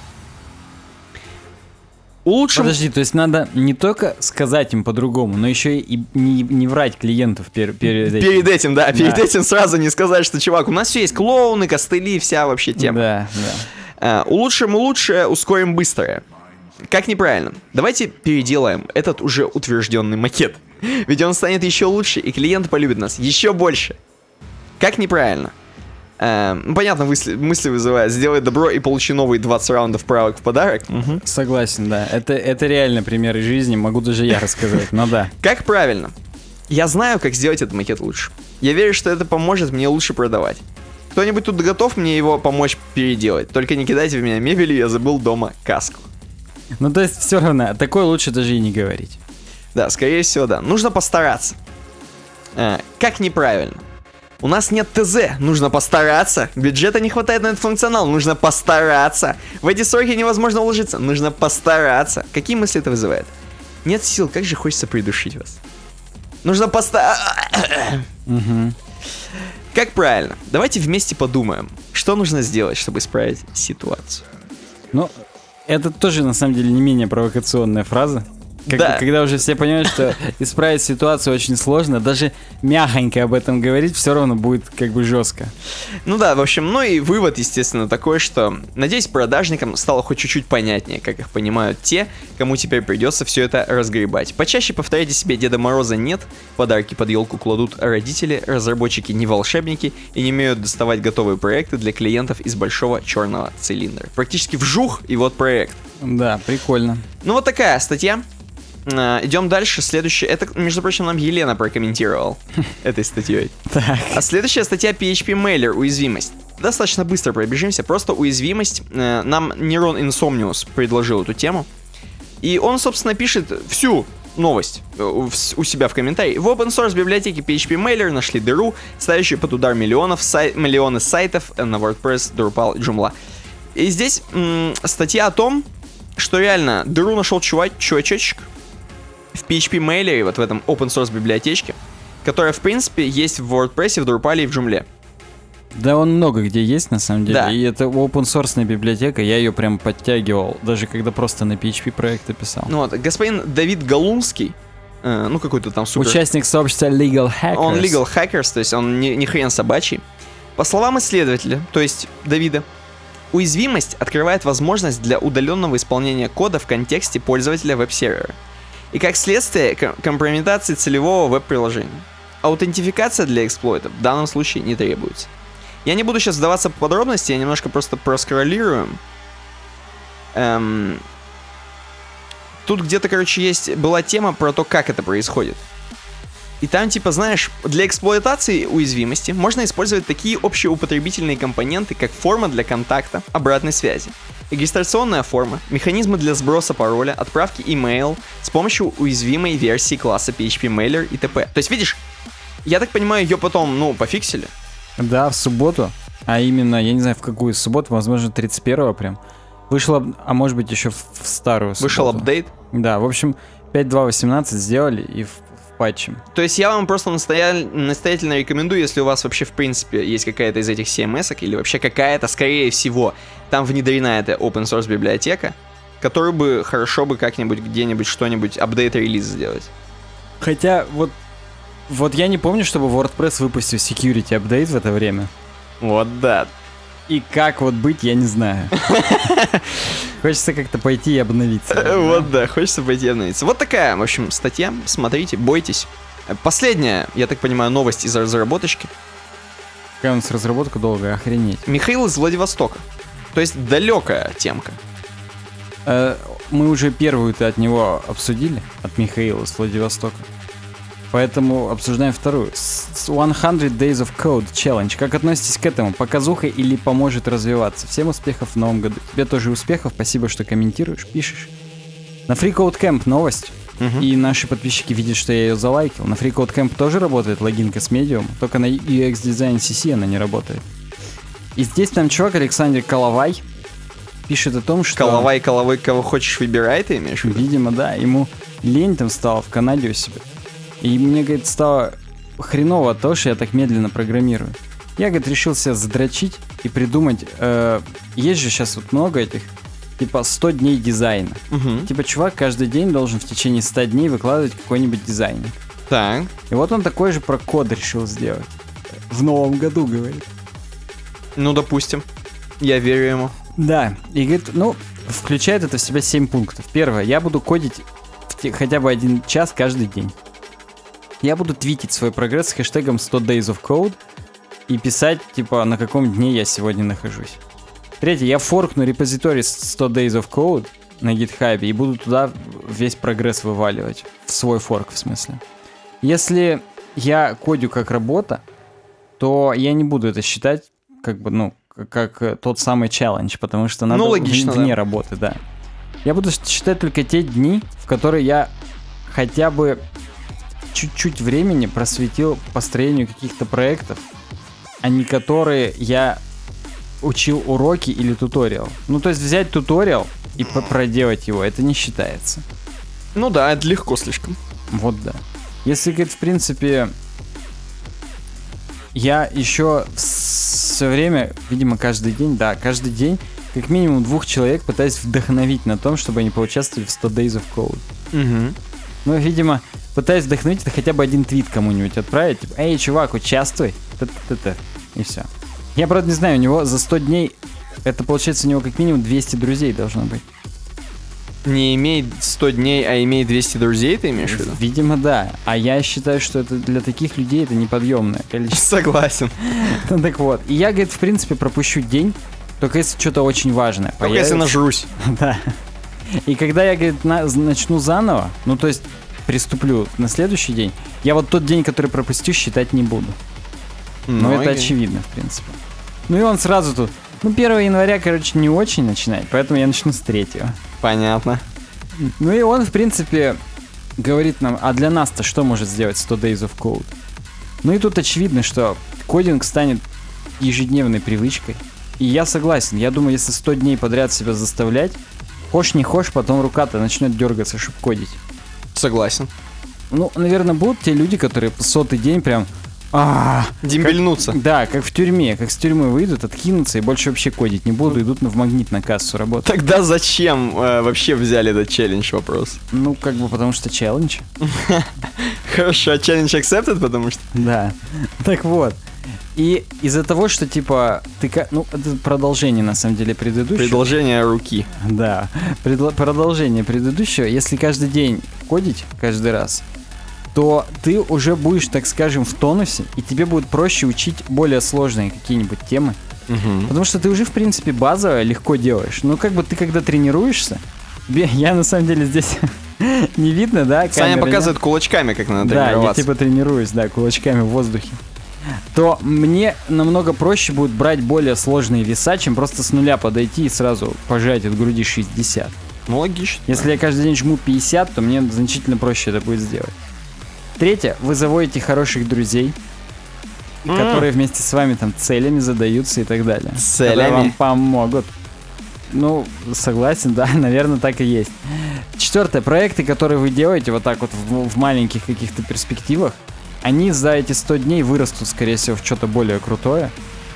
Улучшим... Подожди, то есть надо не только сказать им по-другому, но еще и не, не врать клиенту пер- перед этим. Перед этим, да, перед Да. этим сразу не сказать, что, чувак, у нас все есть клоуны, костыли, вся вообще тема. Да, да. А, улучшим лучшее, ускорим быстрое. Как неправильно? Давайте переделаем этот уже утвержденный макет. Ведь он станет еще лучше, и клиент полюбит нас еще больше. Как неправильно? А, ну, понятно, мысли, мысли вызывают. Сделай добро и получи новые двадцать раундов правок в подарок. Угу. Согласен, да. Это, это реально пример из жизни, могу даже я рассказать, но да. Как правильно? Я знаю, как сделать этот макет лучше. Я верю, что это поможет мне лучше продавать. Кто-нибудь тут готов мне его помочь переделать? Только не кидайте в меня мебелью, я забыл дома каску. Ну то есть все равно, такое лучше даже и не говорить. Да, скорее всего, да. Нужно постараться. А, как неправильно? У нас нет ТЗ, нужно постараться. Бюджета не хватает на этот функционал, нужно постараться. В эти сроки невозможно уложиться, нужно постараться. Какие мысли это вызывает? Нет сил, как же хочется придушить вас. Нужно постараться. Угу. Как правильно? Давайте вместе подумаем, что нужно сделать, чтобы исправить ситуацию. Ну, это тоже на самом деле не менее провокационная фраза. Как, Да. Когда уже все понимают, что исправить ситуацию очень сложно, даже мягонько об этом говорить все равно будет как бы жестко. Ну да, в общем, ну и вывод, естественно, такой, что, надеюсь, продажникам стало хоть чуть-чуть понятнее, как их понимают те, кому теперь придется все это разгребать. Почаще повторяйте себе: Деда Мороза нет, подарки под елку кладут родители, разработчики не волшебники и не умеют доставать готовые проекты для клиентов из большого черного цилиндра. Практически вжух, и вот проект. Да, прикольно. Ну вот такая статья. Uh, идем дальше. Следующая. Это, между прочим, нам Елена прокомментировал этой статьей. Так. А следующая статья пи эйч пи Mailer. Уязвимость. Достаточно быстро пробежимся. Просто уязвимость. Uh, нам Нейрон Insomnius предложил эту тему. И он, собственно, пишет всю новость у, у себя в комментарии. В open source библиотеке пи эйч пи Mailer нашли дыру, ставящую под удар миллионов сай- миллионы сайтов на WordPress, Drupal, Joomla. И здесь м- статья о том, что реально дыру нашел чувак, чувачочек в пи эйч пи Mailer, вот в этом open source библиотечке, которая, в принципе, есть в WordPress, в Drupal и в Joomla. Да, он много где есть, на самом деле. Да. И это open source библиотека, я ее прям подтягивал, даже когда просто на пи эйч пи проекты писал. Ну вот, господин Давид Галунский, э, ну какой-то там супер... Участник сообщества Legal Hackers. Он Legal Hackers, то есть он не, не хрен собачий. По словам исследователя, то есть Давида, Уязвимость открывает возможность для удаленного исполнения кода в контексте пользователя веб-сервера. И как следствие ком- компрометации целевого веб-приложения. Аутентификация для эксплойта в данном случае не требуется. Я не буду сейчас вдаваться в подробности, я немножко просто проскроллирую. Эм... Тут где-то, короче, есть была тема про то, как это происходит. И там, типа, знаешь, для эксплуатации уязвимости можно использовать такие общеупотребительные компоненты, как форма для контакта, обратной связи, регистрационная форма, механизмы для сброса пароля, отправки email с помощью уязвимой версии класса пи эйч пи Mailer и т.п. То есть, видишь, я так понимаю, ее потом, ну, пофиксили. Да, в субботу, а именно, я не знаю, в какую субботу, возможно, тридцать первого прям, вышел, а может быть, еще в, в старую субботу. Вышел апдейт. Да, в общем, пять точка два точка восемнадцать сделали и в патчем. То есть я вам просто настоя... настоятельно рекомендую, если у вас вообще в принципе есть какая-то из этих си эм эс-ок или вообще какая-то, скорее всего, там внедрена эта open source библиотека, которую бы хорошо бы как-нибудь где-нибудь что-нибудь апдейт-релиз сделать. Хотя вот, вот я не помню, чтобы WordPress выпустил security апдейт в это время. Вот да. И как вот быть, я не знаю. Хочется как-то пойти и обновиться. Вот да, хочется пойти и обновиться. Вот такая, в общем, статья. Смотрите, бойтесь. Последняя, я так понимаю, новость из разработочки. Какая у нас разработка долгая, охренеть. Михаил из Владивостока. То есть далекая темка. Мы уже первую-то от него обсудили, от Михаила из Владивостока. Поэтому обсуждаем вторую. сто Days of Code Challenge. Как относитесь к этому? Показуха или поможет развиваться? Всем успехов в новом году. Тебе тоже успехов. Спасибо, что комментируешь, пишешь. На Free Code Camp новость. Uh-huh. И наши подписчики видят, что я ее залайкил. На Free Code Camp тоже работает логинка с Medium. Только на ю экс Design си си она не работает. И здесь там чувак Александр Коловай пишет о том, что... Коловай, Коловой, кого хочешь выбирай, ты имеешь в виду? Видимо, да. Ему лень там стало в Канаде у себя. И мне, говорит, стало хреново от того, что я так медленно программирую. Я, говорит, решил себя задрочить и придумать... Э, есть же сейчас вот много этих, типа, сто дней дизайна. Угу. Типа, чувак каждый день должен в течение ста дней выкладывать какой-нибудь дизайн. Так. И вот он такой же про код решил сделать. В новом году, говорит. Ну, допустим. Я верю ему. Да. И, говорит, ну, включает это в себя семь пунктов. Первое. Я буду кодить в те, хотя бы один час каждый день. Я буду твитить свой прогресс с хэштегом сто Days of Code и писать, типа, на каком дне я сегодня нахожусь. Третье, я форкну репозиторий сто Days of Code на GitHub и буду туда весь прогресс вываливать. В свой форк, в смысле. Если я кодю как работа, то я не буду это считать, как бы, ну, как тот самый челлендж, потому что надо ну, логично, вне да. работы, да. Я буду считать только те дни, в которые я хотя бы чуть-чуть времени просветил построению каких-то проектов, а не которые я учил уроки или туториал. Ну, то есть взять туториал и проделать его, это не считается. Ну да, это легко слишком. Вот да. Если, говорит, в принципе, я еще все время, видимо, каждый день, да, каждый день, как минимум двух человек пытаюсь вдохновить на том, чтобы они поучаствовали в сто Days of Code. Угу. Ну, видимо, пытаюсь вдохновить, это хотя бы один твит кому-нибудь отправить. Типа, эй, чувак, участвуй. Т-т-т-т. И все. Я, правда, не знаю, у него за сто дней, это получается у него как минимум двести друзей должно быть. Не имеет сто дней, а имеет двести друзей, ты имеешь в виду? Видимо, да. А я считаю, что это для таких людей это неподъемное количество. Согласен. Ну так вот. И я, говорит, в принципе, пропущу день, только если что-то очень важное только если нажрусь. Да. И когда я, говорит, на, начну заново, ну то есть приступлю на следующий день, я вот тот день, который пропустил, считать не буду. Но ну, это окей. очевидно, в принципе. Ну и он сразу тут, ну первого января, короче, не очень начинает, поэтому я начну с третьего. Понятно. Ну и он, в принципе, говорит нам, а для нас-то что может сделать сто Days of Code? Ну и тут очевидно, что кодинг станет ежедневной привычкой. И я согласен, я думаю, если сто дней подряд себя заставлять, хошь не хошь, потом рука-то начнет дергаться, чтобы кодить. Согласен. Ну, наверное, будут те люди, которые сотый день прям... А, дембельнуться. Как, да, как в тюрьме, как с тюрьмы выйдут, откинутся и больше вообще кодить не будут, идут в магнит на кассу работать. Тогда зачем э, вообще взяли этот челлендж вопрос? Ну, как бы потому что челлендж. Хорошо, челлендж accepted, потому что... Да, так вот. И из-за того, что, типа, ты... ка- Ну, это продолжение, на самом деле, предыдущего. Предложение руки. Да, предло- продолжение предыдущего. Если каждый день кодить, каждый раз, то ты уже будешь, так скажем, в тонусе, и тебе будет проще учить более сложные какие-нибудь темы. Мгм. Потому что ты уже, в принципе, базовое легко делаешь. Ну, как бы ты, когда тренируешься, тебе- я, на самом деле, здесь не видно, да? Саня камеры, показывает кулачками, как надо да, я тренироваться. типа тренируюсь, да, кулачками в воздухе. То мне намного проще будет брать более сложные веса, чем просто с нуля подойти и сразу пожать от груди шестьдесят. Ну, логично. Если я каждый день жму пятьдесят, то мне значительно проще это будет сделать. Третье, вы заводите хороших друзей, М. которые вместе с вами там целями задаются и так далее. Целями? Которые вам помогут. Ну, согласен, да, наверное, так и есть. Четвертое, проекты, которые вы делаете вот так вот в, в маленьких каких-то перспективах, они за эти сто дней вырастут, скорее всего, в что-то более крутое.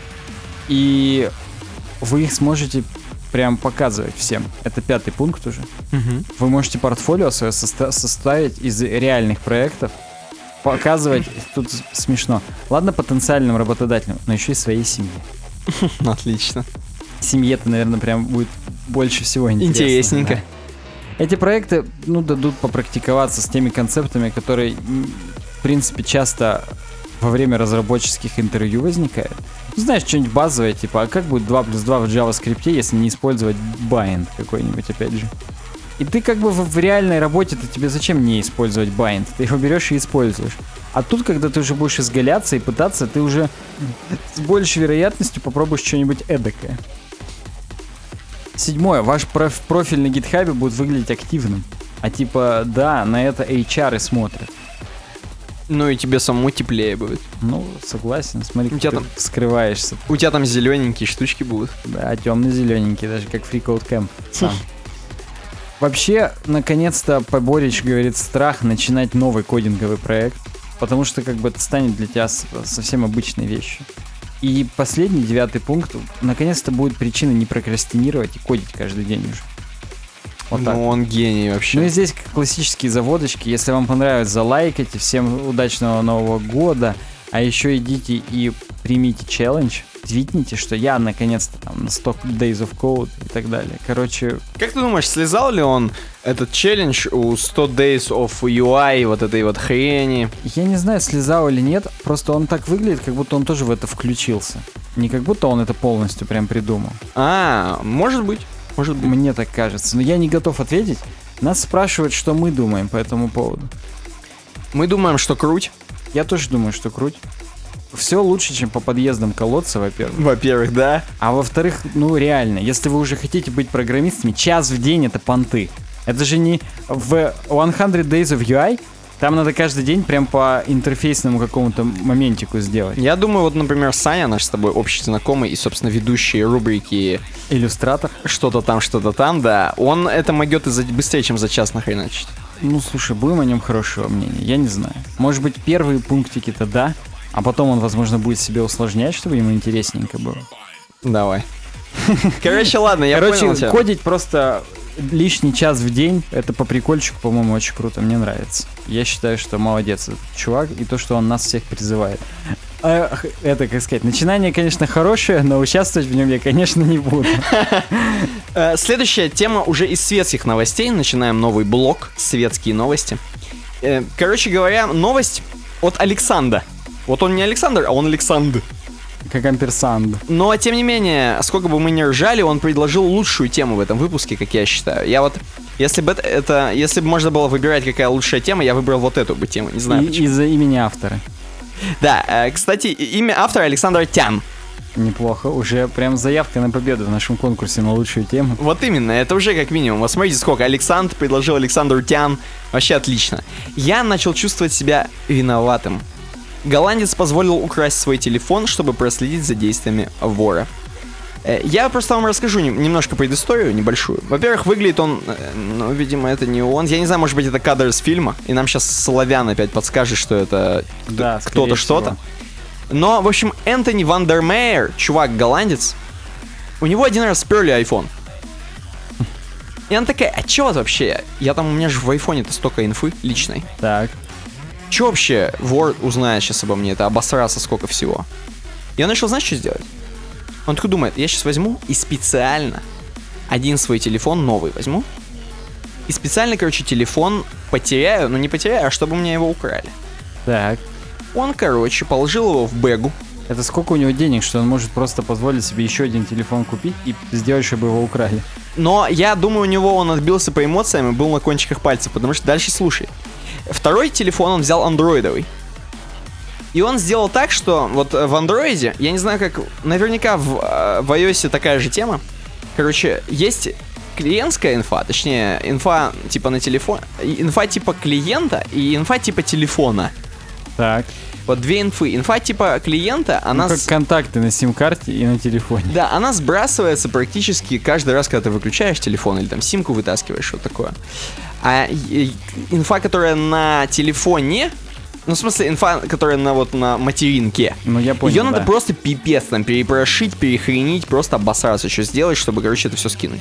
И вы их сможете прям показывать всем. Это пятый пункт уже. Мгм. Вы можете портфолио свое соста- составить из реальных проектов, показывать, тут с- смешно, ладно, потенциальным работодателям, но еще и своей семье. Отлично. Семье-то, наверное, прям будет больше всего интересно. Интересненько. Да. Эти проекты, ну, дадут попрактиковаться с теми концептами, которые, м, в принципе, часто во время разработческих интервью возникают. Ну, знаешь, что-нибудь базовое, типа, а как будет два плюс два в JavaScript, если не использовать bind какой-нибудь, опять же. И ты как бы в, в реальной работе-то тебе зачем не использовать bind? Ты его берешь и используешь. А тут, когда ты уже будешь изгаляться и пытаться, ты уже с большей вероятностью попробуешь что-нибудь эдакое. Седьмое. Ваш проф- профиль на гитхабе будет выглядеть активным. А типа, да, на это эйч ар и смотрят. Ну и тебе самому теплее будет. Ну, согласен. Смотри, У как тебя ты там- скрываешься. У тебя там зелененькие штучки будут. Да, темно-зелененький, даже как FreeCodeCamp сам. Вообще, наконец-то поборич, говорит, страх начинать новый кодинговый проект, потому что как бы это станет для тебя с- совсем обычной вещью. И последний, девятый пункт, наконец-то будет причина не прокрастинировать и кодить каждый день уже. Вот так. Ну он гений вообще. Ну и здесь классические заводочки. Если вам понравится, залайкайте. Всем удачного Нового года. А еще идите и примите челлендж. Твитните, что я наконец-то там на сто Days of Code и так далее. Короче, Как ты думаешь, слезал ли он этот челлендж у сто Days of ю ай, вот этой вот хрени? я не знаю, слезал или нет. Просто он так выглядит, как будто он тоже в это включился. Не как будто он это полностью прям придумал. А, может быть, может быть. Мне так кажется. Но я не готов ответить. Нас спрашивают, что мы думаем по этому поводу. Мы думаем, что круть. Я тоже думаю, что круть. Все лучше, чем по подъездам колодца, во-первых. Во-первых, да. А во-вторых, ну реально, если вы уже хотите быть программистами, час в день это понты. Это же не в сто Days of ю ай, там надо каждый день прям по интерфейсному какому-то моментику сделать. Я думаю, вот, например, Саня, наш с тобой общий знакомый и, собственно, ведущий рубрики Иллюстратор. что-то там, что-то там, да, он это могет и за- быстрее, чем за час нахреначить. Ну слушай, будем о нем хорошего мнения, я не знаю. Может быть, первые пунктики-то да, а потом он, возможно, будет себе усложнять, чтобы ему интересненько было. Давай. Короче, ладно, я Короче, понял тебя. кодить просто лишний час в день, это по прикольчику, по-моему, очень круто, мне нравится. Я считаю, что молодец этот чувак, и то, что он нас всех призывает. А, х- это, как сказать, начинание, конечно, хорошее, но участвовать в нем я, конечно, не буду. Э, Следующая тема уже из светских новостей. Начинаем новый блок «Светские новости». Э, Короче говоря, новость от Александра. Вот он не Александр, а он Александр. Как амперсанд. Но, тем не менее, сколько бы мы ни ржали, он предложил лучшую тему в этом выпуске, как я считаю. Я вот, если бы это, это если бы можно было выбирать, какая лучшая тема, я выбрал вот эту бы тему, не знаю И- почему. Из-за имени автора. Да, э, кстати, и- имя автора Александр Тян. Неплохо. Уже прям заявка на победу в нашем конкурсе на лучшую тему. Вот именно, это уже как минимум. Вот смотрите, сколько. Александр предложил Александр Тян. Вообще отлично. Я начал чувствовать себя виноватым. Голландец позволил украсть свой телефон, чтобы проследить за действиями вора. Э, Я просто вам расскажу нем- немножко предысторию небольшую. Во-первых, выглядит он, э, ну, видимо, это не он. Я не знаю, может быть, это кадр из фильма, и нам сейчас Славян опять подскажет, что это кто- Да, кто-то скорее что-то. всего. Но, в общем, Энтони Вандермеер, чувак голландец, у него один раз сперли айфон. И она такая, а чё вот вообще? Я там, у меня же в айфоне-то столько инфы личной. Так. Чё вообще вор узнает сейчас обо мне? Это обосраться сколько всего. И он решил, знаешь, что сделать? Он такой думает, я сейчас возьму и специально один свой телефон новый возьму. И специально, короче, телефон потеряю, ну не потеряю, а чтобы у меня его украли. Так. Он, короче, положил его в бэгу. Это сколько у него денег, что он может просто позволить себе еще один телефон купить и сделать, чтобы его украли? Но я думаю, у него он отбился по эмоциям и был на кончиках пальцев, потому что дальше слушай. Второй телефон он взял андроидовый. И он сделал так, что вот в андроиде, я не знаю как, наверняка в, в iOS такая же тема. Короче, есть клиентская инфа, точнее, инфа типа на телефон, инфа типа клиента и инфа типа телефона. Так. Вот две инфы. Инфа типа клиента, она... Ну, как с... контакты на сим-карте и на телефоне. Да, она сбрасывается практически каждый раз, когда ты выключаешь телефон или там симку вытаскиваешь, что такое. А инфа, которая на телефоне, ну, в смысле, инфа, которая на вот на материнке, ну, я понял, ее да. надо просто пипец там перепрошить, перехренить, просто обосраться, что сделать, чтобы, короче, это все скинуть.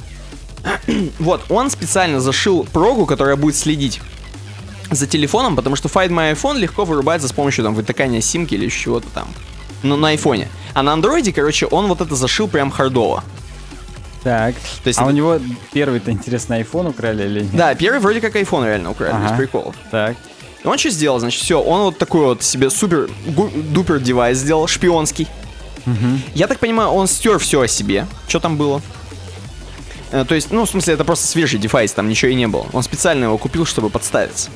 Вот, он специально зашил прогу, которая будет следить за телефоном, потому что Find My iPhone легко вырубается с помощью там вытыкания симки или еще чего-то там. Ну, на айфоне. А на андроиде, короче, он вот это зашил прям хардово. Так. То есть а это... у него первый-то, интересно, iPhone украли или нет? Да, первый вроде как iPhone реально украли, ага. без приколов. Так. И он что сделал? Значит, все, он вот такой вот себе супер-дупер девайс сделал, шпионский. Угу. Я так понимаю, он стер все о себе. Что там было? Э, то есть, ну, в смысле, это просто свежий девайс, там ничего и не было. Он специально его купил, чтобы подставиться.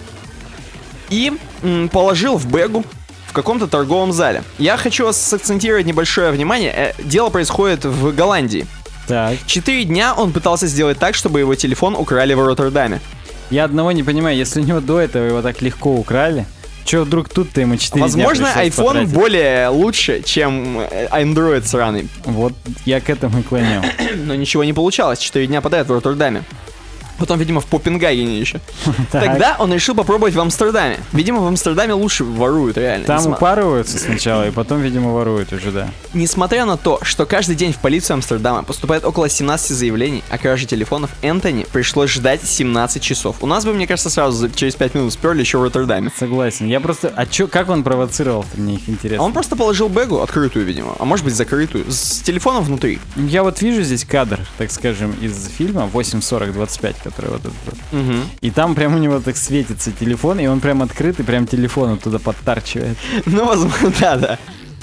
И м, положил в бэгу в каком-то торговом зале. Я хочу вас сакцентировать небольшое внимание. Э, дело происходит в Голландии. Так. Четыре дня он пытался сделать так, чтобы его телефон украли в Роттердаме. Я одного не понимаю, если у него до этого его так легко украли, что вдруг тут-то ему четыре дня Возможно, пришлось iPhone потратить? более лучше, чем Android сраный. Вот я к этому и клонил. Но ничего не получалось. Четыре дня подряд в Роттердаме. Потом, видимо, в Копенгагене еще. Тогда он решил попробовать в Амстердаме. Видимо, в Амстердаме лучше воруют, реально. Там Несма... упарываются сначала, и потом, видимо, воруют уже, да. Несмотря на то, что каждый день в полицию Амстердама поступает около семнадцати заявлений о краже телефонов, Энтони пришлось ждать семнадцать часов. У нас бы, мне кажется, сразу через пять минут сперли еще в Роттердаме. Согласен. Я просто... А чё, как он провоцировал-то, мне их интересно. А он просто положил бэгу, открытую, видимо, а может быть закрытую, с телефоном внутри. Я вот вижу здесь кадр, так скажем, из фильма восемь сорок двадцать пять, который вот этот вот. Угу. И там прям у него так светится телефон, и он прям открыт, и прям телефон оттуда подтарчивает. Ну, возможно, да, да.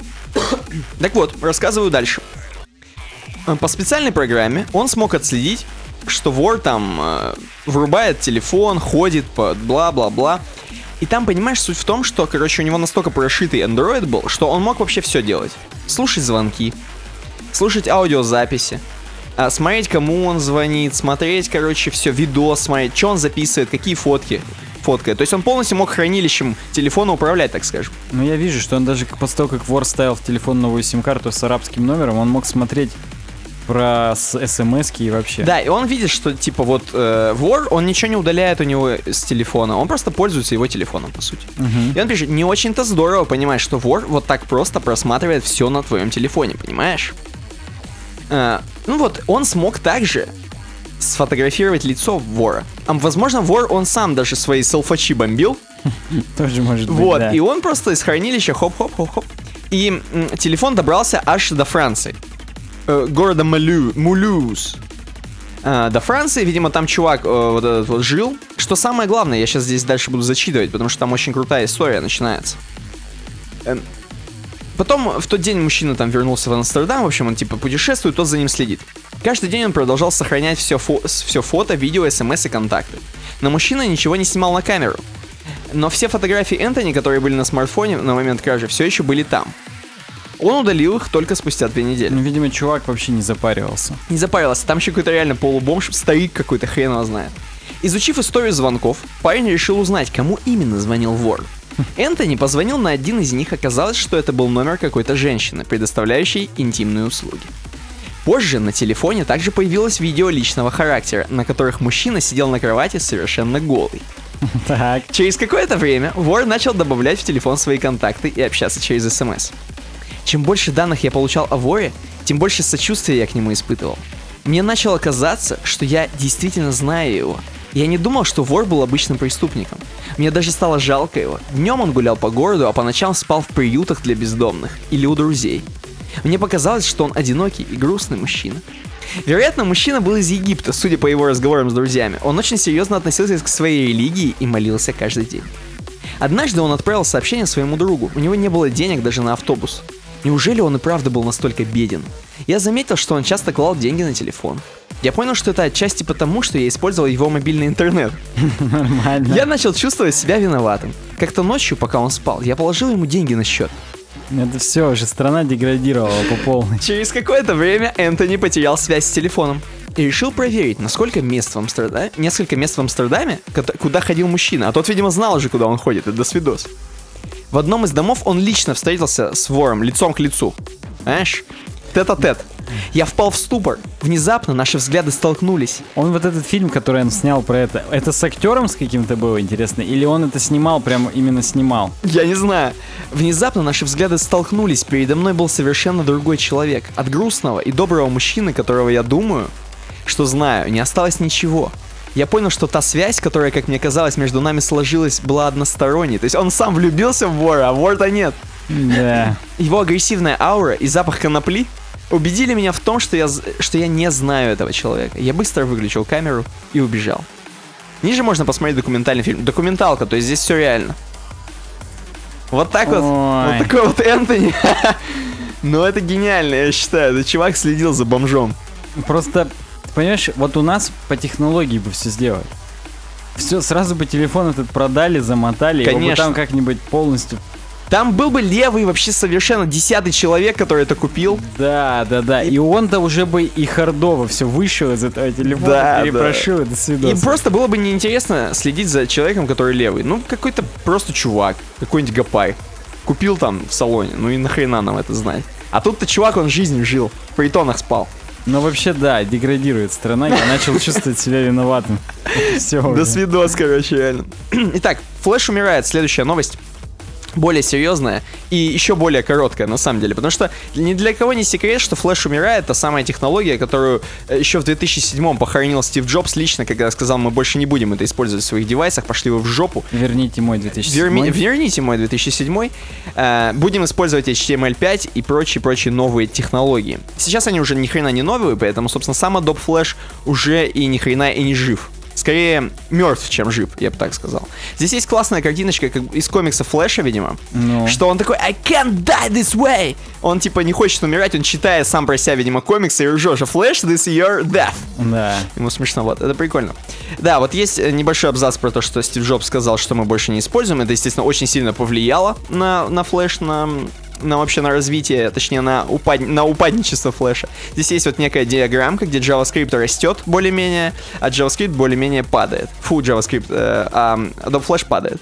Так вот, рассказываю дальше. По специальной программе он смог отследить, что вор там э, врубает телефон, ходит по бла-бла-бла. И там, понимаешь, суть в том, что, короче, у него настолько прошитый Android был, что он мог вообще все делать. Слушать звонки, слушать аудиозаписи, смотреть, кому он звонит, смотреть, короче, все, видос смотреть, что он записывает, какие фотки фоткает. То есть он полностью мог хранилищем телефона управлять, так скажем. Ну, я вижу, что он даже после того, как вор ставил в телефон новую сим-карту с арабским номером, он мог смотреть про смс-ки и вообще. Да, и он видит, что, типа, вот э, вор, он ничего не удаляет у него с телефона, он просто пользуется его телефоном, по сути. Угу. И он пишет, не очень-то здорово понимать, что вор вот так просто просматривает все на твоем телефоне, понимаешь? Uh, ну вот, он смог также сфотографировать лицо вора. А, возможно, вор, он сам даже свои селфачи бомбил. Тоже может быть, вот, да. И он просто из хранилища хоп-хоп-хоп-хоп. И м, телефон добрался аж до Франции. Э, города Малю, Мулюз. Э, до Франции, видимо, там чувак э, вот этот вот жил. Что самое главное, я сейчас здесь дальше буду зачитывать, потому что там очень крутая история начинается. Э, Потом в тот день мужчина там вернулся в Амстердам, в общем, он типа путешествует, тот за ним следит. Каждый день он продолжал сохранять все, фо- все фото, видео, смс и контакты. Но мужчина ничего не снимал на камеру. Но все фотографии Энтони, которые были на смартфоне на момент кражи, все еще были там. Он удалил их только спустя две недели. Ну, видимо, чувак вообще не запаривался. Не запарился, там еще какой-то реально полубомж, старик какой-то, хрен его знает. Изучив историю звонков, парень решил узнать, кому именно звонил вор. Энтони позвонил на один из них, оказалось, что это был номер какой-то женщины, предоставляющей интимные услуги. Позже на телефоне также появилось видео личного характера, на которых мужчина сидел на кровати совершенно голый. Так. Через какое-то время вор начал добавлять в телефон свои контакты и общаться через смс. Чем больше данных я получал о воре, тем больше сочувствия я к нему испытывал. Мне начало казаться, что я действительно знаю его. Я не думал, что вор был обычным преступником. Мне даже стало жалко его. Днем он гулял по городу, а по ночам спал в приютах для бездомных или у друзей. Мне показалось, что он одинокий и грустный мужчина. Вероятно, мужчина был из Египта, судя по его разговорам с друзьями. Он очень серьезно относился к своей религии и молился каждый день. Однажды он отправил сообщение своему другу. У него не было денег даже на автобус. Неужели он и правда был настолько беден? Я заметил, что он часто клал деньги на телефон. Я понял, что это отчасти потому, что я использовал его мобильный интернет. Нормально. Я начал чувствовать себя виноватым. Как-то ночью, пока он спал, я положил ему деньги на счет. Это все уже страна деградировала по полной. Через какое-то время Энтони потерял связь с телефоном и решил проверить, насколько мест в Амстердаме, несколько мест в Амстердаме, куда ходил мужчина. А тот, видимо, знал уже, куда он ходит. Это до свидос. В одном из домов он лично встретился с вором лицом к лицу. Знаешь? Тет-а-тет. Я впал в ступор. Внезапно наши взгляды столкнулись. Он вот этот фильм, который он снял про это, это с актером с каким-то было, интересно? Или он это снимал, прям именно снимал? Я не знаю. Внезапно наши взгляды столкнулись. Передо мной был совершенно другой человек. От грустного и доброго мужчины, которого я думаю, что знаю, не осталось ничего. Я понял, что та связь, которая, как мне казалось, между нами сложилась, была односторонней. То есть он сам влюбился в вора, а вора-то нет. Да. Его агрессивная аура и запах конопли убедили меня в том, что я, что я не знаю этого человека. Я быстро выключил камеру и убежал. Ниже можно посмотреть документальный фильм. Документалка, то есть здесь все реально. Вот так вот. Ой. Вот такой вот Энтони. Ну это гениально, я считаю. Этот чувак следил за бомжом. Просто, понимаешь, вот у нас по технологии бы все сделали. Все, сразу бы телефон этот продали, замотали, его бы Конечно. там как-нибудь полностью. Там был бы левый вообще совершенно десятый человек, который это купил. Да, да, да. И, и он-то уже бы и хардово все вышел из этого телефона, Да, перепрошил, да. До свидания. И просто было бы неинтересно следить за человеком, который левый. Ну, какой-то просто чувак, какой-нибудь гопай. Купил там в салоне, ну и нахрена нам это знать. А тут-то чувак, он жизнью жил, в притонах спал. Ну вообще, да, деградирует страна, я начал чувствовать себя виноватым. Все. До свидос, короче, реально. Итак, Флэш умирает, следующая новость. Более серьезная и еще более короткая, на самом деле. Потому что ни для кого не секрет, что Флэш умирает. Та самая технология, которую еще в две тысячи седьмом похоронил Стив Джобс лично, когда сказал, мы больше не будем это использовать в своих девайсах, пошли вы в жопу. Верните мой две тысячи седьмой. Верми, верните мой две тысячи седьмой. Э, будем использовать эйч ти эм эль пять и прочие-прочие новые технологии. Сейчас они уже ни хрена не новые, поэтому, собственно, сам Adobe Flash уже и ни хрена и не жив. Скорее мертв, чем жив, я бы так сказал. Здесь есть классная картиночка как из комикса Флэша, видимо. Ну. Что он такой I can't die this way. Он типа не хочет умирать, он читает сам про себя, видимо, комиксы и ржет. Flash, this is your death. Да. Ему смешно, вот, это прикольно. Да, вот есть небольшой абзац про то, что Стив Джобс сказал, что мы больше не используем. Это, естественно, очень сильно повлияло на, на Флэш, на... на вообще на развитие, точнее на, упад... на упадничество флеша. Здесь есть вот некая диаграммка, где JavaScript растет более-менее, а JavaScript более-менее падает. Фу, JavaScript, э, а Adobe Flash падает.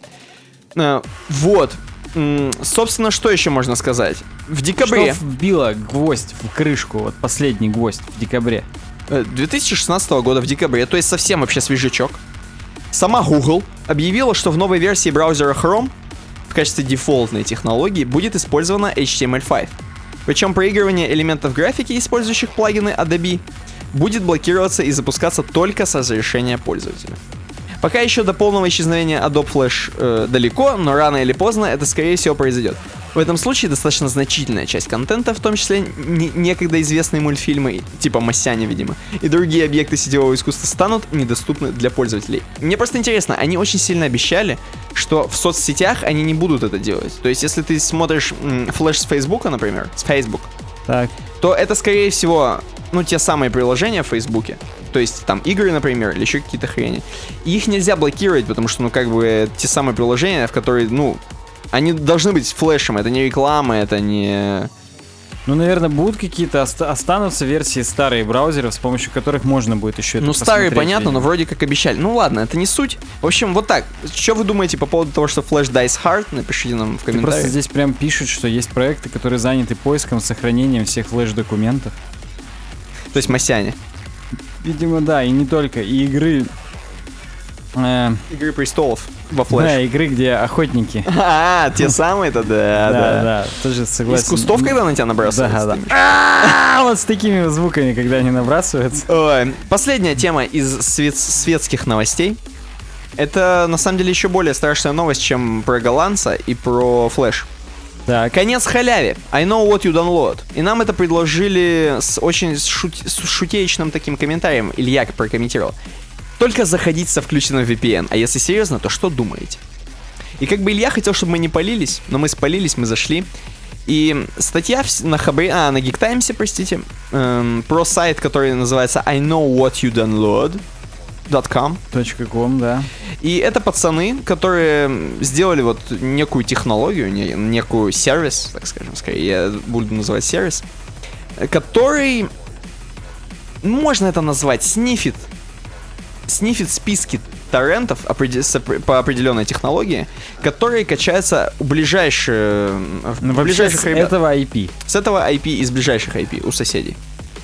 Э, вот. М, собственно, что еще можно сказать? В декабре... Что вбило гвоздь в крышку, вот последний гвоздь в декабре? две тысячи шестнадцатого года в декабре, то есть совсем вообще свежачок, сама Google объявила, что в новой версии браузера Chrome в качестве дефолтной технологии будет использована эйч ти эм эль пять. Причем проигрывание элементов графики, использующих плагины Adobe, будет блокироваться и запускаться только с разрешения пользователя. Пока еще до полного исчезновения Adobe Flash э, далеко, но рано или поздно это скорее всего произойдет. В этом случае достаточно значительная часть контента, в том числе не- некогда известные мультфильмы, типа «Масяня», видимо, и другие объекты сетевого искусства станут недоступны для пользователей. Мне просто интересно, они очень сильно обещали, что в соцсетях они не будут это делать. То есть, если ты смотришь м, флэш с Фейсбука, например, с Facebook, Так. то это, скорее всего, ну, те самые приложения в Фейсбуке. То есть, там, игры, например, или еще какие-то хрени. И их нельзя блокировать, потому что, ну, как бы, те самые приложения, в которые, ну, они должны быть флешем, это не реклама, это не... Ну, наверное, будут какие-то, оста- останутся версии старые браузеров, с помощью которых можно будет еще это Ну, старые, посмотреть, понятно, но видимо. вроде как обещали. Ну, ладно, это не суть. В общем, вот так. Что вы думаете по поводу того, что Flash dies hard? Напишите нам в Ты просто комментариях. здесь прям пишут, что есть проекты, которые заняты поиском, сохранением всех флеш-документов. То есть Масяня. Видимо, да, и не только. И игры Э, Игры престолов во флеш. Да, игры, где охотники. А, те самые-то, да, Да, да. да, тоже согласен. Из кустов, когда на тебя набрасываются? Да, да. А, вот с такими звуками, когда они набрасываются. Ой, последняя тема из свет- светских новостей. Это, на самом деле, еще более страшная новость, чем про голландца и про флеш. Так, Конец халяве. I know what you download. И нам это предложили с очень шут- с шутеечным таким комментарием. Илья прокомментировал. Только заходить со включенным ви пи эн. А если серьезно, то что думаете? И как бы Илья хотел, чтобы мы не палились, но мы спалились, мы зашли. И статья в- на Хабре, а, на Geek Times, простите, эм, про сайт, который называется I know what you download. .com. .com, да. И это пацаны, которые сделали вот некую технологию, не- некую сервис, так скажем, скорее, я буду называть сервис, который, можно это назвать, снифит, снифит списки торрентов опреде- с опре- по определенной технологии, которые качаются у ближайших, Ну, вообще ближайших с ребят. этого ай пи. С этого ай пи из ближайших ай пи у соседей.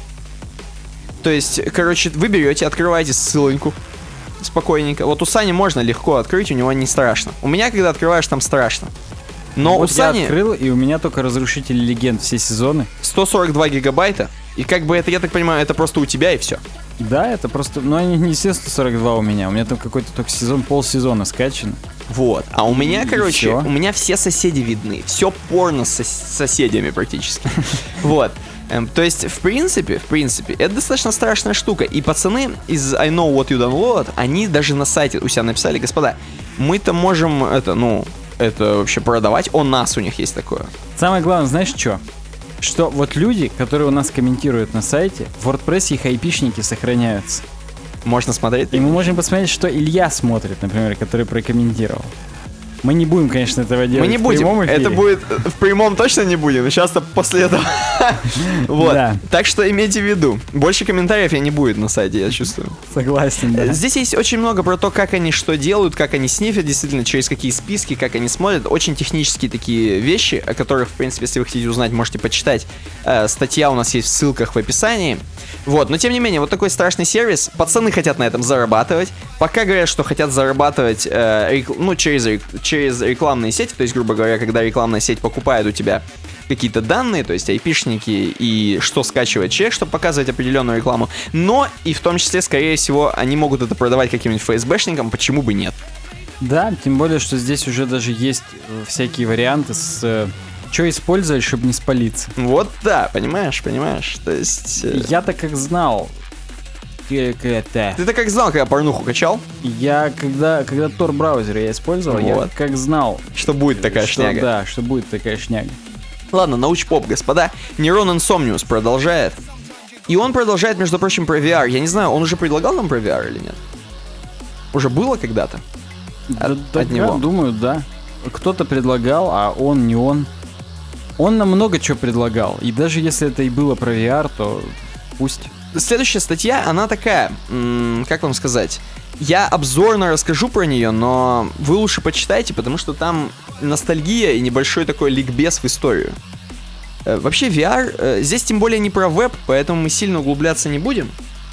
То есть, короче, вы берете, открываете ссылоньку спокойненько. Вот у Сани можно легко открыть, у него не страшно. У меня, когда открываешь, там страшно. Но Вот у я Сани открыл, и у меня только Разрушители Легенд все сезоны. сто сорок два гигабайта, и как бы это, я так понимаю, это просто у тебя и все. Да, это просто... Ну, они не все сто сорок два у меня. У меня там какой-то только сезон, полсезона скачан. Вот. А у меня, И короче, всё. у меня все соседи видны. Все порно с сос- соседями практически. Вот. Эм, То есть, в принципе, в принципе, это достаточно страшная штука. И пацаны из I know what you download, они даже на сайте у себя написали: господа, мы-то можем это, ну, это вообще продавать. У нас у них есть такое. Самое главное, знаешь что? Что вот люди, которые у нас комментируют на сайте, в WordPress их айпишники сохраняются. Можно смотреть. И мы можем посмотреть, что Илья смотрит, например, который прокомментировал. Мы не будем, конечно, этого делать Мы не в будем. прямом эфире. Это будет в прямом точно не будем. Сейчас-то после этого. Вот. Да. Так что имейте в виду. Больше комментариев я не будет на сайте, я чувствую. Согласен, да. Здесь есть очень много про то, как они что делают, как они снифят, действительно, через какие списки, как они смотрят. Очень технические такие вещи, о которых, в принципе, если вы хотите узнать, можете почитать. Э, статья у нас есть в ссылках в описании. Вот, но тем не менее, вот такой страшный сервис. Пацаны хотят на этом зарабатывать. Пока говорят, что хотят зарабатывать э, рек- ну, через, рек- через рекламные сети. То есть, грубо говоря, когда рекламная сеть покупает у тебя какие-то данные, то есть айпишники и что скачивает человек, чтобы показывать определенную рекламу. Но и в том числе, скорее всего, они могут это продавать каким-нибудь эф эс бэ-шникам, почему бы нет? Да, тем более, что здесь уже даже есть э, всякие варианты с... э, что использовать, чтобы не спалиться. Вот да, понимаешь, понимаешь. То есть... э, Я-то как знал... Как это... Ты-то как знал, когда порнуху качал, Я когда, когда Tor браузер я использовал, я Вот. как знал, что будет такая что, шняга? да, что будет такая шняга. Ладно, научпоп, господа. Нейрон Insomnius продолжает. И он продолжает, между прочим, про ви ар. Я не знаю, он уже предлагал нам про ви ар или нет? Уже было когда-то? Да, От- да, от него. думаю, да. Кто-то предлагал, а он не он. Он нам много чего предлагал. И даже если это и было про ви ар, то пусть. Следующая статья, она такая, м, как вам сказать, я обзорно расскажу про нее, но вы лучше почитайте, потому что там ностальгия и небольшой такой ликбез в историю. Э, Вообще ви ар, э, здесь тем более не про веб, поэтому мы сильно углубляться не будем.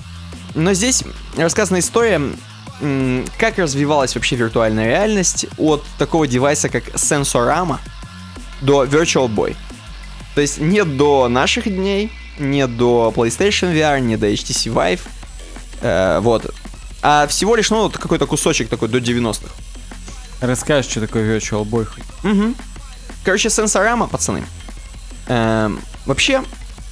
Но здесь рассказана история, м, как развивалась вообще виртуальная реальность от такого девайса, как Sensorama, до Virtual Boy. То есть не до наших дней, не до PlayStation ви ар, не до эйч ти си Vive, э, вот. А всего лишь, ну, вот какой-то кусочек такой до девяностых. Расскажешь, что такое Virtual Boy хоть? Угу. Короче, Sensorama, пацаны. Эм, вообще,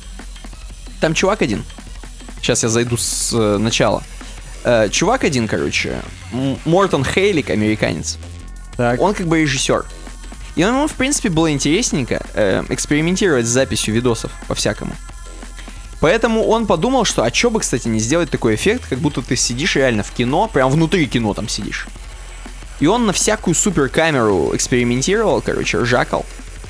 там чувак один. Сейчас я зайду с э, начала. Э, чувак один, короче, М- Мортон Хейлик, американец. Так. Он как бы режиссер. И ему, в принципе, было интересненько э, экспериментировать с записью видосов по-всякому. Поэтому он подумал, что а чё бы, кстати, не сделать такой эффект, как будто ты сидишь реально в кино, прям внутри кино там сидишь. И он на всякую суперкамеру экспериментировал, короче, ржакал.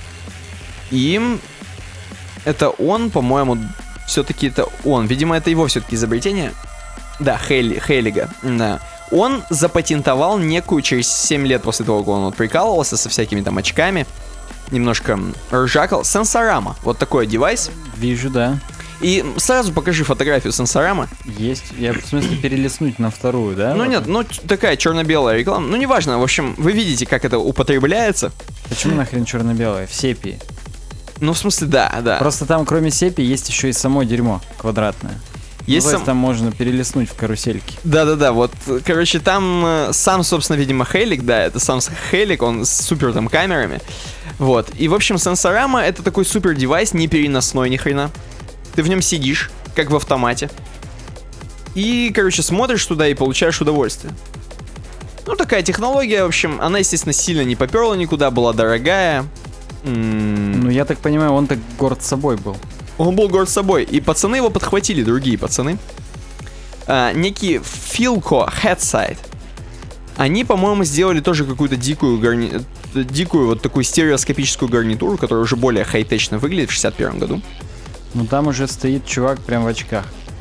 И это он, по-моему, все-таки это он. Видимо, это его все-таки изобретение. Да, Хейли, Хейлига. Да. Он запатентовал некую через семь лет после того, как он вот прикалывался со всякими там очками, немножко ржакал, Sensorama. Вот такой девайс. Вижу, да. И сразу покажи фотографию сенсорама. Есть. Я, в смысле, перелистнуть на вторую, да? Ну вот? нет, ну такая черно-белая реклама. Ну неважно, в общем, вы видите, как это употребляется. Почему нахрен черно-белое? В сепии. Ну в смысле, да, да. Просто там, кроме сепии, есть еще и само дерьмо квадратное. Есть ну, то сам... есть там можно перелистнуть в карусельке. Да-да-да, вот, короче, там э, сам, собственно, видимо, Хелик, да, это сам Хелик, он с супер там камерами. Вот, и, в общем, сенсорама — это такой супер девайс, не переносной ни хрена. Ты в нем сидишь, как в автомате. И, короче, смотришь туда и получаешь удовольствие. Ну, такая технология, в общем, она, естественно, сильно не поперла никуда, была дорогая. М-м- Ну, я так понимаю, он так горд собой был. Он был горд собой, и пацаны его подхватили, другие пацаны. А, некий Philco Headsight. Они, по-моему, сделали тоже какую-то дикую гарни... дикую вот такую стереоскопическую гарнитуру, которая уже более хай-течно выглядит в шестьдесят первом году. Ну, там уже стоит чувак прям в очках.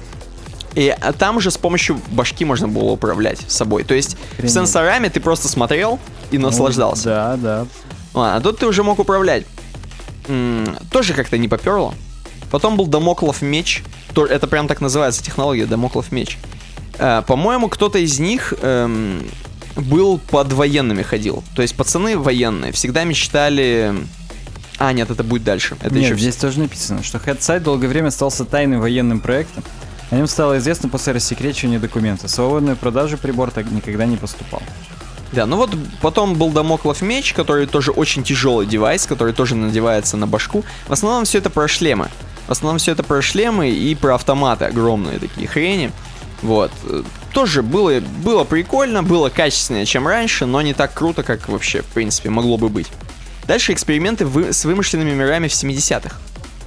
И а там уже с помощью башки можно было управлять собой. То есть Охренеть. В сенсораме ты просто смотрел и наслаждался. Ну, да, да. Ладно, а тут ты уже мог управлять. М-м, тоже как-то не поперло. Потом был Дамоклов меч. Это прям так называется технология, Дамоклов меч. Э, по-моему, кто-то из них эм, был под военными ходил. То есть пацаны военные всегда мечтали... А, нет, это будет дальше. Это нет, еще здесь тоже написано, что Headsight долгое время остался тайным военным проектом. О нем стало известно после рассекречивания документа. В свободную продажу прибор так никогда не поступал. Да, ну вот потом был Дамоклов меч, который тоже очень тяжелый девайс, который тоже надевается на башку. В основном все это про шлемы. В основном все это про шлемы и про автоматы, огромные такие хрени. Вот. Тоже было, было прикольно, было качественнее, чем раньше, но не так круто, как вообще, в принципе, могло бы быть. Дальше эксперименты вы, с вымышленными мирами в семидесятых.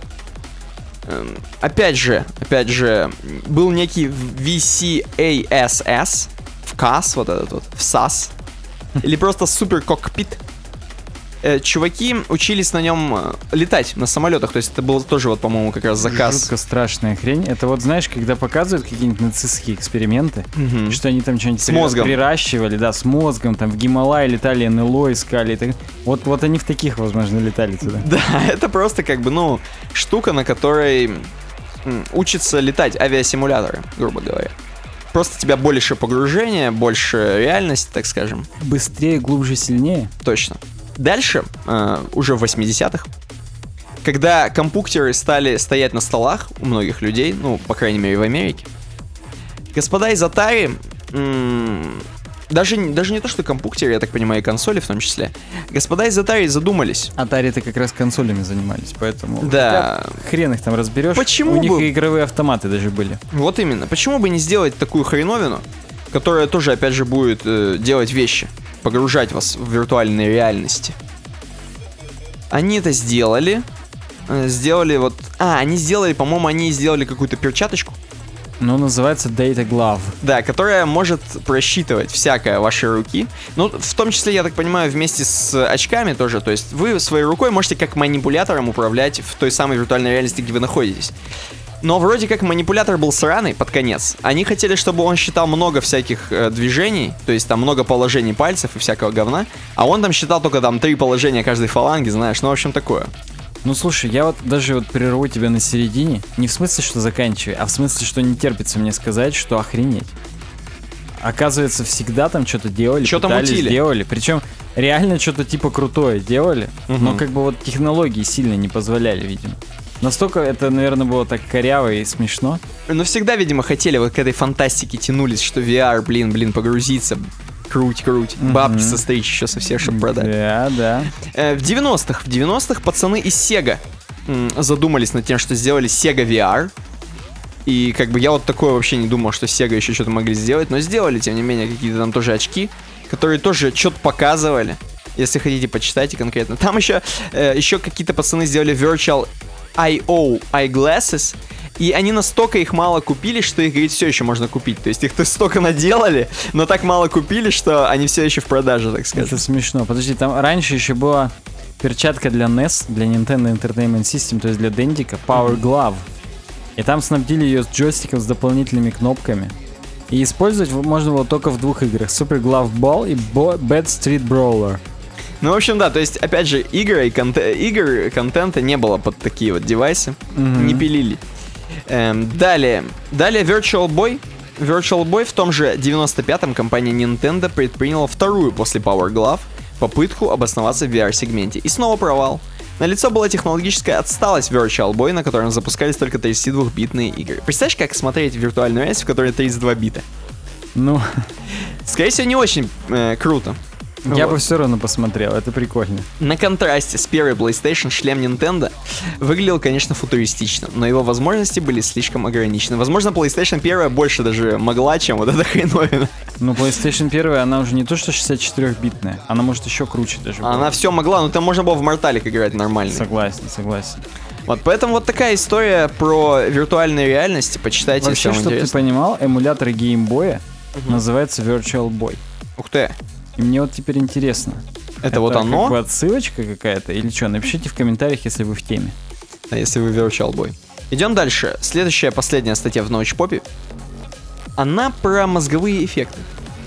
Эм, опять же, опять же, был некий ви си эй эс эс, в кас, вот этот вот, в сас, или просто супер кокпит. Э, чуваки учились на нем э, летать на самолетах, то есть это был тоже вот, по-моему, как раз заказ. Жутко страшная хрень. Это вот, знаешь, когда показывают какие-нибудь нацистские эксперименты, Мгм. что они там что-нибудь С мозгом. приращивали, да, с мозгом, там в Гималай летали, эн эл о искали. и так- Вот, вот они в таких, возможно, летали туда. Да, это просто как бы, ну, штука, на которой м, учатся летать авиасимуляторы, грубо говоря. Просто у тебя больше погружения, больше реальности, так скажем. Быстрее, глубже, сильнее. Точно. Дальше, э, уже в восьмидесятых, когда компьютеры стали стоять на столах у многих людей, ну, по крайней мере, в Америке, господа из Atari, м- даже, даже не то, что компьютеры, я так понимаю, и консоли в том числе, господа из Atari задумались. Atari-то как раз консолями занимались, поэтому... Да. Хотя хрен их там разберешь. Почему У них бы- и игровые автоматы даже были. Вот именно. Почему бы не сделать такую хреновину, которая тоже, опять же, будет э, делать вещи, погружать вас в виртуальные реальности? Они это сделали. э, Сделали вот... А, они сделали, по-моему, они сделали какую-то перчаточку. Ну, называется Data Glove. Да, которая может просчитывать всякое вашей руки. Ну, в том числе, я так понимаю, вместе с очками тоже. То есть вы своей рукой можете как манипулятором управлять в той самой виртуальной реальности, где вы находитесь. Но вроде как манипулятор был сраный под конец. Они хотели, чтобы он считал много всяких э, движений, то есть там много положений пальцев и всякого говна, а он там считал только там три положения каждой фаланги, знаешь, ну в общем такое. Ну, слушай, я вот даже вот прерву тебя на середине. Не в смысле, что заканчивай, а в смысле, что не терпится мне сказать, что охренеть. Оказывается, всегда там что-то делали, Что-то пытались, мутили. делали. Причем реально что-то типа крутое делали, Мгм. но как бы вот технологии сильно не позволяли, видимо. Настолько это, наверное, было так коряво и смешно. Но всегда, видимо, хотели вот к этой фантастике тянулись, что ви ар, блин, блин, погрузиться, круть, круть, Мгм. бабки состричь еще со всех, чтобы продать. Да, да. Э, в девяностых, в девяностых пацаны из Sega м, задумались над тем, что сделали Sega ви ар. И как бы я вот такое вообще не думал, что Sega еще что-то могли сделать, но сделали, тем не менее, какие-то там тоже очки, которые тоже что-то показывали. Если хотите, почитайте конкретно. Там еще, э, еще какие-то пацаны сделали Virtual ай о Eyeglasses, и они настолько их мало купили, что их, говорит, все еще можно купить. То есть их то столько наделали, но так мало купили, что они все еще в продаже, так сказать. Это смешно. Подожди, там раньше еще была перчатка для эн и эс, для Nintendo Entertainment System, то есть для Дендика, Power Glove. И там снабдили ее с джойстиком с дополнительными кнопками. И использовать можно было только в двух играх: Super Glove Ball и Bo- Bad Street Brawler. Ну, в общем, да, то есть, опять же, игры и конте- игр, контента не было под такие вот девайсы, Мгм. не пилили. Эм, далее. Далее Virtual Boy. Virtual Boy в том же девяносто пятом компания Nintendo предприняла вторую после Power Glove попытку обосноваться в ви ар-сегменте. И снова провал. Налицо была технологическая отсталость Virtual Boy, на котором запускались только тридцатидвухбитные игры. Представляешь, как смотреть виртуальную реальность, в которой тридцать два бита? Ну, скорее всего, не очень э, круто. я Вот. бы все равно посмотрел, это прикольно. На контрасте с первой PlayStation шлем Nintendo выглядел, конечно, футуристично, но его возможности были слишком ограничены. Возможно, PlayStation один больше даже могла, чем вот эта хреновина. Ну, PlayStation один, она уже не то что шестидесятичетырёхбитная, она может еще круче даже. Она была. все могла, но там можно было в Морталик играть нормально. Согласен, согласен. Вот, поэтому вот такая история про виртуальную реальность. Почитайте, Вообще, если вам чтобы ты интересно. понимал, эмулятор геймбоя называется Virtual Boy. Ух ты, И мне вот теперь интересно. это, вот оно? Как бы отсылочка какая-то или что? Напишите в комментариях, если вы в теме. А если вы Virtual Boy. Идем дальше. Следующая, последняя статья в научпопе. Она про мозговые эффекты.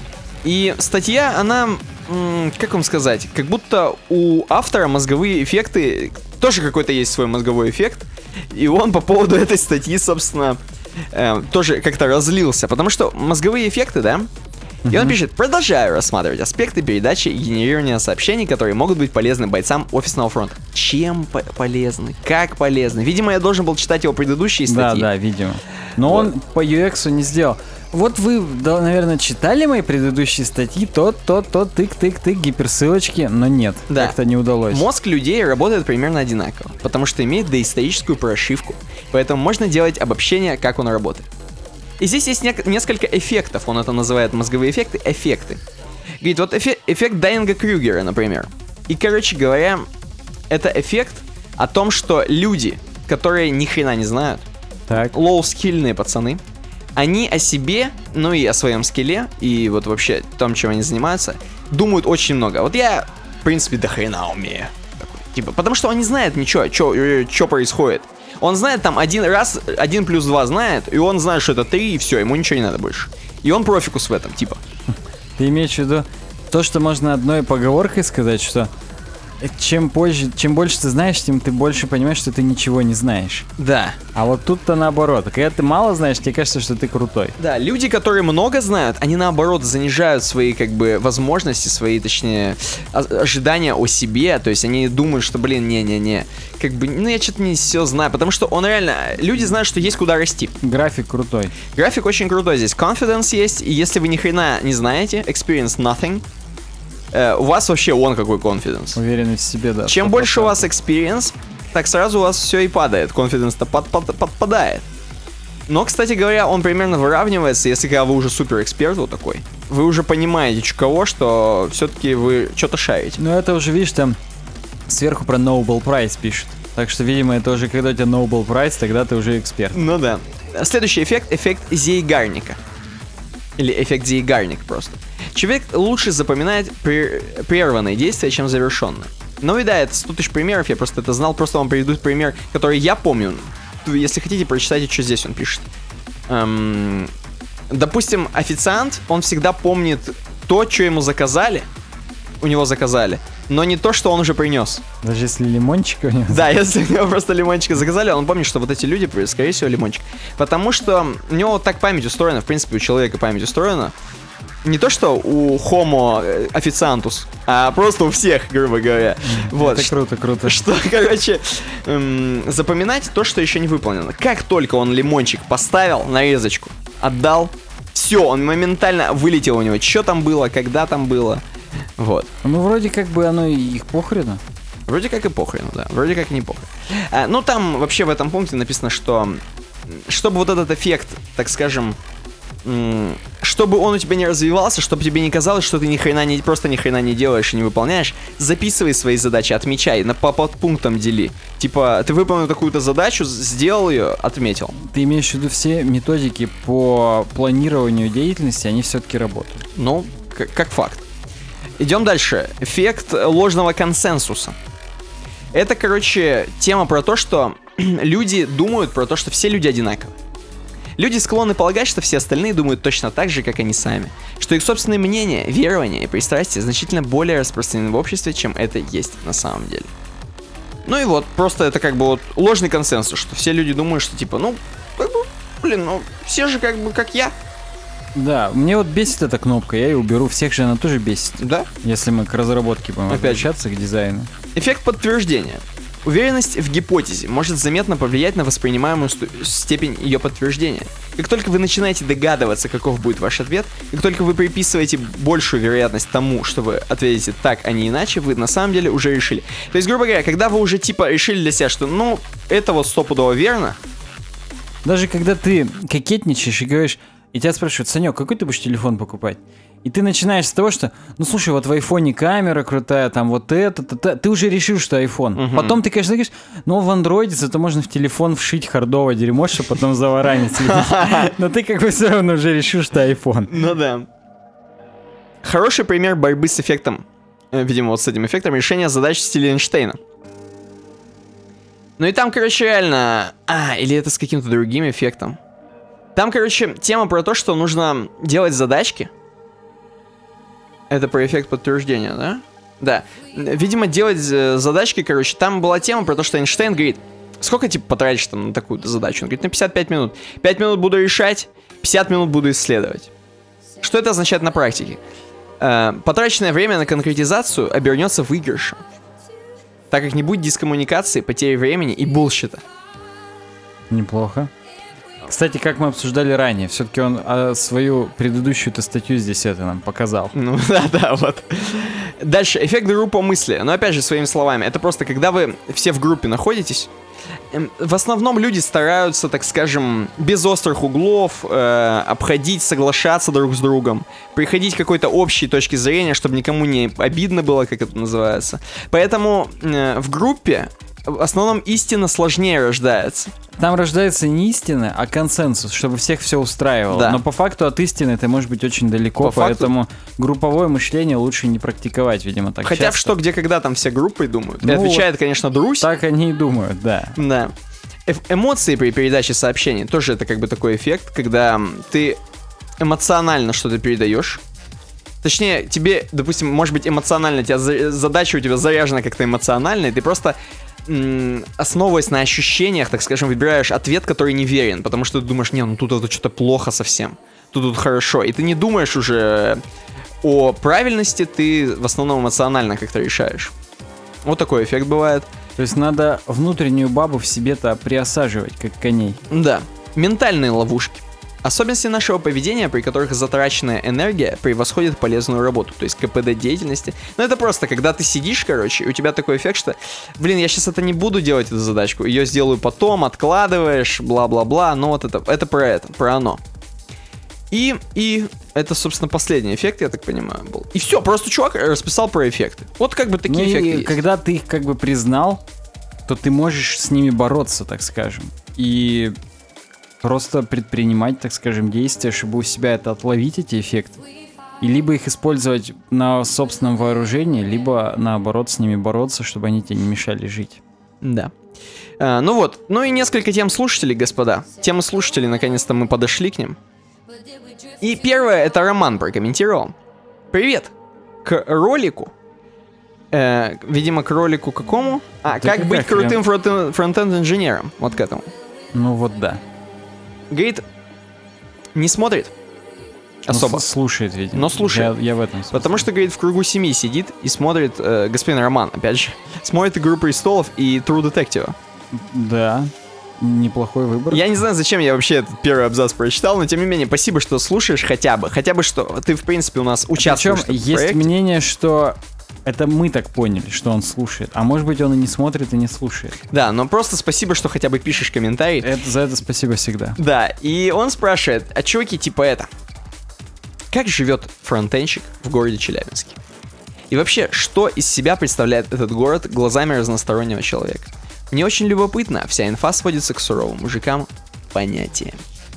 И статья, она, м, как вам сказать, как будто у автора мозговые эффекты, тоже какой-то есть свой мозговой эффект, и он по поводу этой статьи, собственно, э, тоже как-то разлился, потому что мозговые эффекты, да, и он пишет: продолжаю рассматривать аспекты передачи и генерирования сообщений, которые могут быть полезны бойцам офисного фронта. Чем по- полезны? Как полезны? Видимо, я должен был читать его предыдущие Да, статьи. да, видимо. Но Вот. он по ю экс не сделал. Вот вы, да, наверное, читали мои предыдущие статьи, тот, тот, тот, тык-тык-тык, гиперссылочки, но нет, Да. как-то не удалось. Мозг людей работает примерно одинаково, потому что имеет доисторическую прошивку, поэтому можно делать обобщение, как он работает. И здесь есть нек- несколько эффектов, он это называет мозговые эффекты, эффекты. Говорит, вот эфе- эффект Дайнга-Крюгера, например. И, короче говоря, это эффект о том, что люди, которые ни хрена не знают, Так. лоу-скильные пацаны, они о себе, ну и о своем скилле, и вот вообще том, чем они занимаются, думают очень много. Вот я, в принципе, до хрена умею. Такой, типа, потому что он не знает ничего, что происходит. Он знает там один раз, один плюс два знает, и он знает, что это три, и все, ему ничего не надо больше. И он профикус в этом, типа. Ты имеешь в виду то, что можно одной поговоркой сказать, что чем позже, чем больше ты знаешь, тем ты больше понимаешь, что ты ничего не знаешь. Да. А вот тут-то наоборот. Когда ты мало знаешь, тебе кажется, что ты крутой. Да, люди, которые много знают, они наоборот занижают свои, как бы, возможности, свои, точнее, о- ожидания о себе. То есть они думают, что, блин, не-не-не, как бы, ну я что-то не все знаю. Потому что он реально, люди знают, что есть куда расти. График крутой. График очень крутой здесь. Confidence есть, и если вы ни хрена не знаете, experience nothing, э, у вас вообще он какой confidence. Уверенность в себе, да. Чем сто больше у процентов. вас experience, так сразу у вас все и падает. Confidence-то под, под- подпадает. Но, кстати говоря, он примерно выравнивается, если когда вы уже супер эксперт вот такой. Вы уже понимаете, чё кого, что все-таки вы что-то шарите. Ну это уже, видишь, там сверху про Nobel Prize пишут. Так что, видимо, это уже когда у тебя Nobel Prize, тогда ты уже эксперт. Ну да. Следующий эффект — эффект Зейгарника. Или эффект Зейгарник просто. Человек лучше запоминает пре- прерванные действия, чем завершенные. Ну и да, это сто тысяч примеров, я просто это знал, просто вам приведу пример, который я помню. Если хотите, прочитайте, что здесь он пишет. Эм, допустим, официант, он всегда помнит то, что ему заказали, у него заказали, но не то, что он уже принес. Даже если лимончик у него... Да, если у него просто лимончика заказали, он помнит, что вот эти люди, скорее всего, лимончик. Потому что у него вот так память устроена, в принципе, у человека память устроена. Не то, что у homo официантус, а просто у всех, грубо говоря. Вот. Это круто, круто. Что, короче, эм, запоминать то, что еще не выполнено. Как только он лимончик поставил, нарезочку, отдал, все, он моментально вылетел у него. Что там было, когда там было. Вот. Ну, вроде как бы оно и их похрену. Вроде как и похрен, да. Вроде как и не похрен. А, ну, там вообще в этом пункте написано, что чтобы вот этот эффект, так скажем, м, чтобы он у тебя не развивался, чтобы тебе не казалось, что ты ни хрена не, просто ни хрена не делаешь и не выполняешь, записывай свои задачи, отмечай, на, по подпунктам дели. Типа, ты выполнил какую-то задачу, сделал ее, отметил. Ты имеешь в виду все методики по планированию деятельности, они все-таки работают. Ну, как, как факт. Идем дальше. Эффект ложного консенсуса. Это, короче, тема про то, что люди думают про то, что все люди одинаковы. Люди склонны полагать, что все остальные думают точно так же, как они сами. Что их собственные мнения, верования и пристрастия значительно более распространены в обществе, чем это есть на самом деле. Ну и вот, просто это как бы вот ложный консенсус, что все люди думают, что типа, ну, как блин, ну все же как бы как я. Да, мне вот бесит эта кнопка, я ее уберу. Всех же она тоже бесит. Да? Если мы к разработке будем Опять возвращаться, к дизайну. Эффект подтверждения. Уверенность в гипотезе может заметно повлиять на воспринимаемую сту- степень ее подтверждения. Как только вы начинаете догадываться, каков будет ваш ответ, как только вы приписываете большую вероятность тому, что вы ответите так, а не иначе, вы на самом деле уже решили. То есть, грубо говоря, когда вы уже типа решили для себя, что ну, это вот стопудово верно. Даже когда ты кокетничаешь и говоришь, и тебя спрашивают: Санек, какой ты будешь телефон покупать? И ты начинаешь с того, что, ну слушай, вот в айфоне камера крутая, там вот это, это, это. Ты уже решил, что iPhone. Угу. Потом ты, конечно, говоришь, ну в андроиде зато можно в телефон вшить хардовое дерьмо, чтобы потом заворанить. Но ты как бы все равно уже решил, что iPhone. Ну да. Хороший пример борьбы с эффектом, видимо, вот с этим эффектом, решения задач в стиле Эйнштейна. Ну и там, короче, реально... А, или это с каким-то другим эффектом. Там, короче, тема про то, что нужно делать задачки. Это про эффект подтверждения, да? Да. Видимо, делать задачки, короче, там была тема про то, что Эйнштейн говорит, сколько, типа, потратишь там на такую задачу? Он говорит, на пятьдесят пять минут. пять минут буду решать, пятьдесят минут буду исследовать. Что это означает на практике? Э, потраченное время на конкретизацию обернется выигрышем, так как не будет дискоммуникации, потери времени и булщита. Неплохо. Кстати, как мы обсуждали ранее, все-таки он а, свою предыдущую-то статью здесь это нам показал. Ну да, да, вот. Дальше, эффект группы мысли. Но опять же, своими словами, это просто когда вы все в группе находитесь, в основном люди стараются, так скажем, без острых углов э, обходить, соглашаться друг с другом, приходить к какой-то общей точке зрения, чтобы никому не обидно было, как это называется. Поэтому э, в группе в основном истина сложнее рождается. Там рождается не истина, а консенсус, чтобы всех все устраивало. Да. Но по факту от истины ты можешь быть очень далеко, по поэтому факту... групповое мышление лучше не практиковать, видимо, так Хотя часто. в что, где, когда там все группой думают. Ну, и отвечает, конечно, Друзь. Так они и думают, да. Да. Э- эмоции при передаче сообщений тоже это как бы такой эффект, когда ты эмоционально что-то передаешь. Точнее, тебе, допустим, может быть, эмоционально, тебя за- задача у тебя заряжена как-то эмоционально, и ты просто... основываясь на ощущениях, так скажем, выбираешь ответ, который неверен, потому что ты думаешь, не, ну тут это что-то плохо совсем, тут тут хорошо, и ты не думаешь уже о правильности, ты в основном эмоционально как-то решаешь. Вот такой эффект бывает. То есть надо внутреннюю бабу в себе-то приосаживать, как коней. Да, ментальные ловушки. Особенности нашего поведения, при которых затраченная энергия превосходит полезную работу, то есть КПД деятельности. Ну это просто, когда ты сидишь, короче, и у тебя такой эффект, что, блин, я сейчас это не буду делать, эту задачку, ее сделаю потом, откладываешь, бла-бла-бла, но вот это, это про это, про оно. И, и это, собственно, последний эффект, я так понимаю, был. И все, просто чувак расписал про эффекты. Вот как бы такие ну эффекты и есть. Когда ты их как бы признал, то ты можешь с ними бороться, так скажем. И... просто предпринимать, так скажем, действия, чтобы у себя это отловить, эти эффекты. И либо их использовать на собственном вооружении, либо, наоборот, с ними бороться, чтобы они тебе не мешали жить. Да. А, ну вот, ну и несколько тем слушателей, господа. Темы слушателей, наконец-то мы подошли к ним. И первое, это Роман прокомментировал. Привет. К ролику. Э, видимо, к ролику какому? А, да как быть крутым фронт- фронтенд-инженером. Вот к этому. Ну вот да. Говорит, не смотрит особо. Ну, слушает, видимо. Но слушает. Я, я в этом смысле. Потому что, говорит, в кругу семьи сидит и смотрит, э, господин Роман, опять же, смотрит «Игру престолов» и «True Detective». Да, неплохой выбор. Я не знаю, зачем я вообще этот первый абзац прочитал, но тем не менее, спасибо, что слушаешь хотя бы. Хотя бы что, ты, в принципе, у нас участвуешь в Причем есть проекте. мнение, что... Это мы так поняли, что он слушает. А может быть, он и не смотрит, и не слушает. Да, но просто спасибо, что хотя бы пишешь комментарий. Это, за это спасибо всегда. Да, и он спрашивает, а чуваки, типа это, как живет фронтенщик в городе Челябинске? И вообще, что из себя представляет этот город глазами разностороннего человека? Мне очень любопытно, вся инфа сводится к суровым мужикам понятиям.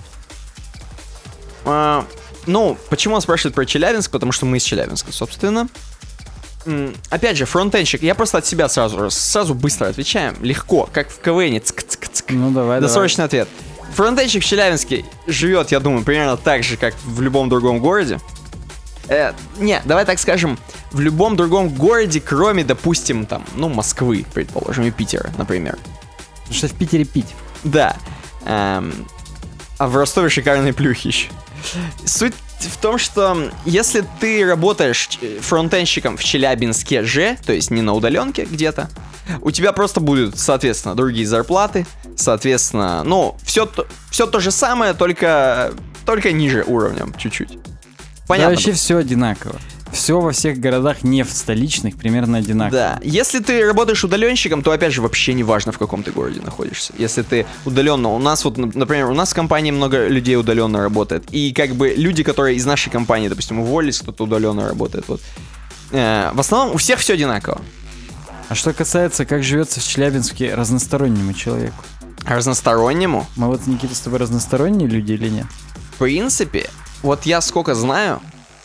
А, ну, почему он спрашивает про Челябинск? Потому что мы из Челябинска, собственно. Опять же, фронтенщик, я просто от себя сразу, сразу быстро отвечаем, легко, как в КВНе. Цк-цк-цк. Ну давай, Досрочный давай. ответ. Фронтенщик в Челябинске живет, я думаю, примерно так же, как в любом другом городе. Э, не, давай так скажем, в любом другом городе, кроме, допустим, там, ну, Москвы, предположим, и Питера, например. Потому что в Питере пить. Да. Эм, А в Ростове шикарные плюхи еще. Суть в том, что если ты работаешь фронтенщиком в Челябинске же, то есть не на удаленке где-то, у тебя просто будут, соответственно, другие зарплаты, соответственно, ну, все то, все то же самое, только, только ниже уровнем чуть-чуть. Понятно? Да, вообще все одинаково. Все во всех городах, не в столичных, примерно одинаково. Да. Если ты работаешь удаленщиком, то опять же вообще не важно, в каком ты городе находишься. Если ты удаленно, у нас вот, например, у нас в компании много людей удаленно работает. И как бы люди, которые из нашей компании, допустим, уволились, кто-то удаленно работает. Вот. Э, в основном у всех все одинаково. А что касается, как живется в Челябинске разностороннему человеку? Разностороннему? Мы вот, Никита, с тобой разносторонние люди или нет? В принципе, вот я сколько знаю,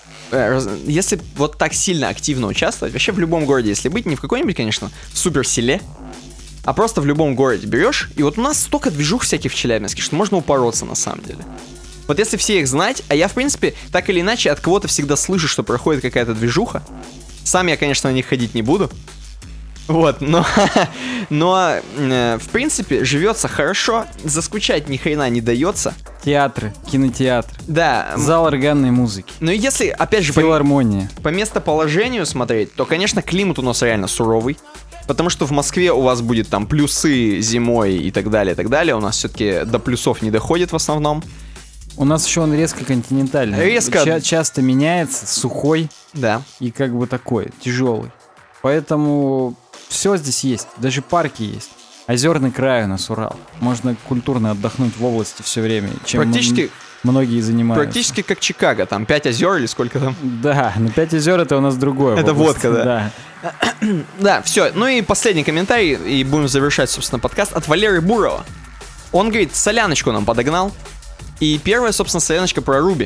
если вот так сильно активно участвовать, вообще в любом городе, если быть, не в какой-нибудь, конечно, супер селе, а просто в любом городе берешь, и вот у нас столько движух всяких в Челябинске, что можно упороться на самом деле. Вот если все их знать, а я, в принципе, так или иначе от кого-то всегда слышу, что проходит какая-то движуха, сам я, конечно, на них ходить не буду, вот, но, но э, в принципе, живется хорошо, заскучать ни хрена не дается. Театры, кинотеатр. Да. Зал органной музыки. Ну и если, опять же, филармония. По, по местоположению смотреть, то, конечно, климат у нас реально суровый. Потому что в Москве у вас будет там плюсы зимой и так далее, и так далее. У нас все-таки до плюсов не доходит в основном. У нас еще он резко континентальный. Резко. Ча- часто меняется, сухой. Да. И как бы такой, тяжелый. Поэтому все здесь есть. Даже парки есть. Озерный край у нас Урал. Можно культурно отдохнуть в области все время, чем практически, м- многие занимаются. Практически как Чикаго, там пять озер или сколько там? Да, но пять озер это у нас другое. Это водка, да. Да, да, все. Ну и последний комментарий, и будем завершать, собственно, подкаст от Валеры Бурова. Он говорит, соляночку нам подогнал. И первая, собственно, соляночка про Руби.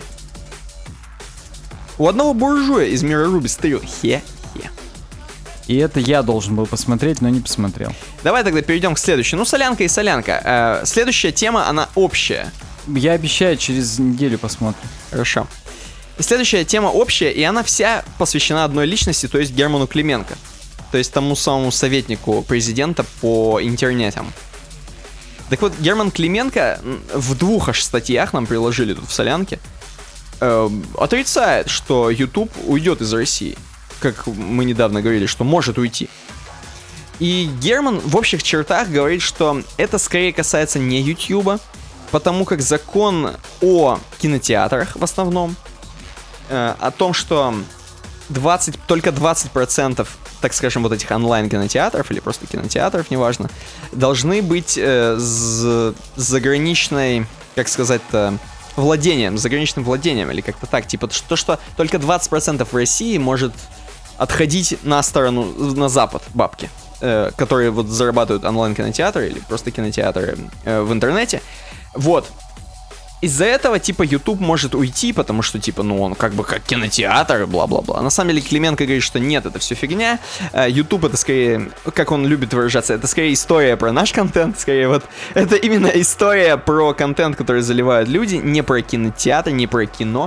У одного буржуя из мира Руби стырил хе-хе. И это я должен был посмотреть, но не посмотрел. Давай тогда перейдем к следующей. Ну, солянка и солянка. Э, следующая тема, она общая. Я обещаю, через неделю посмотрим. Хорошо. И следующая тема общая, и она вся посвящена одной личности, то есть Герману Клименко. То есть тому самому советнику президента по интернетам. Так вот, Герман Клименко в двух аж статьях нам приложили тут в солянке, э, отрицает, что YouTube уйдет из России. Как мы недавно говорили, что может уйти. И Герман в общих чертах говорит, что это скорее касается не Ютьюба, потому как закон о кинотеатрах в основном, э, о том, что двадцать, только двадцать процентов, так скажем, вот этих онлайн-кинотеатров или просто кинотеатров, неважно, должны быть э, с заграничной, как сказать-то, владением, заграничным владением или как-то так. Типа то, что только двадцать процентов в России может отходить на сторону, на запад бабки, э, которые вот зарабатывают онлайн-кинотеатры или просто кинотеатры э, в интернете. Вот. Из-за этого, типа, YouTube может уйти, потому что, типа, ну, он как бы как кинотеатр, бла-бла-бла. На самом деле, Клименко говорит, что нет, это все фигня. Э, YouTube это скорее, как он любит выражаться, это скорее история про наш контент, скорее вот, это именно история про контент, который заливают люди, не про кинотеатр, не про кино.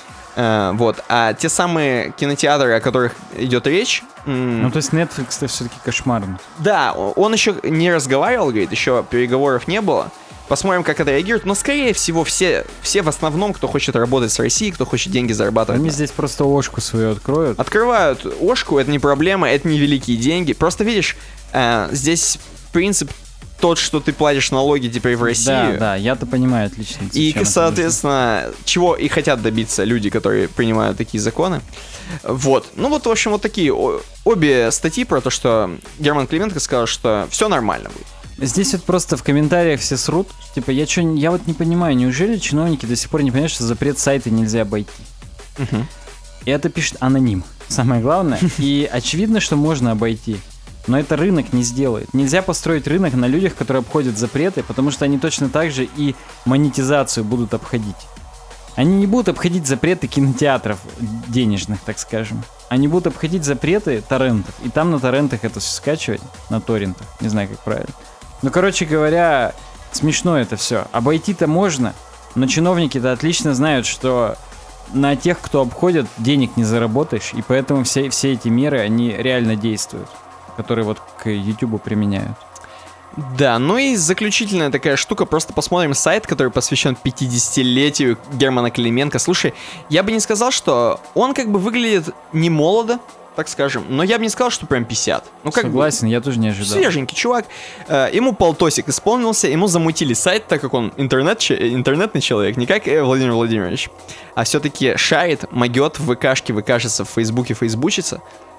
Uh, вот, а те самые кинотеатры, о которых идет речь... М- ну, то есть Netflix-то все-таки кошмарный. Да, он еще не разговаривал, говорит, еще переговоров не было. Посмотрим, как это реагирует. Но, скорее всего, все, все в основном, кто хочет работать с Россией, кто хочет деньги зарабатывать... Они здесь просто ошку свою откроют. Открывают ошку, это не проблема, это не великие деньги. Просто, видишь, uh, здесь принцип... тот, что ты платишь налоги теперь в Россию. Да, да, я-то понимаю отлично. И, соответственно, чего и хотят добиться люди, которые принимают такие законы. Вот. Ну вот, в общем, вот такие обе статьи про то, что Герман Клименко сказал, что все нормально будет. Здесь вот просто в комментариях все срут. Типа, я что, я вот не понимаю, неужели чиновники до сих пор не понимают, что запрет сайта нельзя обойти? Угу. И это пишет аноним, самое главное. И очевидно, что можно обойти. Но это рынок не сделает. Нельзя построить рынок на людях, которые обходят запреты, потому что они точно так же и монетизацию будут обходить. Они не будут обходить запреты кинотеатров денежных, так скажем. Они будут обходить запреты торрентов. И там на торрентах это все скачивать, на торрентах. Не знаю, как правильно. Ну, короче говоря, смешно это все. Обойти-то можно, но чиновники-то отлично знают, что на тех, кто обходит, денег не заработаешь. И поэтому все, все эти меры, они реально действуют, которые вот к Ютубу применяют. Да, ну и заключительная такая штука, просто посмотрим сайт, который посвящен пятидесятилетию Германа Клименко. Слушай, я бы не сказал, что он как бы выглядит не молодо, так скажем, но я бы не сказал, что прям пятьдесят. Ну, как Согласен, бы, я тоже не ожидал. Свеженький чувак. Э, ему полтосик исполнился, ему замутили сайт, так как он интернет, интернетный человек, не как э, Владимир Владимирович, а все-таки шарит, могет в ВКшке, ВКшится, в Фейсбуке, Фейсбучится.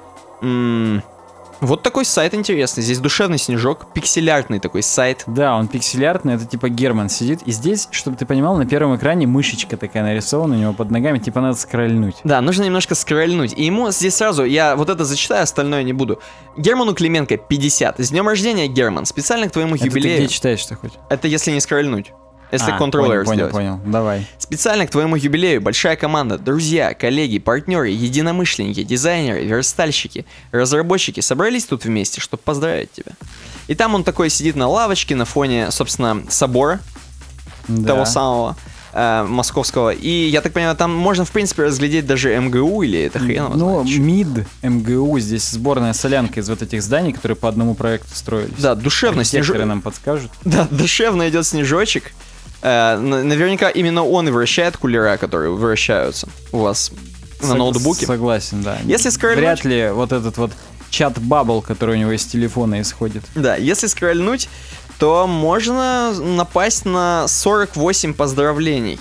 М-м- Вот такой сайт интересный. Здесь душевный снежок, пиксель-артный такой сайт. Да, он пиксель-артный, это типа Герман сидит. И здесь, чтобы ты понимал, на первом экране мышечка такая нарисована у него под ногами, типа надо скрольнуть. Да, нужно немножко скрольнуть. И ему здесь сразу, я вот это зачитаю, остальное не буду. Герману Клименко пятьдесят. С днем рождения, Герман. Специально к твоему Это юбилею. ты где читаешь-то хоть? Это если не скрольнуть. Если А, контроллер понял, сделать. понял, понял, давай. Специально к твоему юбилею большая команда, друзья, коллеги, партнеры, единомышленники, дизайнеры, верстальщики, разработчики собрались тут вместе, чтобы поздравить тебя. И там он такой сидит на лавочке на фоне, собственно, собора Да. того самого э, московского. И, я так понимаю, там можно, в принципе, разглядеть даже эм гэ у или это хрен его Ну, знает что. МИД, эм гэ у, здесь сборная солянка из вот этих зданий, которые по одному проекту строились. Да, душевно Архитекторы снежок. нам подскажут. Да, душевно идет снежочек. Э, н- наверняка именно он и вращает кулера, которые вращаются у вас на Сог- ноутбуке. Согласен, да. Если скрольнуть- Вряд ли вот этот вот чат-бабл, который у него из телефона исходит. Да, если скрольнуть, то можно напасть на сорок восемь поздравлений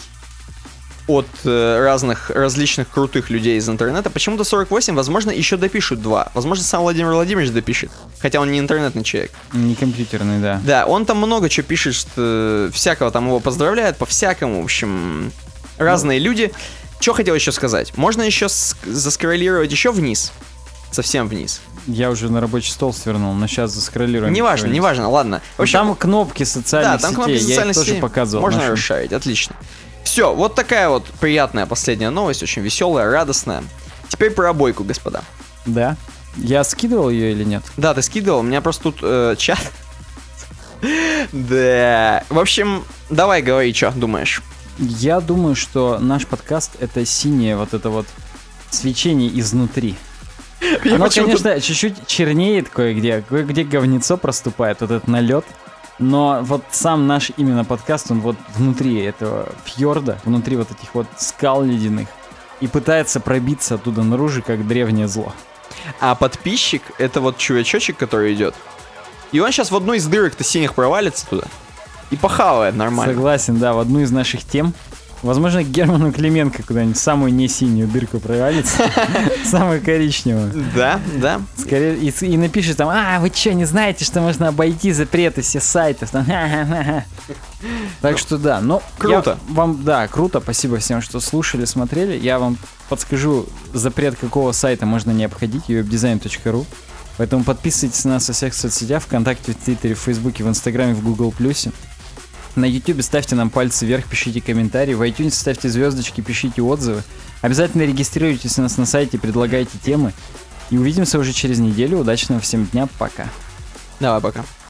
от э, разных, различных крутых людей из интернета. Почему-то сорок восемь, возможно, еще допишут два. Возможно, сам Владимир Владимирович допишет, хотя он не интернетный человек. Не компьютерный, да. Да, он там много чего пишет, что э, всякого там его поздравляют, по-всякому, в общем, разные люди. Что хотел еще сказать? Можно еще ск- заскроллировать еще вниз, совсем вниз. Я уже на рабочий стол свернул, но сейчас заскроллируем. Неважно, еще неважно, ладно. В Ну, общем, там кнопки социальных да, там кнопки сетей, я социальных их тоже сетей показывал. можно нашим. расшарить, отлично. Все, вот такая вот приятная последняя новость, очень веселая, радостная. Теперь про обойку, господа. Да. Я скидывал ее или нет? Да, ты скидывал, у меня просто тут э, чат. Да. В общем, давай говори, что думаешь. Я думаю, что наш подкаст — это синее вот это вот свечение изнутри. Я Оно, почему-то- конечно, чуть-чуть чернеет кое-где, кое-где говнецо проступает, вот этот налет. Но вот сам наш именно подкаст, он вот внутри этого фьорда, внутри вот этих вот скал ледяных, и пытается пробиться оттуда наружу, как древнее зло. А подписчик — это вот чувачочек, который идет. И он сейчас в одну из дырок-то синих провалится туда. И похавает нормально. Согласен, да, в одну из наших тем. Возможно, к Герману Клименко куда-нибудь в самую не синюю дырку провалится, самую коричневую. Да, да. Скорее, и, и напишет там: а, вы что, не знаете, что можно обойти запреты все сайтов? Там, ха-ха-ха. Так что да, ну, Круто. я вам, да, круто, спасибо всем, что слушали, смотрели. Я вам подскажу, запрет какого сайта можно не обходить, веб дизайн точка ру. Поэтому подписывайтесь на нас во всех соцсетях, ВКонтакте, в Твиттере, в Фейсбуке, в Инстаграме, в Гугл Плюсе. На Ютубе ставьте нам пальцы вверх, пишите комментарии. В iTunes ставьте звездочки, пишите отзывы. Обязательно регистрируйтесь у нас на сайте, предлагайте темы. И увидимся уже через неделю. Удачного всем дня, пока. Давай, пока.